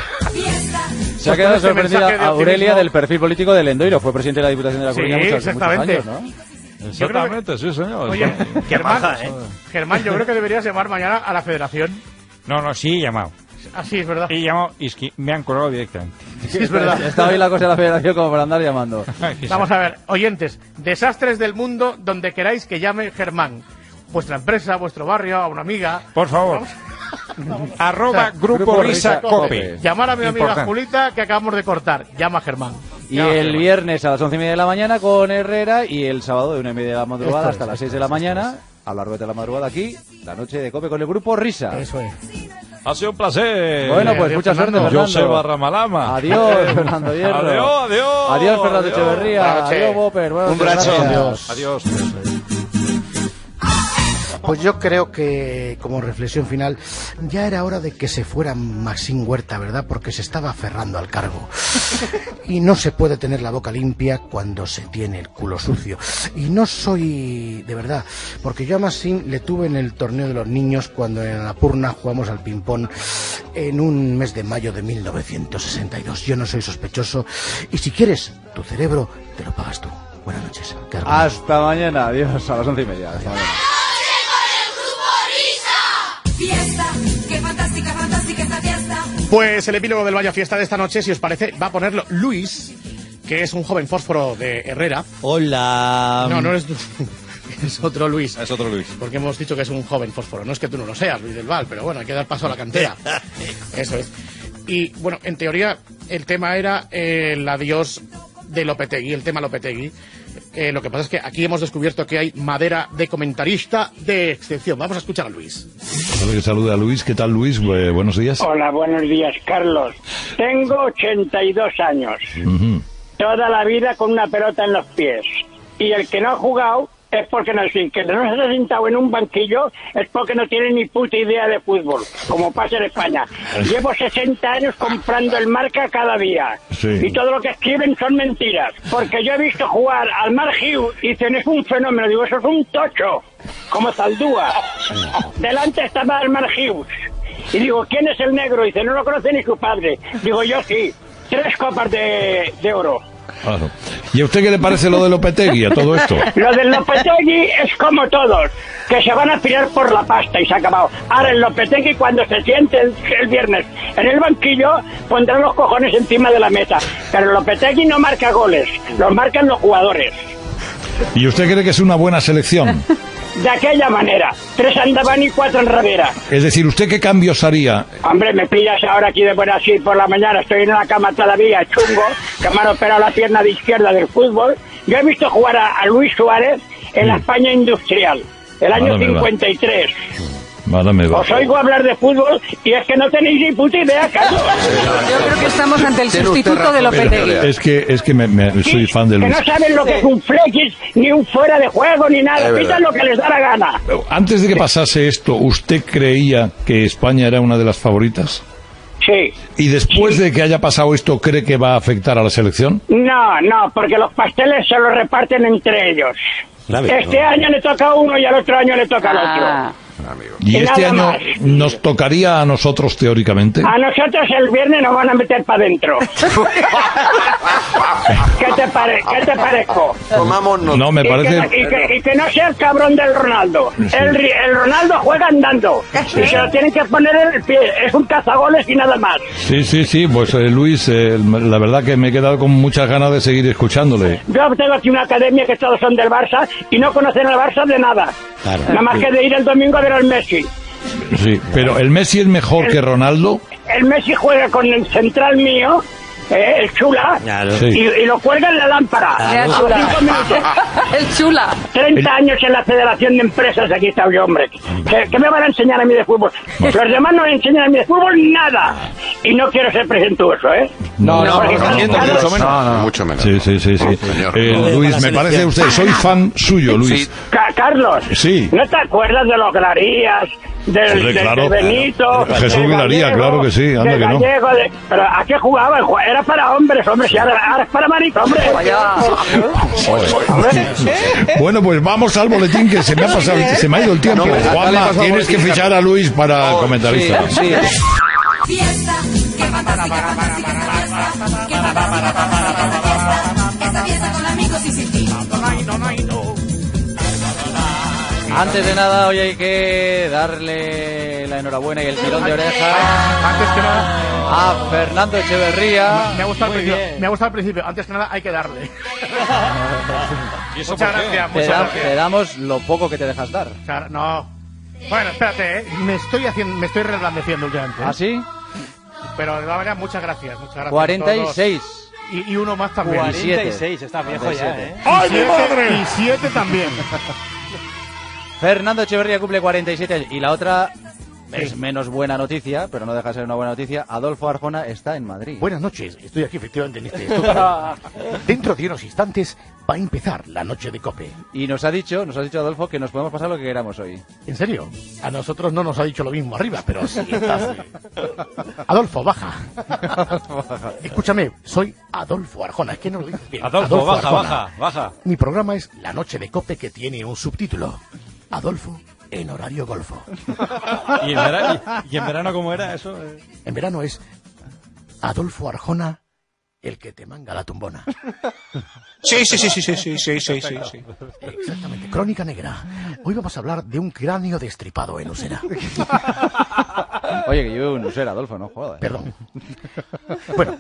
[SPEAKER 5] Se ha quedado sorprendida Aurelia del perfil político de Lendoiro. Fue presidente de la Diputación de La Coruña muchos años, ¿no?
[SPEAKER 9] Exactamente, sí, señor.
[SPEAKER 1] Oye, Germán, yo creo que deberías llamar mañana a la Federación.
[SPEAKER 13] No, sí he llamado.
[SPEAKER 1] Así es verdad.
[SPEAKER 13] He llamado y es que me han colgado directamente.
[SPEAKER 1] Sí, es verdad.
[SPEAKER 5] Está hoy la cosa de la Federación como para andar llamando.
[SPEAKER 1] Vamos a ver, oyentes, desastres del mundo donde queráis que llame Germán. Vuestra empresa, vuestro barrio, a una amiga.
[SPEAKER 13] Por favor. @ Grupo Risa Cope.
[SPEAKER 1] Llamar a mi amiga Julita que acabamos de cortar. Llama a Germán.
[SPEAKER 5] Y el viernes a las 11:30 de la mañana con Herrera y el sábado de 1:30 de la madrugada hasta las 6 de la mañana, a lo largo de la madrugada aquí, la noche de Cope con el Grupo Risa.
[SPEAKER 1] Eso es.
[SPEAKER 9] Ha sido un placer.
[SPEAKER 5] Bueno, pues mucha suerte, Fernando.
[SPEAKER 9] Joseba Ramalama.
[SPEAKER 5] Adiós, Fernando Hierro.
[SPEAKER 9] Adiós.
[SPEAKER 5] Adiós, Fernando Echeverría. Adiós, Boper.
[SPEAKER 10] Un abrazo.
[SPEAKER 9] Adiós.
[SPEAKER 2] Pues yo creo que, como reflexión final, ya era hora de que se fuera Maxín Huerta, ¿verdad? Porque se estaba aferrando al cargo. Y no se puede tener la boca limpia cuando se tiene el culo sucio. Y no soy, de verdad, porque yo a Maxín le tuve en el torneo de los niños cuando en Annapurna jugamos al ping-pong en un mes de mayo de 1962. Yo no soy sospechoso. Y si quieres, tu cerebro te lo pagas tú. Buenas noches.
[SPEAKER 5] Hasta mañana. Adiós, a las 11:30. Hasta mañana.
[SPEAKER 14] Fiesta, qué fantástica esta fiesta.
[SPEAKER 1] Pues el epílogo del Vaya Fiesta de esta noche, si os parece, va a ponerlo Luis, que es un joven fósforo de Herrera.
[SPEAKER 13] Hola.
[SPEAKER 1] No eres tú. Es otro Luis.
[SPEAKER 13] Es otro Luis.
[SPEAKER 1] Porque hemos dicho que es un joven fósforo. No es que tú no lo seas, Luis del Val, pero bueno, hay que dar paso a la cantera. Eso es. Y bueno, en teoría, el tema era el adiós de Lopetegui, el tema Lopetegui.
[SPEAKER 3] Lo que pasa es que aquí hemos descubierto que hay madera de comentarista de excepción. Vamos a escuchar a Luis.
[SPEAKER 4] Que salude a Luis. ¿Qué tal, Luis? Buenos días.
[SPEAKER 15] Hola, buenos días, Carlos. Tengo 82 años. Toda la vida con una pelota en los pies. Y el que no ha jugado es porque no, que no se ha sentado en un banquillo es porque no tiene ni puta idea de fútbol, como pasa en España. Llevo 60 años comprando el Marca cada día. Sí. Y todo lo que escriben son mentiras. Porque yo he visto jugar al Mark Hughes y dicen, es un fenómeno. Digo, eso es un tocho, como Zaldúa. Delante estaba el Mark Hughes. Y digo, ¿quién es el negro? Y dice, no lo conoce ni su padre. Digo, yo sí. 3 copas de oro.
[SPEAKER 4] Claro. ¿Y a usted qué le parece lo de Lopetegui, a todo esto?
[SPEAKER 15] Lo del Lopetegui es como todos, que se van a tirar por la pasta y se ha acabado. Ahora el Lopetegui, cuando se siente el viernes en el banquillo, pondrá los cojones encima de la mesa. Pero el Lopetegui no marca goles, los marcan los jugadores.
[SPEAKER 4] ¿Y usted cree que es una buena selección?
[SPEAKER 15] De aquella manera, 3 andaban y 4 en rabera.
[SPEAKER 4] Es decir, ¿usted qué cambios haría?
[SPEAKER 15] Hombre, me pillas ahora aquí de buena así por la mañana, estoy en una cama todavía, chungo, que me han operado la pierna de izquierda del fútbol. Yo he visto jugar a Luis Suárez en la España industrial, el año 53. Os oigo hablar de fútbol y es que no tenéis ni puta idea, Carlos.
[SPEAKER 17] Yo creo que estamos ante el sustituto de Lopetegui.
[SPEAKER 4] Es que soy fan de Luis.
[SPEAKER 15] Que no saben lo que es un flequis, ni un fuera de juego, ni nada. Pitan lo que les da la gana.
[SPEAKER 4] Antes de que pasase esto, ¿usted creía que España era una de las favoritas?
[SPEAKER 15] Sí.
[SPEAKER 4] ¿Y después de que haya pasado esto, cree que va a afectar a la selección?
[SPEAKER 15] No, porque los pasteles se los reparten entre ellos. Este año le toca a uno y al otro año le toca al otro.
[SPEAKER 4] ¿Y este año nos tocaría a nosotros teóricamente?
[SPEAKER 15] A nosotros el viernes nos van a meter para adentro. ¿Qué te parezco?
[SPEAKER 4] No, me parece...
[SPEAKER 15] Y que no sea el cabrón del Ronaldo. Sí. El Ronaldo juega andando. Y se lo tienen que poner en el pie. Es un cazagoles y nada más.
[SPEAKER 4] Sí. Pues Luis, la verdad que me he quedado con muchas ganas de seguir escuchándole.
[SPEAKER 15] Yo tengo aquí una academia que todos son del Barça y no conocen al Barça de nada. Claro. Nada más que de ir el domingo a ver al Messi.
[SPEAKER 4] Sí, pero ¿el Messi es mejor que Ronaldo?
[SPEAKER 15] El Messi juega con el central mío, el Chula, sí. y lo cuelga en la lámpara.
[SPEAKER 17] El Chula.
[SPEAKER 15] 30 años en la Federación de Empresas, aquí está yo, hombre. ¿Qué me van a enseñar a mí de fútbol? Los demás no me enseñan a mí de fútbol nada. Y no quiero ser presentuoso, ¿eh?
[SPEAKER 4] No, mucho menos. Sí. Luis, me parece usted, soy fan suyo, Luis.
[SPEAKER 15] Carlos,
[SPEAKER 4] sí.
[SPEAKER 15] ¿No te acuerdas de los Glarías? Del Benito,
[SPEAKER 4] Jesús Vilaría, claro que sí, anda que no.
[SPEAKER 15] Pero ¿a qué jugaba? Era para hombres, hombre, si ahora es para maritos, hombre.
[SPEAKER 4] Bueno, pues vamos al boletín que se me ha pasado, se me ha ido el tiempo. Juanma, tienes que fichar a Luis para comentarista.
[SPEAKER 14] Sí. Fiesta, qué fantástica, fantástica fiesta. Qué fantástica, fantástica fiesta. Esta fiesta con amigos y sin ti.
[SPEAKER 5] Antes de nada, hoy hay que darle la enhorabuena y el tirón de oreja
[SPEAKER 3] antes que nada
[SPEAKER 5] a Fernando Echeverría.
[SPEAKER 3] Me ha gustado al principio. Antes que nada hay que darle. Muchas gracias.
[SPEAKER 5] Te damos lo poco que te dejas dar.
[SPEAKER 3] No. Bueno, espérate, me estoy reblandeciendo últimamente.
[SPEAKER 5] ¿Ah, sí?
[SPEAKER 3] Pero de todas maneras, muchas gracias.
[SPEAKER 5] 46.
[SPEAKER 3] Y uno más también.
[SPEAKER 22] 46, está viejo ya, ¿eh?
[SPEAKER 3] ¡Ay, mi madre! Y 7 también.
[SPEAKER 5] Fernando Echeverría cumple 47 años. Y la otra es menos buena noticia, pero no deja de ser una buena noticia. Adolfo Arjona está en Madrid.
[SPEAKER 2] Buenas noches, estoy aquí efectivamente en este estudio. Dentro de unos instantes va a empezar la noche de COPE.
[SPEAKER 5] Y nos ha dicho Adolfo que nos podemos pasar lo que queramos hoy.
[SPEAKER 2] ¿En serio? A nosotros no nos ha dicho lo mismo arriba, pero sí está. Adolfo, baja. Escúchame, soy Adolfo Arjona, es que no lo dices bien.
[SPEAKER 28] Adolfo baja.
[SPEAKER 2] Mi programa es La Noche de COPE, que tiene un subtítulo. Adolfo en horario golfo.
[SPEAKER 28] ¿Y en verano cómo era eso?
[SPEAKER 2] En verano es Adolfo Arjona, el que te manga la tumbona.
[SPEAKER 28] Sí.
[SPEAKER 2] Exactamente, Crónica Negra. Hoy vamos a hablar de un cráneo destripado en Usera.
[SPEAKER 5] Oye, que yo en Usera, Adolfo, no jodas.
[SPEAKER 2] Perdón. Bueno,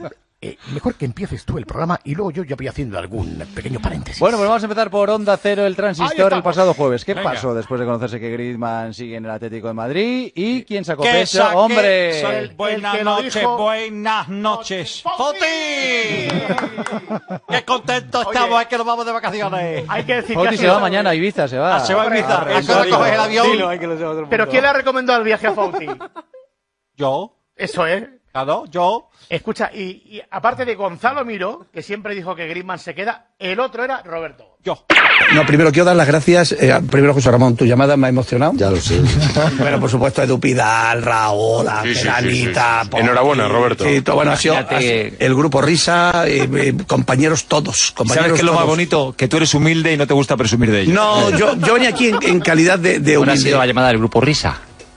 [SPEAKER 2] mejor que empieces tú el programa y luego yo ya voy haciendo algún pequeño paréntesis.
[SPEAKER 5] Bueno, pues vamos a empezar por Onda Cero, el transistor, el pasado jueves. ¿Qué
[SPEAKER 2] Venga.
[SPEAKER 5] pasó después de conocerse que Griezmann sigue en el Atlético de Madrid? ¿Y quién sacó pecho? ¡Hombre!
[SPEAKER 29] Buenas noches. ¡Foti! ¡Qué contento estamos! Es que nos vamos de vacaciones.
[SPEAKER 18] Hay que decir
[SPEAKER 5] Foti se va mañana a Ibiza, se va.
[SPEAKER 29] Se va a Ibiza. Eso de coger el avión.
[SPEAKER 18] Pero ¿quién le ha recomendado el viaje a Fauti?
[SPEAKER 29] Yo.
[SPEAKER 18] Eso es.
[SPEAKER 29] Claro, yo.
[SPEAKER 18] Escucha, y aparte de Gonzalo Miró, que siempre dijo que Griezmann se queda, el otro era Roberto.
[SPEAKER 29] Yo.
[SPEAKER 6] No, primero quiero dar las gracias. Primero, José Ramón, tu llamada me ha emocionado. Ya lo sé. Pero por supuesto, Edu Pidal, Raúl, Anita.
[SPEAKER 8] Enhorabuena, Roberto.
[SPEAKER 6] Sí, bueno, ha sido el grupo Risa, compañeros todos.
[SPEAKER 11] ¿Sabes qué es lo más bonito? Que tú eres humilde y no te gusta presumir de ello.
[SPEAKER 6] No, yo venía aquí en calidad de humilde.
[SPEAKER 11] ¿Ha sido la llamada del grupo Risa?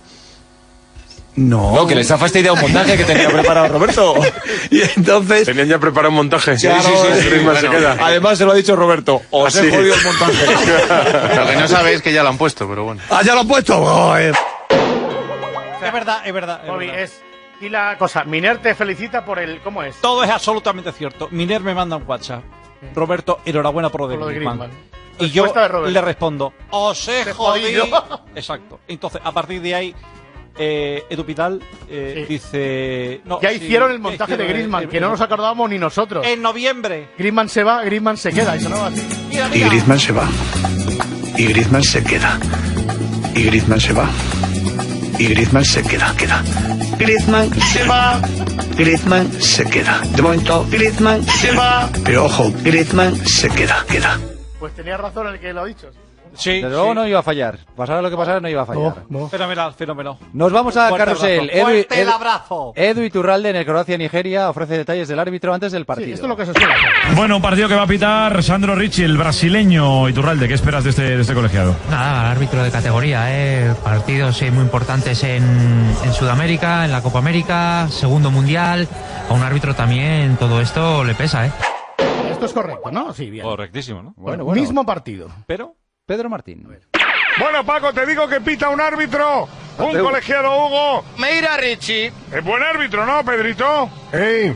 [SPEAKER 6] No,
[SPEAKER 11] que les ha fastidiado un montaje que tenía preparado Roberto.
[SPEAKER 6] Y entonces...
[SPEAKER 8] Tenían ya preparado un montaje.
[SPEAKER 11] Claro,
[SPEAKER 8] Griezmann se queda.
[SPEAKER 11] Además se lo ha dicho Roberto. Os he jodido el montaje.
[SPEAKER 8] Lo que no sabéis es que ya lo han puesto, pero bueno.
[SPEAKER 6] ¡Ah, ya lo han puesto! Joder.
[SPEAKER 29] Es verdad.
[SPEAKER 18] Bobby, y la cosa, Miner te felicita por el... ¿Cómo es?
[SPEAKER 29] Todo es absolutamente cierto. Miner me manda un WhatsApp. Roberto, enhorabuena por lo de Griezmann. Y yo le respondo, os he jodido. Exacto. Entonces, a partir de ahí... Edu Pidal dice... No,
[SPEAKER 18] ya hicieron el montaje de Griezmann, que no nos acordábamos ni nosotros.
[SPEAKER 29] En noviembre.
[SPEAKER 18] Griezmann se va, Griezmann se queda. Y sonaba así.
[SPEAKER 6] Y Griezmann se va. Y Griezmann se queda. Y Griezmann se va. Y Griezmann se queda. Griezmann se va. Griezmann se queda. De momento, Griezmann se va. Pero ojo, Griezmann se queda.
[SPEAKER 18] Pues tenía razón el que lo ha dicho.
[SPEAKER 5] Sí, desde luego no iba a fallar. Pasara lo que pasara, no iba a fallar.
[SPEAKER 29] No. Fenomenal.
[SPEAKER 5] Nos vamos a Carrusel.
[SPEAKER 29] Fuerte el abrazo.
[SPEAKER 5] Edu Iturralde en el Croacia-Nigeria ofrece detalles del árbitro antes del partido.
[SPEAKER 18] Sí, esto es lo que se suele hacer.
[SPEAKER 19] Bueno, un partido que va a pitar Sandro Ricci, el brasileño. Iturralde, ¿qué esperas de este colegiado?
[SPEAKER 20] Nada, árbitro de categoría, partidos muy importantes en Sudamérica, en la Copa América, segundo mundial. A un árbitro también todo esto le pesa,
[SPEAKER 18] Esto es correcto, ¿no? Sí, bien.
[SPEAKER 29] Correctísimo, ¿no?
[SPEAKER 18] Bueno. Mismo partido.
[SPEAKER 29] Pero...
[SPEAKER 5] Pedro Martín.
[SPEAKER 1] Bueno, Paco, te digo que pita un árbitro. Un colegiado, Hugo.
[SPEAKER 2] Mira, Richie.
[SPEAKER 1] Es buen árbitro, ¿no, Pedrito? ¡Ey!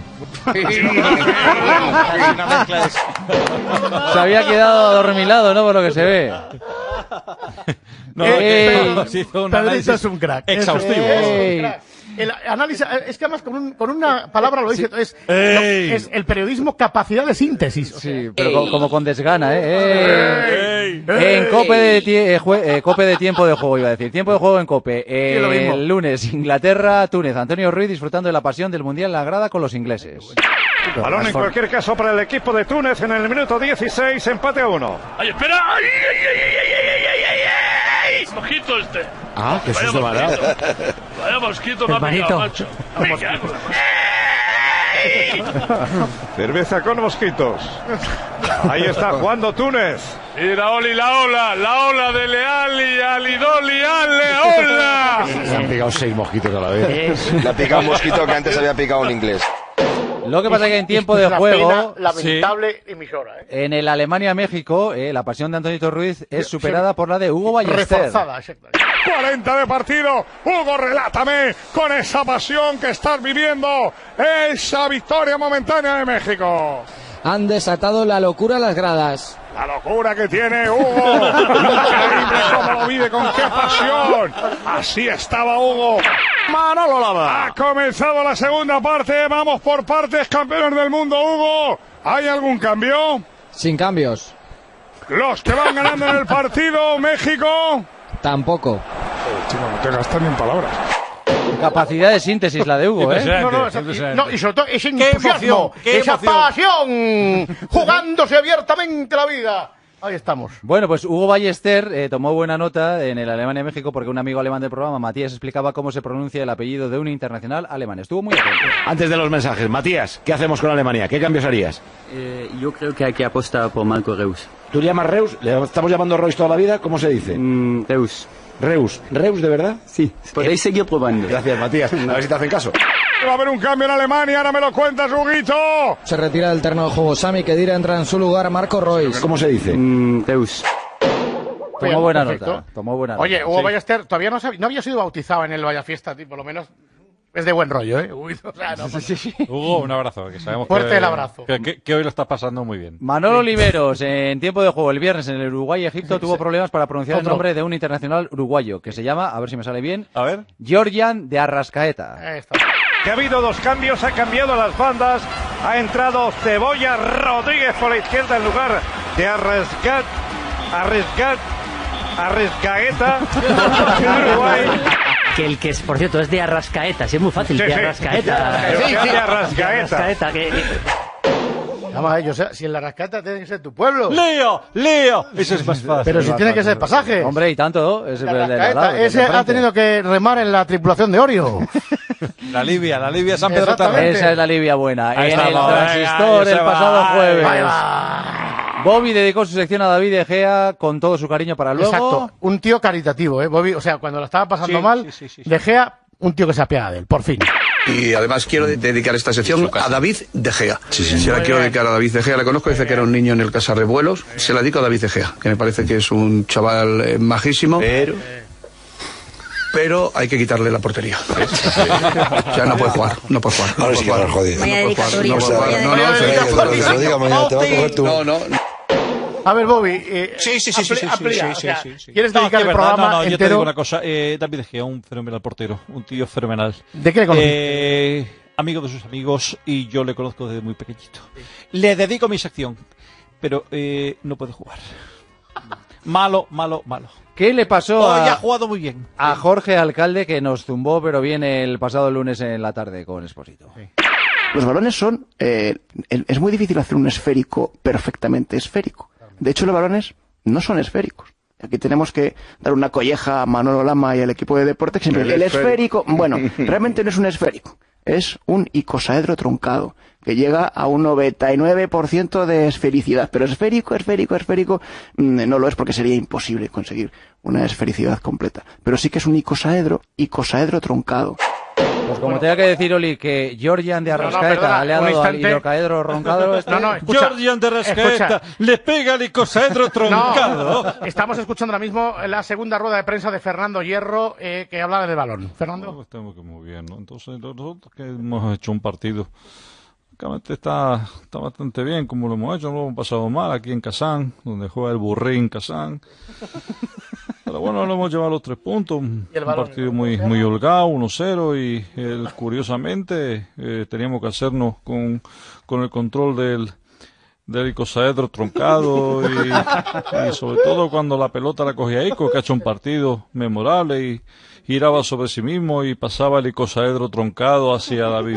[SPEAKER 5] Se había quedado adormilado, ¿no? Por lo que se ve.
[SPEAKER 18] Pedrito es un crack.
[SPEAKER 29] Exhaustivo.
[SPEAKER 18] El análisis, es que además con una palabra lo dice, es el periodismo capacidad de síntesis.
[SPEAKER 5] Sí, pero como con desgana, En Cope de tiempo de juego, iba a decir. Tiempo de juego en Cope. El lunes, Inglaterra, Túnez. Antonio Ruiz disfrutando de la pasión del Mundial en la grada con los ingleses.
[SPEAKER 1] Balón en cualquier caso para el equipo de Túnez en el minuto 16, empate a 1.
[SPEAKER 23] ¡Ay, espera! ¡Ay! Mosquito este.
[SPEAKER 3] Ah, que susto me ha dado.
[SPEAKER 23] Vaya mosquito me ha picado, macho.
[SPEAKER 1] Cerveza con mosquitos. Ahí está jugando Túnez.
[SPEAKER 23] Y la ola de Leali, Alidoli, Aleola.
[SPEAKER 4] Se han picado 6 mosquitos a la vez.
[SPEAKER 8] Le ha picado un mosquito que antes había picado un inglés.
[SPEAKER 5] Lo que pasa es que en tiempo de juego,
[SPEAKER 18] lamentable emisora,
[SPEAKER 5] en el Alemania-México, la pasión de Antonio Ruiz es superada por la de Hugo Ballester.
[SPEAKER 18] Reforzada, exacto.
[SPEAKER 1] 40 de partido. Hugo, relátame con esa pasión que estás viviendo. Esa victoria momentánea de México.
[SPEAKER 21] Han desatado la locura a las gradas.
[SPEAKER 1] La locura que tiene Hugo. Increíble cómo lo vive, con qué pasión. Así estaba Hugo. Manolo Lama. Ha comenzado la segunda parte. Vamos por partes, campeones del mundo, Hugo. ¿Hay algún cambio?
[SPEAKER 21] Sin cambios.
[SPEAKER 1] Los que van ganando en el partido, México.
[SPEAKER 21] Tampoco.
[SPEAKER 1] Chico, no te gastas ni en palabras.
[SPEAKER 5] Capacidad de síntesis la de Hugo,
[SPEAKER 18] No, y sobre todo ese entusiasmo, esa pasión, jugándose abiertamente la vida. Ahí estamos.
[SPEAKER 5] Bueno, pues Hugo Ballester tomó buena nota en el Alemania-México porque un amigo alemán del programa, Matías, explicaba cómo se pronuncia el apellido de un internacional alemán. Estuvo muy atento.
[SPEAKER 11] Antes de los mensajes, Matías, ¿qué hacemos con Alemania? ¿Qué cambios harías?
[SPEAKER 24] Yo creo que hay que apostar por Marco Reus.
[SPEAKER 11] ¿Tú llamas Reus? ¿Le estamos llamando Reus toda la vida? ¿Cómo se dice?
[SPEAKER 24] Reus.
[SPEAKER 11] Reus. ¿Reus de verdad?
[SPEAKER 24] Sí, podéis seguir probando.
[SPEAKER 11] Gracias, Matías. A ver si te hacen caso.
[SPEAKER 1] Va a haber un cambio en Alemania, ahora me lo cuentas, Huguito.
[SPEAKER 21] Se retira del terreno de juego Sami Khedira, entra en su lugar Marco Reus.
[SPEAKER 11] ¿Cómo se dice?
[SPEAKER 24] Reus.
[SPEAKER 5] Tomó buena nota.
[SPEAKER 18] Oye, Hugo Ballester todavía no había sido bautizado en el Vallafiesta, por lo menos. es de buen rollo, ¿eh? Uy, o sea, no,
[SPEAKER 29] Hugo, un abrazo, que sabemos
[SPEAKER 18] fuerte el abrazo.
[SPEAKER 29] Que hoy lo estás pasando muy bien.
[SPEAKER 5] Manolo Oliveros, en tiempo de juego el viernes en el Uruguay-Egipto, tuvo problemas para pronunciar el nombre de un internacional uruguayo que se llama, a ver si me sale bien, Georgian de Arrascaeta.
[SPEAKER 7] Que ha habido 2 cambios, ha cambiado las bandas, ha entrado Cebolla Rodríguez por la izquierda en lugar de Arrascaeta Uruguay.
[SPEAKER 9] Que el que es, por cierto, es de Arrascaeta, sí, es muy fácil, de Arrascaeta.
[SPEAKER 7] De Arrascaeta.
[SPEAKER 18] Vamos, yo sé, si en la Arrascaeta tiene que ser tu pueblo.
[SPEAKER 29] ¡Lío! Eso es más fácil.
[SPEAKER 18] Pero si tiene que ser pasaje.
[SPEAKER 5] Hombre, y tanto, es el de
[SPEAKER 18] Arrascaeta, ese ha tenido que remar en la tripulación de Orio.
[SPEAKER 29] La Libia San Pedro Tarrant.
[SPEAKER 5] Esa es la Libia buena.
[SPEAKER 29] Ahí
[SPEAKER 5] en
[SPEAKER 29] estamos,
[SPEAKER 5] el Transistor el pasado jueves.
[SPEAKER 18] Vaya.
[SPEAKER 5] Bobby dedicó su sección a David De Gea con todo su cariño para luego.
[SPEAKER 18] Exacto, un tío caritativo, Bobby, o sea, cuando la estaba pasando mal, De Gea, un tío que se apiada de él, por fin.
[SPEAKER 6] Y además quiero dedicar esta sección a David De Gea. Se la quiero dedicar a David De Gea. Le conozco desde que era un niño en el Casarrevuelos. Se la dedico a David De Gea, que me parece que es un chaval majísimo. Pero hay que quitarle la portería. O sea, no puede jugar.
[SPEAKER 10] Ahora sí que va jodido.
[SPEAKER 18] A ver, Bobby.
[SPEAKER 29] Sí.
[SPEAKER 18] ¿Quieres dedicar el programa entero?
[SPEAKER 29] Yo te digo una cosa. David De Gea, un fenomenal portero. Un tío fenomenal.
[SPEAKER 18] ¿De qué le conoces?
[SPEAKER 29] Amigo de sus amigos y yo le conozco desde muy pequeñito. Le dedico mi sección, pero no puede jugar. Malo.
[SPEAKER 5] ¿Qué le pasó
[SPEAKER 29] Hoy ha jugado muy bien.
[SPEAKER 5] a Jorge Alcalde, que nos zumbó, pero viene el pasado lunes en la tarde con Expósito?
[SPEAKER 2] Los balones son... es muy difícil hacer un esférico perfectamente esférico. De hecho, los balones no son esféricos. Aquí tenemos que dar una colleja a Manolo Lama y al equipo de deporte. El esférico, bueno, realmente no es un esférico. Es un icosaedro truncado, que llega a un 99% de esfericidad. Pero esférico, no lo es, porque sería imposible conseguir una esfericidad completa. Pero sí que es un icosaedro truncado.
[SPEAKER 5] Pues como tenga que decir, Oli, que Georgian de Arrascaeta le ha dado al icosaedro roncado...
[SPEAKER 18] escucha,
[SPEAKER 29] Georgian de Arrascaeta le pega al icosaedro troncado.
[SPEAKER 18] No, estamos escuchando ahora mismo la segunda rueda de prensa de Fernando Hierro, que hablaba del balón. Fernando.
[SPEAKER 29] No, estamos muy bien, ¿no? Entonces, nosotros que hemos hecho un partido... Está bastante bien como lo hemos hecho, no lo hemos pasado mal aquí en Kazán, donde juega el Burrín Kazán. Pero bueno, lo hemos llevado a los 3 puntos, un partido muy holgado, 1-0, y curiosamente teníamos que hacernos con el control del icosaedro troncado y sobre todo cuando la pelota la cogía Ico, que ha hecho un partido memorable y giraba sobre sí mismo y pasaba el icosaedro troncado hacia David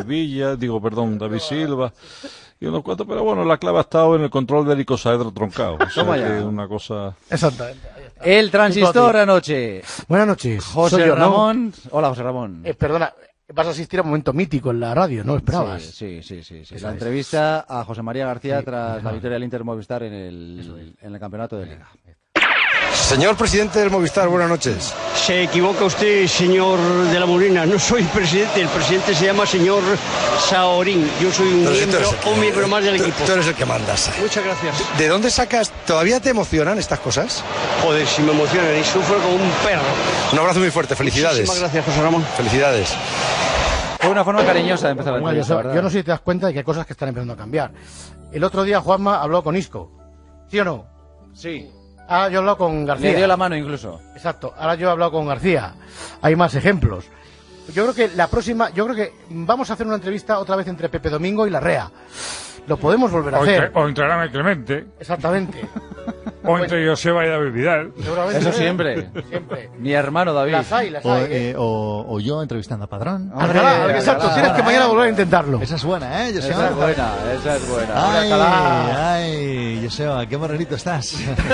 [SPEAKER 29] Silva y unos cuantos, pero bueno, la clave ha estado en el control del icosaedro troncado. O sea, que es una cosa...
[SPEAKER 18] Exactamente.
[SPEAKER 5] El Transistor anoche.
[SPEAKER 18] Buenas noches.
[SPEAKER 5] José Ramón. ¿No? Hola, José Ramón.
[SPEAKER 18] Perdona, vas a asistir a un momento mítico en la radio, ¿no? ¿Esperabas?
[SPEAKER 5] Sí. La entrevista a José María García tras la victoria del Inter Movistar en el campeonato de Liga.
[SPEAKER 10] Señor presidente del Movistar, buenas noches.
[SPEAKER 12] Se equivoca usted, señor de la Molina. No soy presidente. El presidente se llama señor Saorín. Yo soy un miembro más del equipo.
[SPEAKER 10] Tú eres el que mandas.
[SPEAKER 12] Muchas gracias.
[SPEAKER 10] ¿De dónde sacas? ¿Todavía te emocionan estas cosas?
[SPEAKER 12] Joder, si me emocionan y sufro como un perro.
[SPEAKER 10] Un abrazo muy fuerte. Felicidades.
[SPEAKER 12] Muchísimas gracias, José Ramón.
[SPEAKER 10] Felicidades.
[SPEAKER 5] Fue una forma cariñosa de empezar la entrevista, ¿verdad?
[SPEAKER 18] Yo no sé si te das cuenta de que hay cosas que están empezando a cambiar. El otro día Juanma habló con Isco. ¿Sí o no?
[SPEAKER 5] Sí.
[SPEAKER 18] Ahora yo he hablado con García.
[SPEAKER 5] Le dio la mano incluso.
[SPEAKER 18] Exacto. Ahora yo he hablado con García. Hay más ejemplos. Yo creo que vamos a hacer una entrevista otra vez entre Pepe Domingo y Larrea. Lo podemos volver a hacer.
[SPEAKER 13] O entre Arama y Clemente.
[SPEAKER 18] Exactamente.
[SPEAKER 13] O entre Joseba y David Vidal.
[SPEAKER 5] Eso siempre. Mi hermano David.
[SPEAKER 18] Las hay.
[SPEAKER 16] O yo entrevistando a Padrón.
[SPEAKER 18] Exacto, tienes que mañana volver a intentarlo.
[SPEAKER 16] Esa es buena, ¿eh, Joseba?
[SPEAKER 5] Esa es buena.
[SPEAKER 16] Ay, Joseba, qué morenito estás.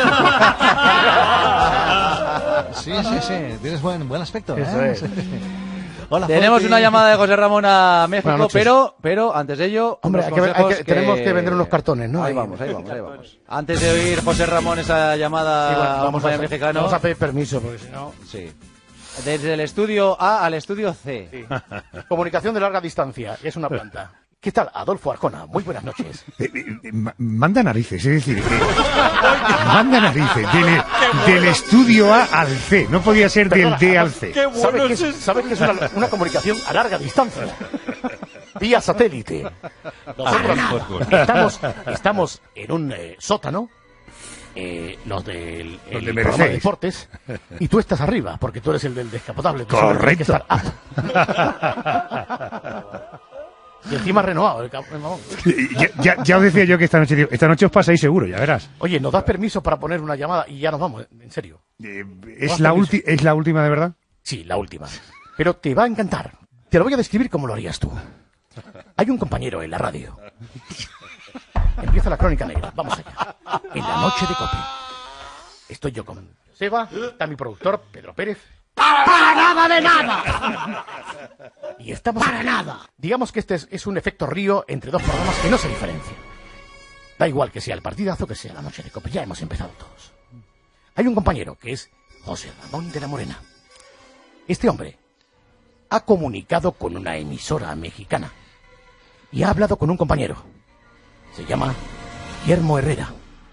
[SPEAKER 16] Sí. Tienes buen aspecto, ¿eh?
[SPEAKER 18] Eso es.
[SPEAKER 5] Hola, tenemos una llamada de José Ramón a México, pero antes de ello...
[SPEAKER 18] Hombre, tenemos que vender unos cartones, ¿no?
[SPEAKER 5] Ahí vamos. Antes de oír, José Ramón, esa llamada
[SPEAKER 18] vamos a mexicano... Vamos a pedir permiso, porque si no...
[SPEAKER 5] Sí. Desde el estudio A al estudio C.
[SPEAKER 18] Sí. Comunicación de larga distancia, es una planta. ¿Qué tal? Adolfo Arjona, muy buenas noches.
[SPEAKER 4] Manda narices, es decir, manda narices, del estudio A al C, no podía ser del D al C.
[SPEAKER 18] ¿Sabes que es una comunicación a larga distancia? Vía satélite. Nosotros estamos en un sótano, los del programa de deportes, y tú estás arriba, porque tú eres el del descapotable.
[SPEAKER 4] Correcto.
[SPEAKER 18] Y encima renovado el mamón.
[SPEAKER 4] Ya os decía yo que esta noche os pasáis seguro, ya verás.
[SPEAKER 18] Oye, ¿nos das permiso para poner una llamada? Y ya nos vamos, en serio.
[SPEAKER 4] ¿Es la última de verdad?
[SPEAKER 18] Sí, la última. Pero te va a encantar. Te lo voy a describir como lo harías tú. Hay un compañero en la radio. Empieza la crónica negra. Vamos allá. En la noche de Cope. Estoy yo con Seba, está mi productor, Pedro Pérez. ¡Para nada de nada! Y estamos... ¡Para nada! Digamos que este es un efecto río entre dos programas que no se diferencian. Da igual que sea el partidazo, que sea la noche de Cope. Ya hemos empezado todos. Hay un compañero que es José Ramón de la Morena. Este hombre ha comunicado con una emisora mexicana y ha hablado con un compañero. Se llama Guillermo Herrera.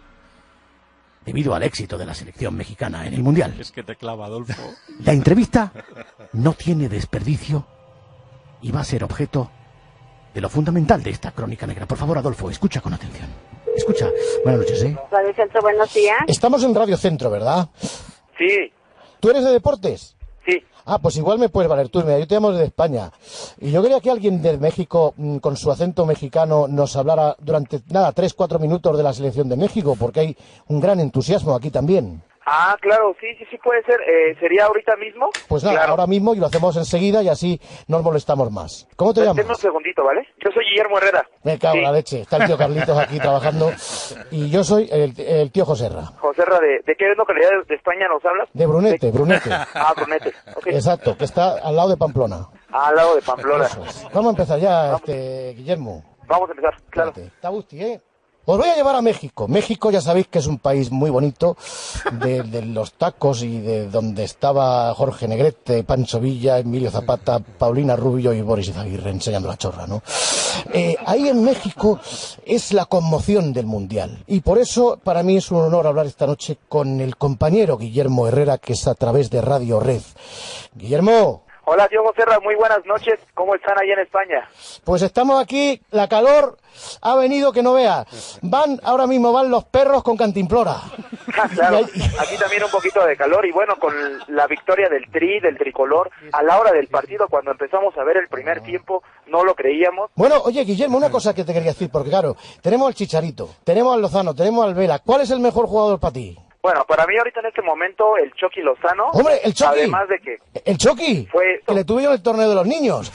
[SPEAKER 18] Debido al éxito de la selección mexicana en el Mundial.
[SPEAKER 29] Es que te clava, Adolfo.
[SPEAKER 18] La entrevista no tiene desperdicio y va a ser objeto de lo fundamental de esta crónica negra. Por favor, Adolfo, escucha con atención. Escucha. Buenas noches, ¿eh?
[SPEAKER 14] Radio Centro, buenos días.
[SPEAKER 2] Estamos en Radio Centro, ¿verdad?
[SPEAKER 14] Sí.
[SPEAKER 2] ¿Tú eres de deportes?
[SPEAKER 14] Sí.
[SPEAKER 2] Ah, pues igual me puedes valer tú. Mira, yo te llamo desde España. Y yo quería que alguien de México, con su acento mexicano, nos hablara durante, 3-4 minutos de la selección de México, porque hay un gran entusiasmo aquí también.
[SPEAKER 14] Ah, claro, sí puede ser. ¿Sería ahorita mismo?
[SPEAKER 2] Pues nada,
[SPEAKER 14] claro.
[SPEAKER 2] Ahora mismo, y lo hacemos enseguida y así no nos molestamos más. ¿Cómo te llamas?
[SPEAKER 14] Denme un segundito, ¿vale? Yo soy Guillermo Herrera.
[SPEAKER 2] Me cago en la leche. Está el tío Carlitos aquí trabajando. Y yo soy el tío Joserra.
[SPEAKER 14] Joserra, ¿de qué localidad de España nos hablas?
[SPEAKER 2] De Brunete, Brunete.
[SPEAKER 14] Ah, Brunete. Okay.
[SPEAKER 2] Exacto, que está al lado de Pamplona.
[SPEAKER 14] Al lado de Pamplona.
[SPEAKER 2] Vamos a empezar ya, Guillermo.
[SPEAKER 14] Vamos a empezar, claro.
[SPEAKER 2] Está Busti, ¿eh? Os voy a llevar a México. México ya sabéis que es un país muy bonito, de los tacos y de donde estaba Jorge Negrete, Pancho Villa, Emilio Zapata, Paulina Rubio y Boris Izaguirre enseñando la chorra, ¿no? Ahí en México es la conmoción del Mundial. Y por eso para mí es un honor hablar esta noche con el compañero Guillermo Herrera, que es a través de Radio Red. Guillermo.
[SPEAKER 14] Hola, Diogo Serra, muy buenas noches. ¿Cómo están ahí en España?
[SPEAKER 2] Pues estamos aquí, la calor ha venido que no vea. Ahora mismo van los perros con cantimplora.
[SPEAKER 14] Claro, aquí también un poquito de calor y bueno, con la victoria del tricolor, a la hora del partido, cuando empezamos a ver el primer tiempo, no lo creíamos.
[SPEAKER 2] Bueno, oye, Guillermo, una cosa que te quería decir, porque claro, tenemos al Chicharito, tenemos al Lozano, tenemos al Vela. ¿Cuál es el mejor jugador para ti?
[SPEAKER 14] Bueno, para mí ahorita en este momento el Chucky Lozano.
[SPEAKER 2] ¡Hombre, el Chucky!
[SPEAKER 14] Además de que...
[SPEAKER 2] ¿El Chucky?
[SPEAKER 14] Fue...
[SPEAKER 2] Que le tuve yo en el torneo de los niños.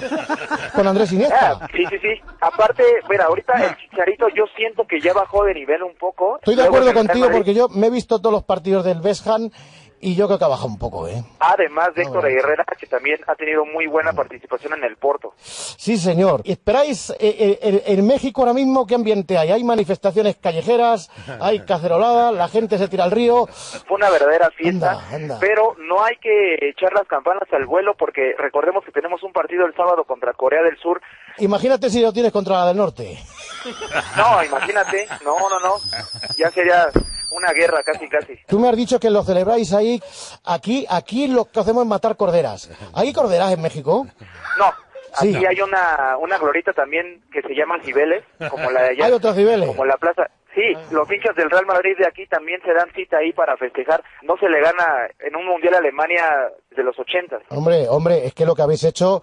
[SPEAKER 2] Con Andrés Iniesta.
[SPEAKER 14] Sí. Aparte, mira, ahorita el Chicharito yo siento que ya bajó de nivel un poco.
[SPEAKER 2] Estoy de acuerdo contigo porque yo me he visto todos los partidos del West Ham y yo creo que ha bajado un poco, ¿eh?
[SPEAKER 14] Además de Héctor Herrera, que también ha tenido muy buena participación en el Porto.
[SPEAKER 2] Sí, señor. ¿Y esperáis en México ahora mismo qué ambiente hay? ¿Hay manifestaciones callejeras? ¿Hay caceroladas? ¿La gente se tira al río?
[SPEAKER 14] Fue una verdadera fiesta, pero no hay que echar las campanas al vuelo porque recordemos que tenemos un partido el sábado contra Corea del Sur.
[SPEAKER 2] Imagínate si lo tienes contra la del Norte.
[SPEAKER 14] No, imagínate. No. Ya sería una guerra casi.
[SPEAKER 2] Tú me has dicho que lo celebráis ahí. Aquí lo que hacemos es matar corderas. ¿Hay corderas en México?
[SPEAKER 14] No. Aquí sí. Hay una glorita también que se llama Cibeles, como la de allá.
[SPEAKER 2] ¿Hay otros Cibeles?
[SPEAKER 14] Como la plaza. Sí, los hinchas del Real Madrid de aquí también se dan cita ahí para festejar. No se le gana en un Mundial a Alemania de los 80.
[SPEAKER 2] Hombre, es que lo que habéis hecho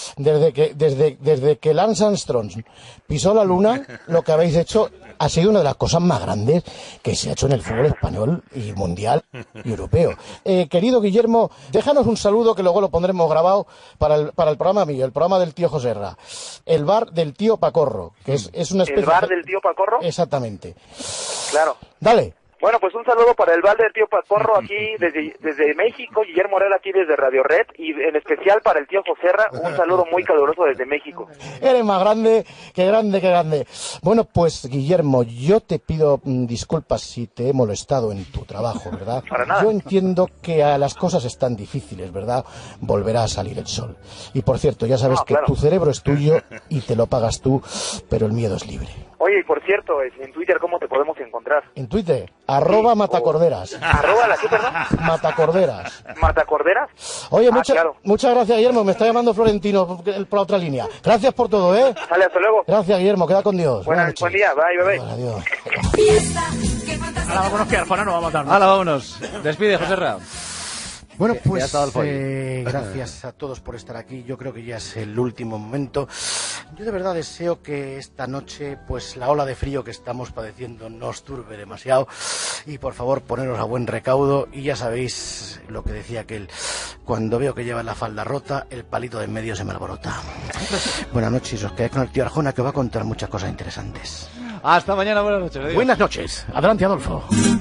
[SPEAKER 2] desde que Lance Armstrong pisó la luna, lo que habéis hecho ha sido una de las cosas más grandes que se ha hecho en el fútbol español y mundial y europeo. Querido Guillermo, déjanos un saludo que luego lo pondremos grabado para el programa mío, el programa del tío Joserra. El bar del tío Pacorro, que es una especie...
[SPEAKER 14] ¿El bar del tío Pacorro?
[SPEAKER 2] Exactamente.
[SPEAKER 14] Claro.
[SPEAKER 2] Dale.
[SPEAKER 14] Bueno, pues un saludo para el Valde del tío Patorro aquí desde México, Guillermo Herrera aquí desde Radio Red, y en especial para el tío Joserra, un saludo muy caluroso desde México.
[SPEAKER 2] Eres más grande, que grande, que grande. Bueno, pues Guillermo, yo te pido disculpas si te he molestado en tu trabajo, ¿verdad?
[SPEAKER 14] Para nada.
[SPEAKER 2] Yo entiendo que las cosas están difíciles, ¿verdad? Volverá a salir el sol. Y por cierto, ya sabes que tu cerebro es tuyo y te lo pagas tú, pero el miedo es libre.
[SPEAKER 14] Oye, y por cierto, en Twitter, ¿cómo te podemos encontrar?
[SPEAKER 2] En Twitter, @matacorderas.
[SPEAKER 14] ¿Arroba la qué, perdón?
[SPEAKER 2] Matacorderas.
[SPEAKER 14] ¿Matacorderas?
[SPEAKER 2] Oye,
[SPEAKER 14] claro.
[SPEAKER 2] muchas gracias, Guillermo. Me está llamando Florentino por la otra línea. Gracias por todo, ¿eh?
[SPEAKER 14] Sale, hasta luego.
[SPEAKER 2] Gracias, Guillermo. Queda con Dios.
[SPEAKER 14] Buen día. Bye.
[SPEAKER 2] Adiós.
[SPEAKER 9] Ahora vámonos, que Arjona no va a matar.
[SPEAKER 5] Hala, vámonos. Despide, Joserra.
[SPEAKER 2] Bueno, pues
[SPEAKER 5] folle.
[SPEAKER 2] gracias a todos por estar aquí. Yo creo que ya es el último momento. Yo de verdad deseo que esta noche, pues la ola de frío que estamos padeciendo no os turbe demasiado. Y por favor, poneros a buen recaudo. Y ya sabéis lo que decía aquel: cuando veo que lleva la falda rota, el palito de en medio se me alborota. Buenas noches, os quedáis con el tío Arjona, que va a contar muchas cosas interesantes.
[SPEAKER 5] Hasta mañana, buenas noches. Adiós.
[SPEAKER 18] Buenas noches. Adelante, Adolfo.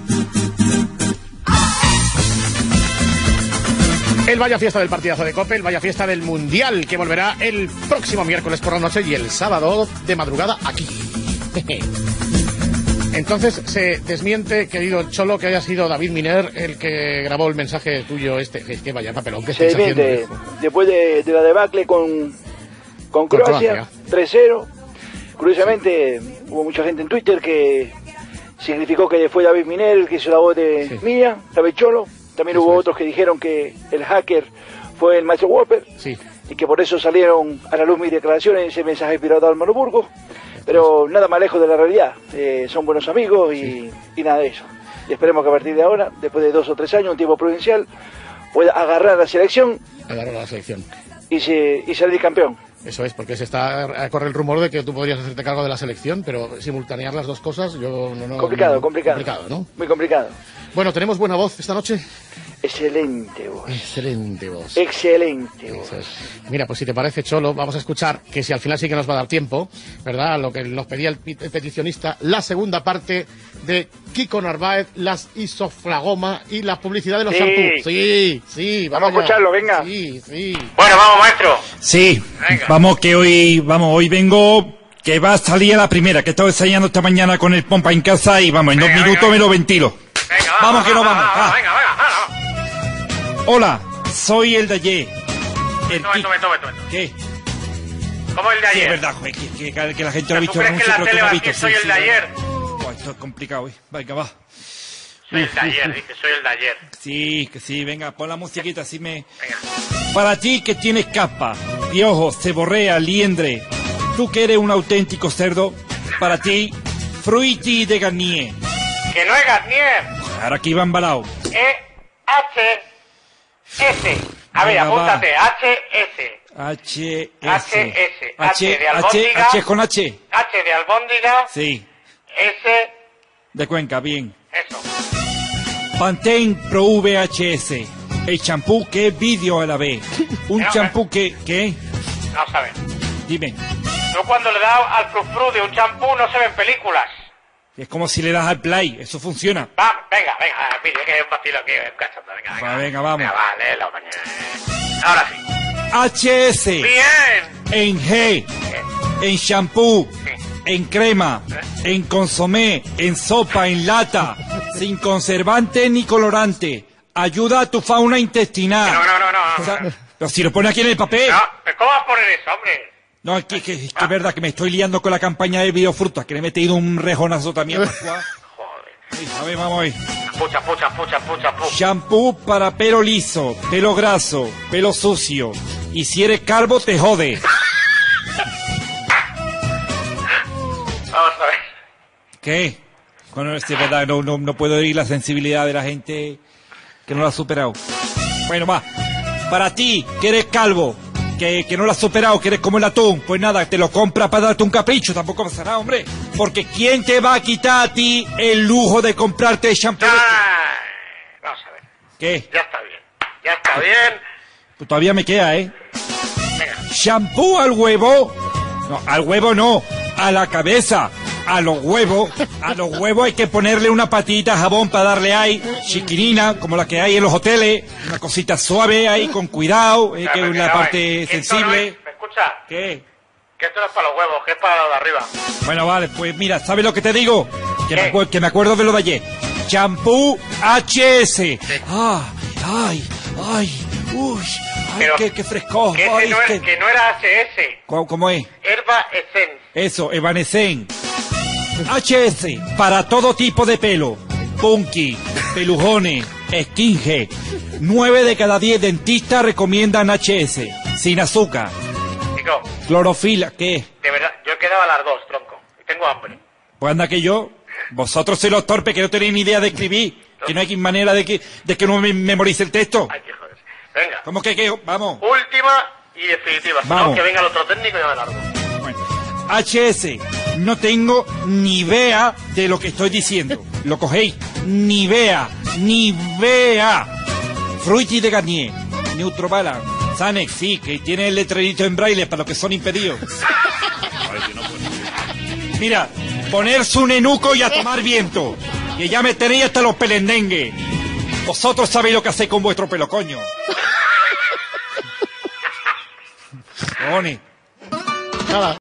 [SPEAKER 3] El Vaya Fiesta del partidazo de COPE, el Vaya Fiesta del Mundial, que volverá el próximo miércoles por la noche y el sábado de madrugada aquí. Entonces se desmiente, querido Cholo, que haya sido David Miner el que grabó el mensaje tuyo que vaya papelón. ¿Qué
[SPEAKER 15] se desmiente, después de la debacle con Croacia, 3-0. Curiosamente, hubo mucha gente en Twitter que significó que fue David Miner el que hizo la voz de mía, David Cholo. También hubo otros que dijeron que el hacker fue el maestro Whopper y que por eso salieron a la luz mis declaraciones, ese mensaje pirata al Monoburgo, pero nada más lejos de la realidad. Son buenos amigos y nada de eso. Y esperemos que a partir de ahora, después de 2 o 3 años, un tiempo prudencial, pueda agarrar la selección y salir campeón.
[SPEAKER 3] Eso es, porque corre el rumor de que tú podrías hacerte cargo de la selección, pero simultanear las dos cosas,
[SPEAKER 15] Complicado,
[SPEAKER 3] ¿no?
[SPEAKER 15] Muy complicado.
[SPEAKER 3] Bueno, ¿tenemos buena voz esta noche?
[SPEAKER 15] Excelente voz.
[SPEAKER 3] Excelente voz.
[SPEAKER 15] Excelente voz.
[SPEAKER 3] Mira, pues si te parece, Cholo, vamos a escuchar, que si al final sí que nos va a dar tiempo, ¿verdad? Lo que nos pedía el peticionista, la segunda parte de Kiko Narváez, las isoflagoma y la publicidad de los shampoos. Sí,
[SPEAKER 15] vamos a escucharlo, venga.
[SPEAKER 3] Sí.
[SPEAKER 17] Bueno, vamos, maestro.
[SPEAKER 13] Sí,
[SPEAKER 17] venga.
[SPEAKER 13] Vamos que hoy vengo, que va a salir a la primera, que estaba ensayando esta mañana con el pompa en casa y vamos, en 2 minutos me lo ventilo.
[SPEAKER 17] Venga,
[SPEAKER 13] vamos que no vamos.
[SPEAKER 17] Venga.
[SPEAKER 13] Hola, soy el de ayer.
[SPEAKER 17] Momento.
[SPEAKER 13] ¿Qué?
[SPEAKER 17] ¿Cómo el de ayer?
[SPEAKER 13] Sí, es verdad, joder, que la gente lo ha visto.
[SPEAKER 17] ¿Tú crees que la tele va a decir soy el de ayer?
[SPEAKER 13] Esto es complicado, venga, va.
[SPEAKER 17] Soy el de ayer, dice, soy el de ayer.
[SPEAKER 13] Sí, que sí, venga, pon la musiquita, así me... Venga. Para ti que tienes capa, piojos, ceborrea, liendre, tú que eres un auténtico cerdo, para ti, fruiti de Garnier.
[SPEAKER 17] Que no es Garnier.
[SPEAKER 13] Ahora aquí va embalado.
[SPEAKER 17] HS. A ver, apúntate, HS. H de albóndiga.
[SPEAKER 13] H con H.
[SPEAKER 17] H de albóndiga.
[SPEAKER 13] Sí.
[SPEAKER 17] S
[SPEAKER 13] de Cuenca, bien.
[SPEAKER 17] Eso.
[SPEAKER 13] Pantene Pro VHS. El champú que es vídeo a la vez. Un champú que... ¿Qué?
[SPEAKER 17] No sabes.
[SPEAKER 13] Dime.
[SPEAKER 17] Yo cuando le das al frufru de un champú no se ven películas.
[SPEAKER 13] Es como si le das al play, eso funciona.
[SPEAKER 17] Venga, mire, que es un vacilo aquí, venga,
[SPEAKER 13] vamos.
[SPEAKER 17] Venga, vale, la mañana. Ahora sí.
[SPEAKER 13] HS.
[SPEAKER 17] Bien.
[SPEAKER 13] En G. En shampoo. En crema. En consomé. En sopa. En lata. Sin conservante ni colorante. Ayuda a tu fauna intestinal.
[SPEAKER 17] No.
[SPEAKER 13] O sea, pero si lo pone aquí en el papel.
[SPEAKER 17] No, ¿cómo vas a poner eso, hombre?
[SPEAKER 13] No, es que es verdad que me estoy liando con la campaña de Videofrutas, que le he metido un rejonazo también.
[SPEAKER 17] Joder.
[SPEAKER 13] A ver, vamos ahí.
[SPEAKER 17] Pucha.
[SPEAKER 13] Shampoo para pelo liso, pelo graso, pelo sucio. Y si eres calvo, te jode.
[SPEAKER 17] Vamos a ver.
[SPEAKER 13] ¿Qué? Bueno, es verdad, no puedo oír la sensibilidad de la gente que no lo ha superado. Bueno, va. Para ti, que eres calvo, que no lo has superado, que eres como el atún, pues nada, te lo compras para darte un capricho, tampoco pasará, hombre. Porque ¿quién te va a quitar a ti el lujo de comprarte el shampoo?
[SPEAKER 17] Vamos a ver.
[SPEAKER 13] ¿Qué?
[SPEAKER 17] Ya está bien.
[SPEAKER 13] Pues todavía me queda,
[SPEAKER 17] Venga.
[SPEAKER 13] ¿Shampoo al huevo? No, al huevo no, a la cabeza. a los huevos hay que ponerle una patita de jabón para darle ahí, chiquinina, como la que hay en los hoteles, una cosita suave ahí, con cuidado, que es una parte sensible.
[SPEAKER 17] ¿Me escucha?
[SPEAKER 13] ¿Qué?
[SPEAKER 17] Que esto no es para los huevos, que es para lo de arriba.
[SPEAKER 13] Bueno, vale, pues mira, ¿sabes lo que te digo? Que me acuerdo de lo de ayer. Champú HS. Qué fresco.
[SPEAKER 17] Que, que no era HS.
[SPEAKER 13] ¿Cómo es?
[SPEAKER 17] Herba Essence.
[SPEAKER 13] Eso, Evanescen. HS, para todo tipo de pelo. Punky, pelujones, skinhead. 9 de cada 10 dentistas recomiendan HS. Sin azúcar.
[SPEAKER 17] Chico.
[SPEAKER 13] Clorofila, ¿qué?
[SPEAKER 17] De verdad, yo he quedado a las 2, tronco. Y tengo hambre.
[SPEAKER 13] Pues anda que yo. Vosotros sois los torpes que no tenéis ni idea de escribir. Que no hay manera de que no me memorice el texto.
[SPEAKER 17] Hay que joderse. Venga.
[SPEAKER 13] ¿Cómo que? Vamos.
[SPEAKER 17] Última y definitiva.
[SPEAKER 13] Vamos.
[SPEAKER 17] No, que venga el otro técnico y ya me largo.
[SPEAKER 13] Bueno. HS. No tengo ni idea de lo que estoy diciendo. ¿Lo cogéis? Ni idea. Fruity de Garnier. Neutrobala. Sanex, sí, que tiene el letrerito en braille para los que son impedidos. Mira, ponerse un enuco y a tomar viento. Que ya me tenéis hasta los pelendengues. Vosotros sabéis lo que hacéis con vuestro pelo, coño. Cojones.
[SPEAKER 3] Nada.